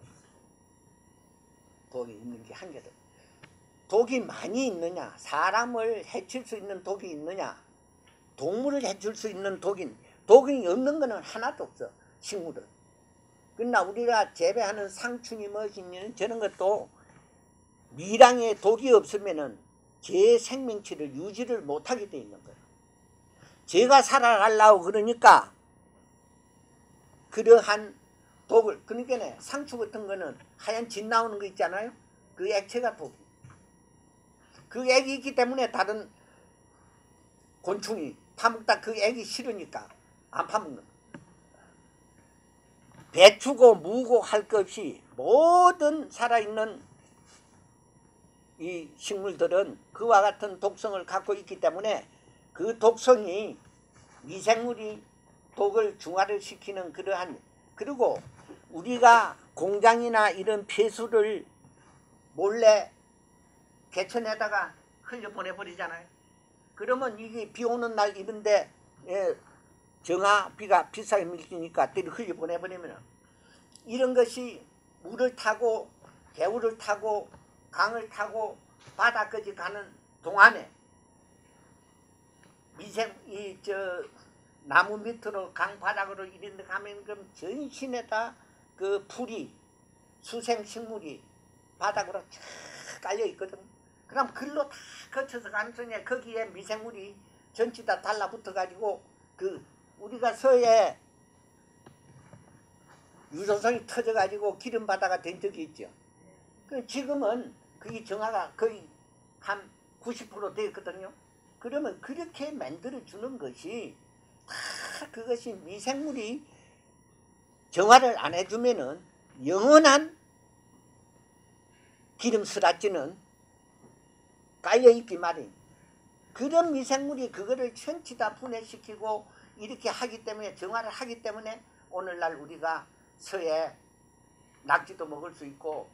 독이 있는 게 한 개도. 독이 많이 있느냐, 사람을 해칠 수 있는 독이 있느냐, 동물을 해칠 수 있는 독이 독이 없는 거는 하나도 없어. 식물은. 그러나 우리가 재배하는 상추니 무엇이니 저런 것도 미량의 독이 없으면은 제 생명체를 유지를 못하게 돼 있는 거예요. 제가 살아가려고 그러니까 그러한 독을, 그러니까 상추 같은 거는 하얀 진 나오는 거 있잖아요. 그 액체가 독이. 그 액이 있기 때문에 다른 곤충이 파먹다 그 액이 싫으니까 안 파먹는 거예요. 배추고 무고 할 것 없이 모든 살아있는 이 식물들은 그와 같은 독성을 갖고 있기 때문에 그 독성이 미생물이 독을 중화를 시키는 그러한, 그리고 우리가 공장이나 이런 폐수를 몰래 개천에다가 흘려보내버리잖아요. 그러면 이게 비 오는 날 이런데 예, 정화비가 비싸게 밀리니까 때려 흘려보내버리면 이런 것이 물을 타고 개울을 타고 강을 타고 바다까지 가는 동안에 미생 이 저 나무 밑으로 강 바닥으로 이런 데 가면 그럼 전신에다 그 풀이 수생식물이 바닥으로 쫙 깔려 있거든. 그럼 글로 다 거쳐서 가는 순간 거기에 미생물이 전체 다 달라붙어 가지고 그 우리가 서해 유소성이 터져 가지고 기름 바다가 된 적이 있죠. 그 지금은 그게 정화가 거의 한 구십 퍼센트 되었거든요. 그러면 그렇게 만들어 주는 것이 다 그것이 미생물이 정화를 안 해주면은 영원한 기름 스라지는 깔려있기 마련. 그런 미생물이 그거를 전체 다 분해시키고 이렇게 하기 때문에 정화를 하기 때문에 오늘날 우리가 서해 낙지도 먹을 수 있고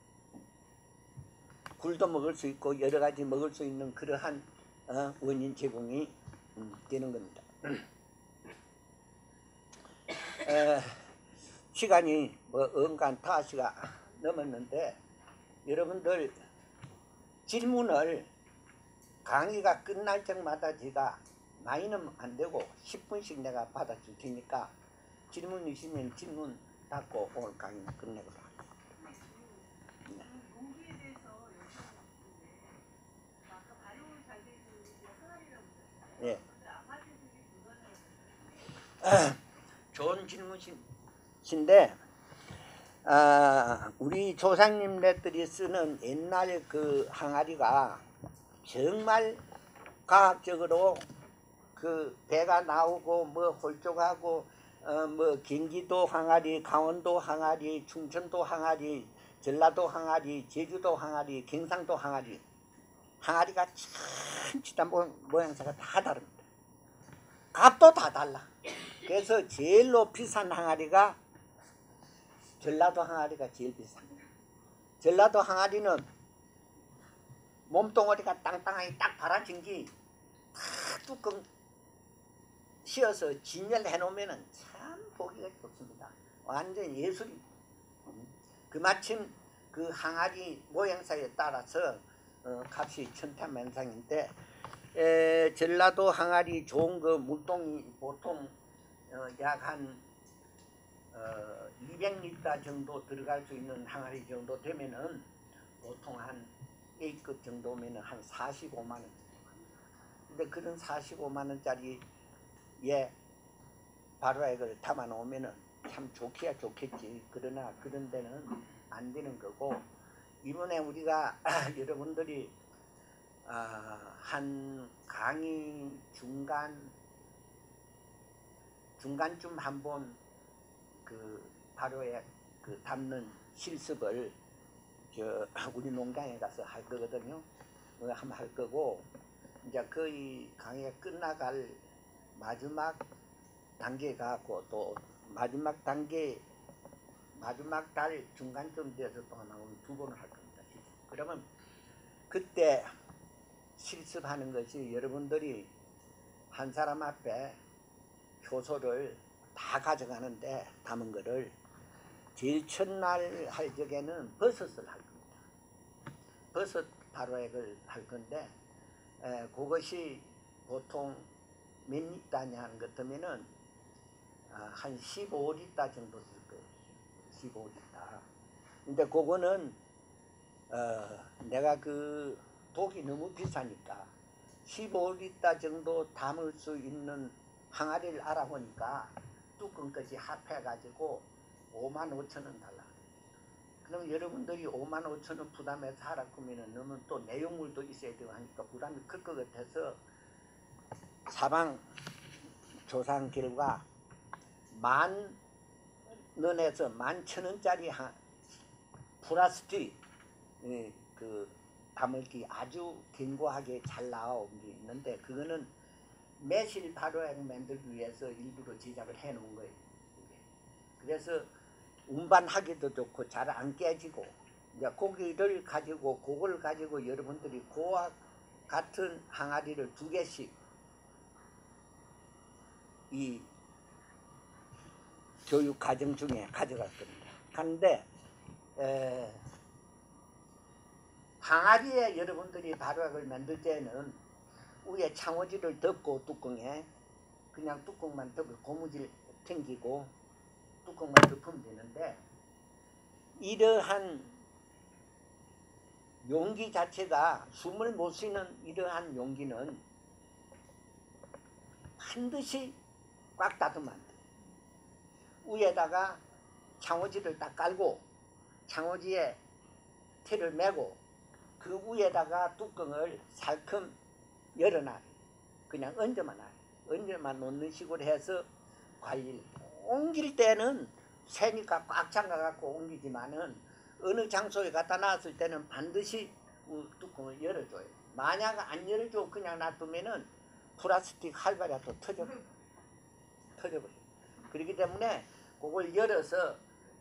굴도 먹을 수 있고 여러 가지 먹을 수 있는 그러한 어, 원인 제공이 음, 되는 겁니다. 에, 시간이 뭐 언간 다섯 시가 넘었는데 여러분들 질문을 강의가 끝날 적마다 제가 많이는 안 되고 십 분씩 내가 받아줄 테니까 질문 있으면 질문 받고 오늘 강의 끝내고다. 네.
농기에 대해서 여쭤보는데 아까 발효를 잘 되는 게 항아리라고 그랬어요.
예.
근데 아파트들이 그거는
좋은 질문인데 아, 우리 조상님네들이 쓰는 옛날 그 항아리가 정말 과학적으로 그 배가 나오고 뭐 홀쭉하고 어 뭐 경기도 항아리, 강원도 항아리, 충청도 항아리, 전라도 항아리, 제주도 항아리, 경상도 항아리, 항아리가 전부 다 모양새가 다 다릅니다. 값도 다 달라. 그래서 제일로 비싼 항아리가 전라도 항아리가 제일 비쌉니다. 전라도 항아리는 몸뚱어리가 땅땅하게 딱 발아진 게 다 뚜껑 씌어서 진열해 놓으면 참 보기가 좋습니다. 완전 예술입니다. 그마침 그 항아리 모양새에 따라서 어, 값이 천태만상인데 에, 전라도 항아리 좋은 거 물동이 보통 어, 약 한 어, 이백 리터 정도 들어갈 수 있는 항아리 정도 되면은 보통 한 A급 정도면은 한 사십오만 원. 근데 그런 사십오만 원짜리 예 발효액을 담아 놓으면은 참 좋기야 좋겠지. 그러나 그런 데는 안 되는 거고, 이번에 우리가 여러분들이 아, 한 강의 중간 중간쯤 한번 그 발효액 그 담는 실습을 저 우리 농장에 가서 할 거거든요. 어, 한번 할 거고, 이제 거의 강의가 끝나갈 마지막 단계 가고 또 마지막 단계 마지막 달 중간쯤 돼서 또 나오면 두 번을 할 겁니다. 그러면 그때 실습하는 것이 여러분들이 한 사람 앞에 효소를 다 가져가는데 담은 거를 제일 첫날 할 적에는 버섯을 할 겁니다. 버섯 발효액을 할 건데 에, 그것이 보통 몇 리터냐 하는 것 같으면은 아, 한 십오 리터 정도 쓸 거예요. 십오 리터. 근데 그거는 어, 내가 그 독이 너무 비싸니까 십오 리터 정도 담을 수 있는 항아리를 알아보니까 뚜껑까지 합해가지고 오만 오천 원 달라. 그럼 여러분들이 오만 오천 원 부담해서 하라 그러면 너무 또 내용물도 있어야 되고 하니까 부담이 클 것 같아서 사방 조사한 결과 만 원에서 만 천 원짜리 플라스틱 그 담을기 아주 견고하게 잘 나와 있는데 그거는 매실 발효액 만들기 위해서 일부러 제작을 해 놓은 거예요. 그래서 운반하기도 좋고 잘 안 깨지고 이제 고기를 가지고 그걸 가지고 여러분들이 그와 같은 항아리를 두 개씩 이 교육 과정 중에 가져갈 겁니다. 그런데 에, 항아리에 여러분들이 발효액을 만들 때는 위에 창호지를 덮고 뚜껑에 그냥 뚜껑만 덮고 고무줄 튕기고 뚜껑만 덮으면 되는데 이러한 용기 자체가 숨을 못 쉬는 이러한 용기는 반드시 꽉 닫으면 안 돼요. 위에다가 창호지를 딱 깔고 창호지에 틀을 매고 그 위에다가 뚜껑을 살큼 열어놔요. 그냥 얹어만 놔요. 얹어만 놓는 식으로 해서 관리를 옮길 때는 새니까 꽉 잠가갖고 옮기지만은 어느 장소에 갖다 놨을 때는 반드시 뚜껑을 열어줘요. 만약 안 열어주고 그냥 놔두면은 플라스틱 활발이라도 터져버려요. 터져버려요. 그렇기 때문에 그걸 열어서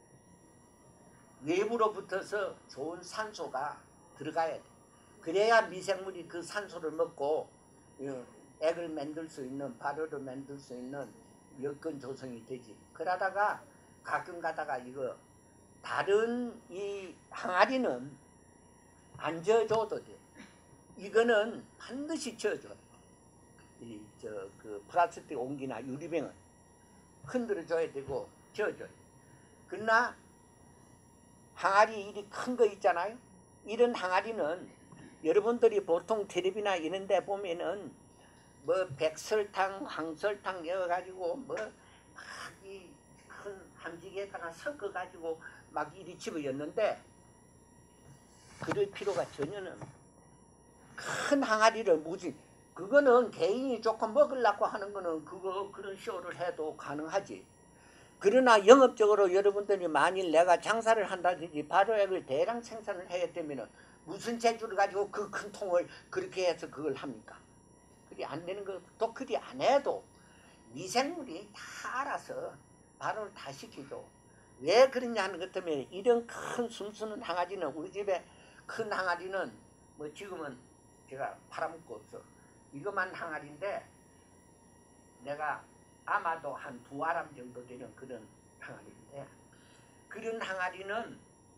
외부로 붙어서 좋은 산소가 들어가야 돼. 그래야 미생물이 그 산소를 먹고 액을 만들 수 있는 발효를 만들 수 있는 여건 조성이 되지. 그러다가 가끔 가다가 이거 다른 이 항아리는 안 저어줘도 돼. 이거는 반드시 저어줘요. 이 저 그 플라스틱 옹기나 유리병은 흔들어 줘야 되고 저어줘요. 그러나 항아리 이리 큰 거 있잖아요. 이런 항아리는 여러분들이 보통 텔레비나 이런 데 보면은 뭐 백설탕, 황설탕 넣어가지고 뭐 막 이 큰 함지기에다가 섞어가지고 막 이리 집어였는데 그럴 필요가 전혀는 큰 항아리를 무지 그거는 개인이 조금 먹으려고 하는 거는 그거 그런 쇼를 해도 가능하지. 그러나 영업적으로 여러분들이 만일 내가 장사를 한다든지 발효액을 대량 생산을 해야 되면은 무슨 재주를 가지고 그 큰 통을 그렇게 해서 그걸 합니까? 그게 안 되는 것도 그리 안 해도 미생물이 다 알아서 발효를 다 시키죠. 왜 그러냐 하는 것 때문에 이런 큰 숨쉬는 항아리는 우리 집에 큰 항아리는 뭐 지금은 제가 팔아먹고 없어. 이것만 항아리인데 내가 아마도 한 두 아람 정도 되는 그런 항아리인데 그런 항아리는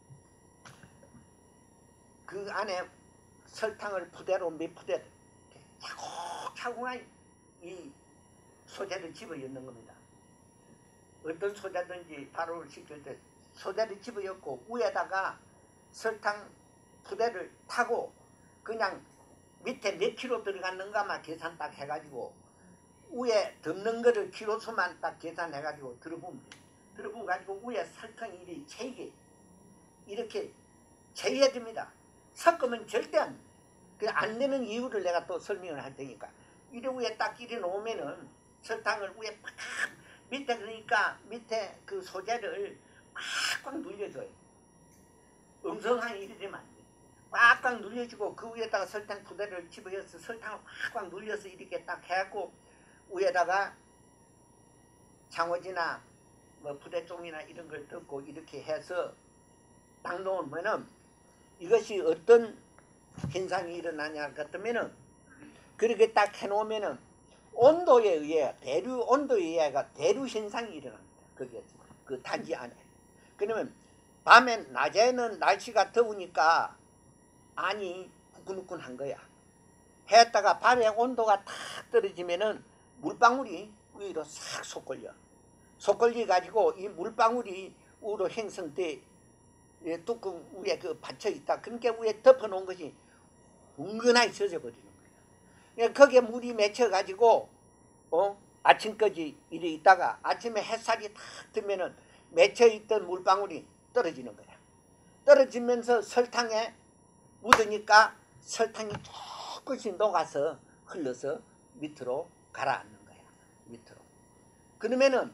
그 안에 설탕을 푸대로 몇 푸대 차곡차곡한 이 소재를 집어넣는 겁니다. 어떤 소재든지 발효를 시킬 때 소재를 집어넣고 위에다가 설탕 푸대를 타고 그냥 밑에 몇 킬로 들어갔는가만 계산 딱 해가지고 위에 덮는 거를 키로수만 딱 계산해가지고 들어보면 돼. 들어보고 가지고 위에 설탕이 이렇게 채게 이렇게 채야 됩니다. 섞으면 절대 안 돼. 그냥 안 되는 이유를 내가 또 설명을 할 테니까 이래 위에 딱 이래 놓으면은 설탕을 위에 팍 밑에 그러니까 밑에 그 소재를 꽉꽉 눌려줘요. 음성하게 이래 되면 안 돼. 꽉꽉 눌려주고 그 위에다가 설탕 푸대를 집어서 설탕을 꽉꽉 눌려서 이렇게 딱 해갖고 위에다가 창호지나 뭐 부대종이나 이런 걸 뜯고 이렇게 해서 딱 놓으면은 이것이 어떤 현상이 일어나냐 같으면은 그렇게 딱 해놓으면은 온도에 의해 대류 온도에 의해가 대류 현상이 일어납니다. 그게 그 단지 안에. 그러면 밤에 낮에는 날씨가 더우니까 안이 후끈후끈한 거야. 했다가 밤에 온도가 탁 떨어지면은 물방울이 위로 싹 솟걸려. 솟걸려 가지고 이 물방울이 위로 형성돼 뚜껑 위에 그 받쳐 있다. 그러니까 위에 덮어 놓은 것이 은근하게 젖어 버리는 거야. 거기에 물이 맺혀 가지고 어 아침까지 이래 있다가 아침에 햇살이 탁 뜨면은 맺혀 있던 물방울이 떨어지는 거야. 떨어지면서 설탕에 묻으니까 설탕이 조금씩 녹아서 흘러서 밑으로 가라앉는 거야. 밑으로. 그러면은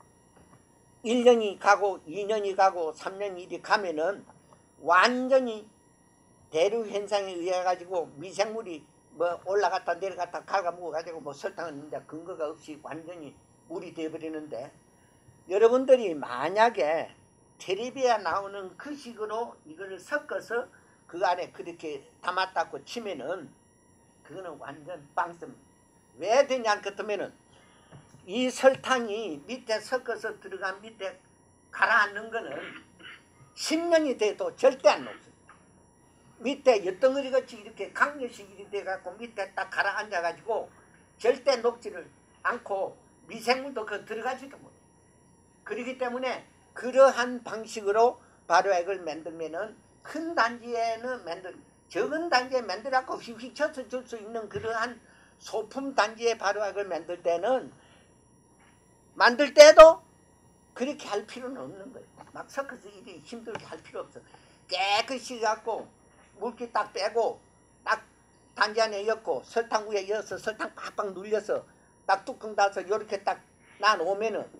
일 년이 가고 이 년이 가고 삼 년이 이리 가면은 완전히 대류 현상에 의해 가지고 미생물이 뭐 올라갔다 내려갔다 갉아먹어 가지고 뭐 설탕은 이제 근거가 없이 완전히 물이 되어버리는데, 여러분들이 만약에 텔레비에 나오는 그 식으로 이거를 섞어서 그 안에 그렇게 담았다고 치면은 그거는 완전 빵점. 왜 되냐 그렇다면은 이 설탕이 밑에 섞어서 들어간 밑에 가라앉는 거는 십 년이 돼도 절대 안 녹습니다. 밑에 엿덩어리 같이 이렇게 강렬식이 돼갖고 밑에 딱 가라앉아가지고 절대 녹지를 않고 미생물도 그 들어가지도 못해. 그렇기 때문에 그러한 방식으로 발효액을 만들면은 큰 단지에는 만들, 적은 단지에 만들어갖고 휙휙 쳐서 줄 수 있는 그러한 소품 단지의 발효액을 만들 때는 만들 때도 그렇게 할 필요는 없는 거예요. 막 섞어서 이리 힘들게 할 필요 없어. 깨끗이 갖고 물기 딱 빼고 딱 단지 안에 엮고 설탕 위에 엮어서 설탕 팍팍 눌려서 딱 뚜껑 닫아서 이렇게 딱 놔놓으면은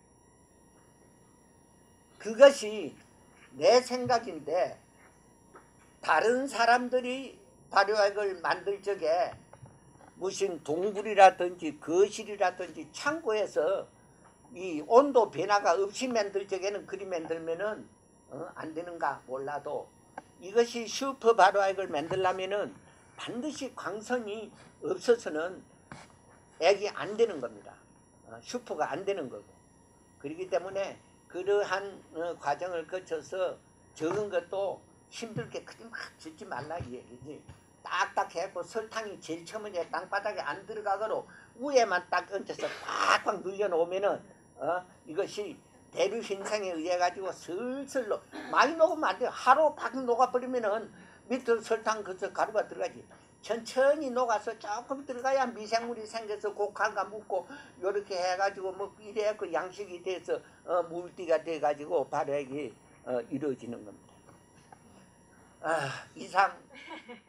그것이 내 생각인데, 다른 사람들이 발효액을 만들 적에 무슨 동굴이라든지 거실이라든지 창고에서 이 온도 변화가 없이 만들 적에는 그리 만들면은 어, 안 되는가 몰라도 이것이 슈퍼 발효액을 만들려면은 반드시 광선이 없어서는 액이 안 되는 겁니다. 어, 슈퍼가 안 되는 거고. 그렇기 때문에 그러한 어, 과정을 거쳐서 적은 것도 힘들게 그리 막 짓지 말라 이 얘기지. 딱딱 해갖고 설탕이 제일 처음에 땅바닥에 안 들어가도록 위에만 딱 얹어서 꽉꽉 눌려놓으면은 어, 이것이 대류 현상에 의해 가지고 슬슬 녹, 많이 녹으면 안 돼요. 하루 팍 녹아버리면은 밑으로 설탕 그저 가루가 들어가지. 천천히 녹아서 조금 들어가야 미생물이 생겨서 고칼과 묻고 요렇게 해가지고 뭐 이래 그 양식이 돼서 어, 물띠가 돼가지고 발효액이 어, 이루어지는 겁니다. 아, 이상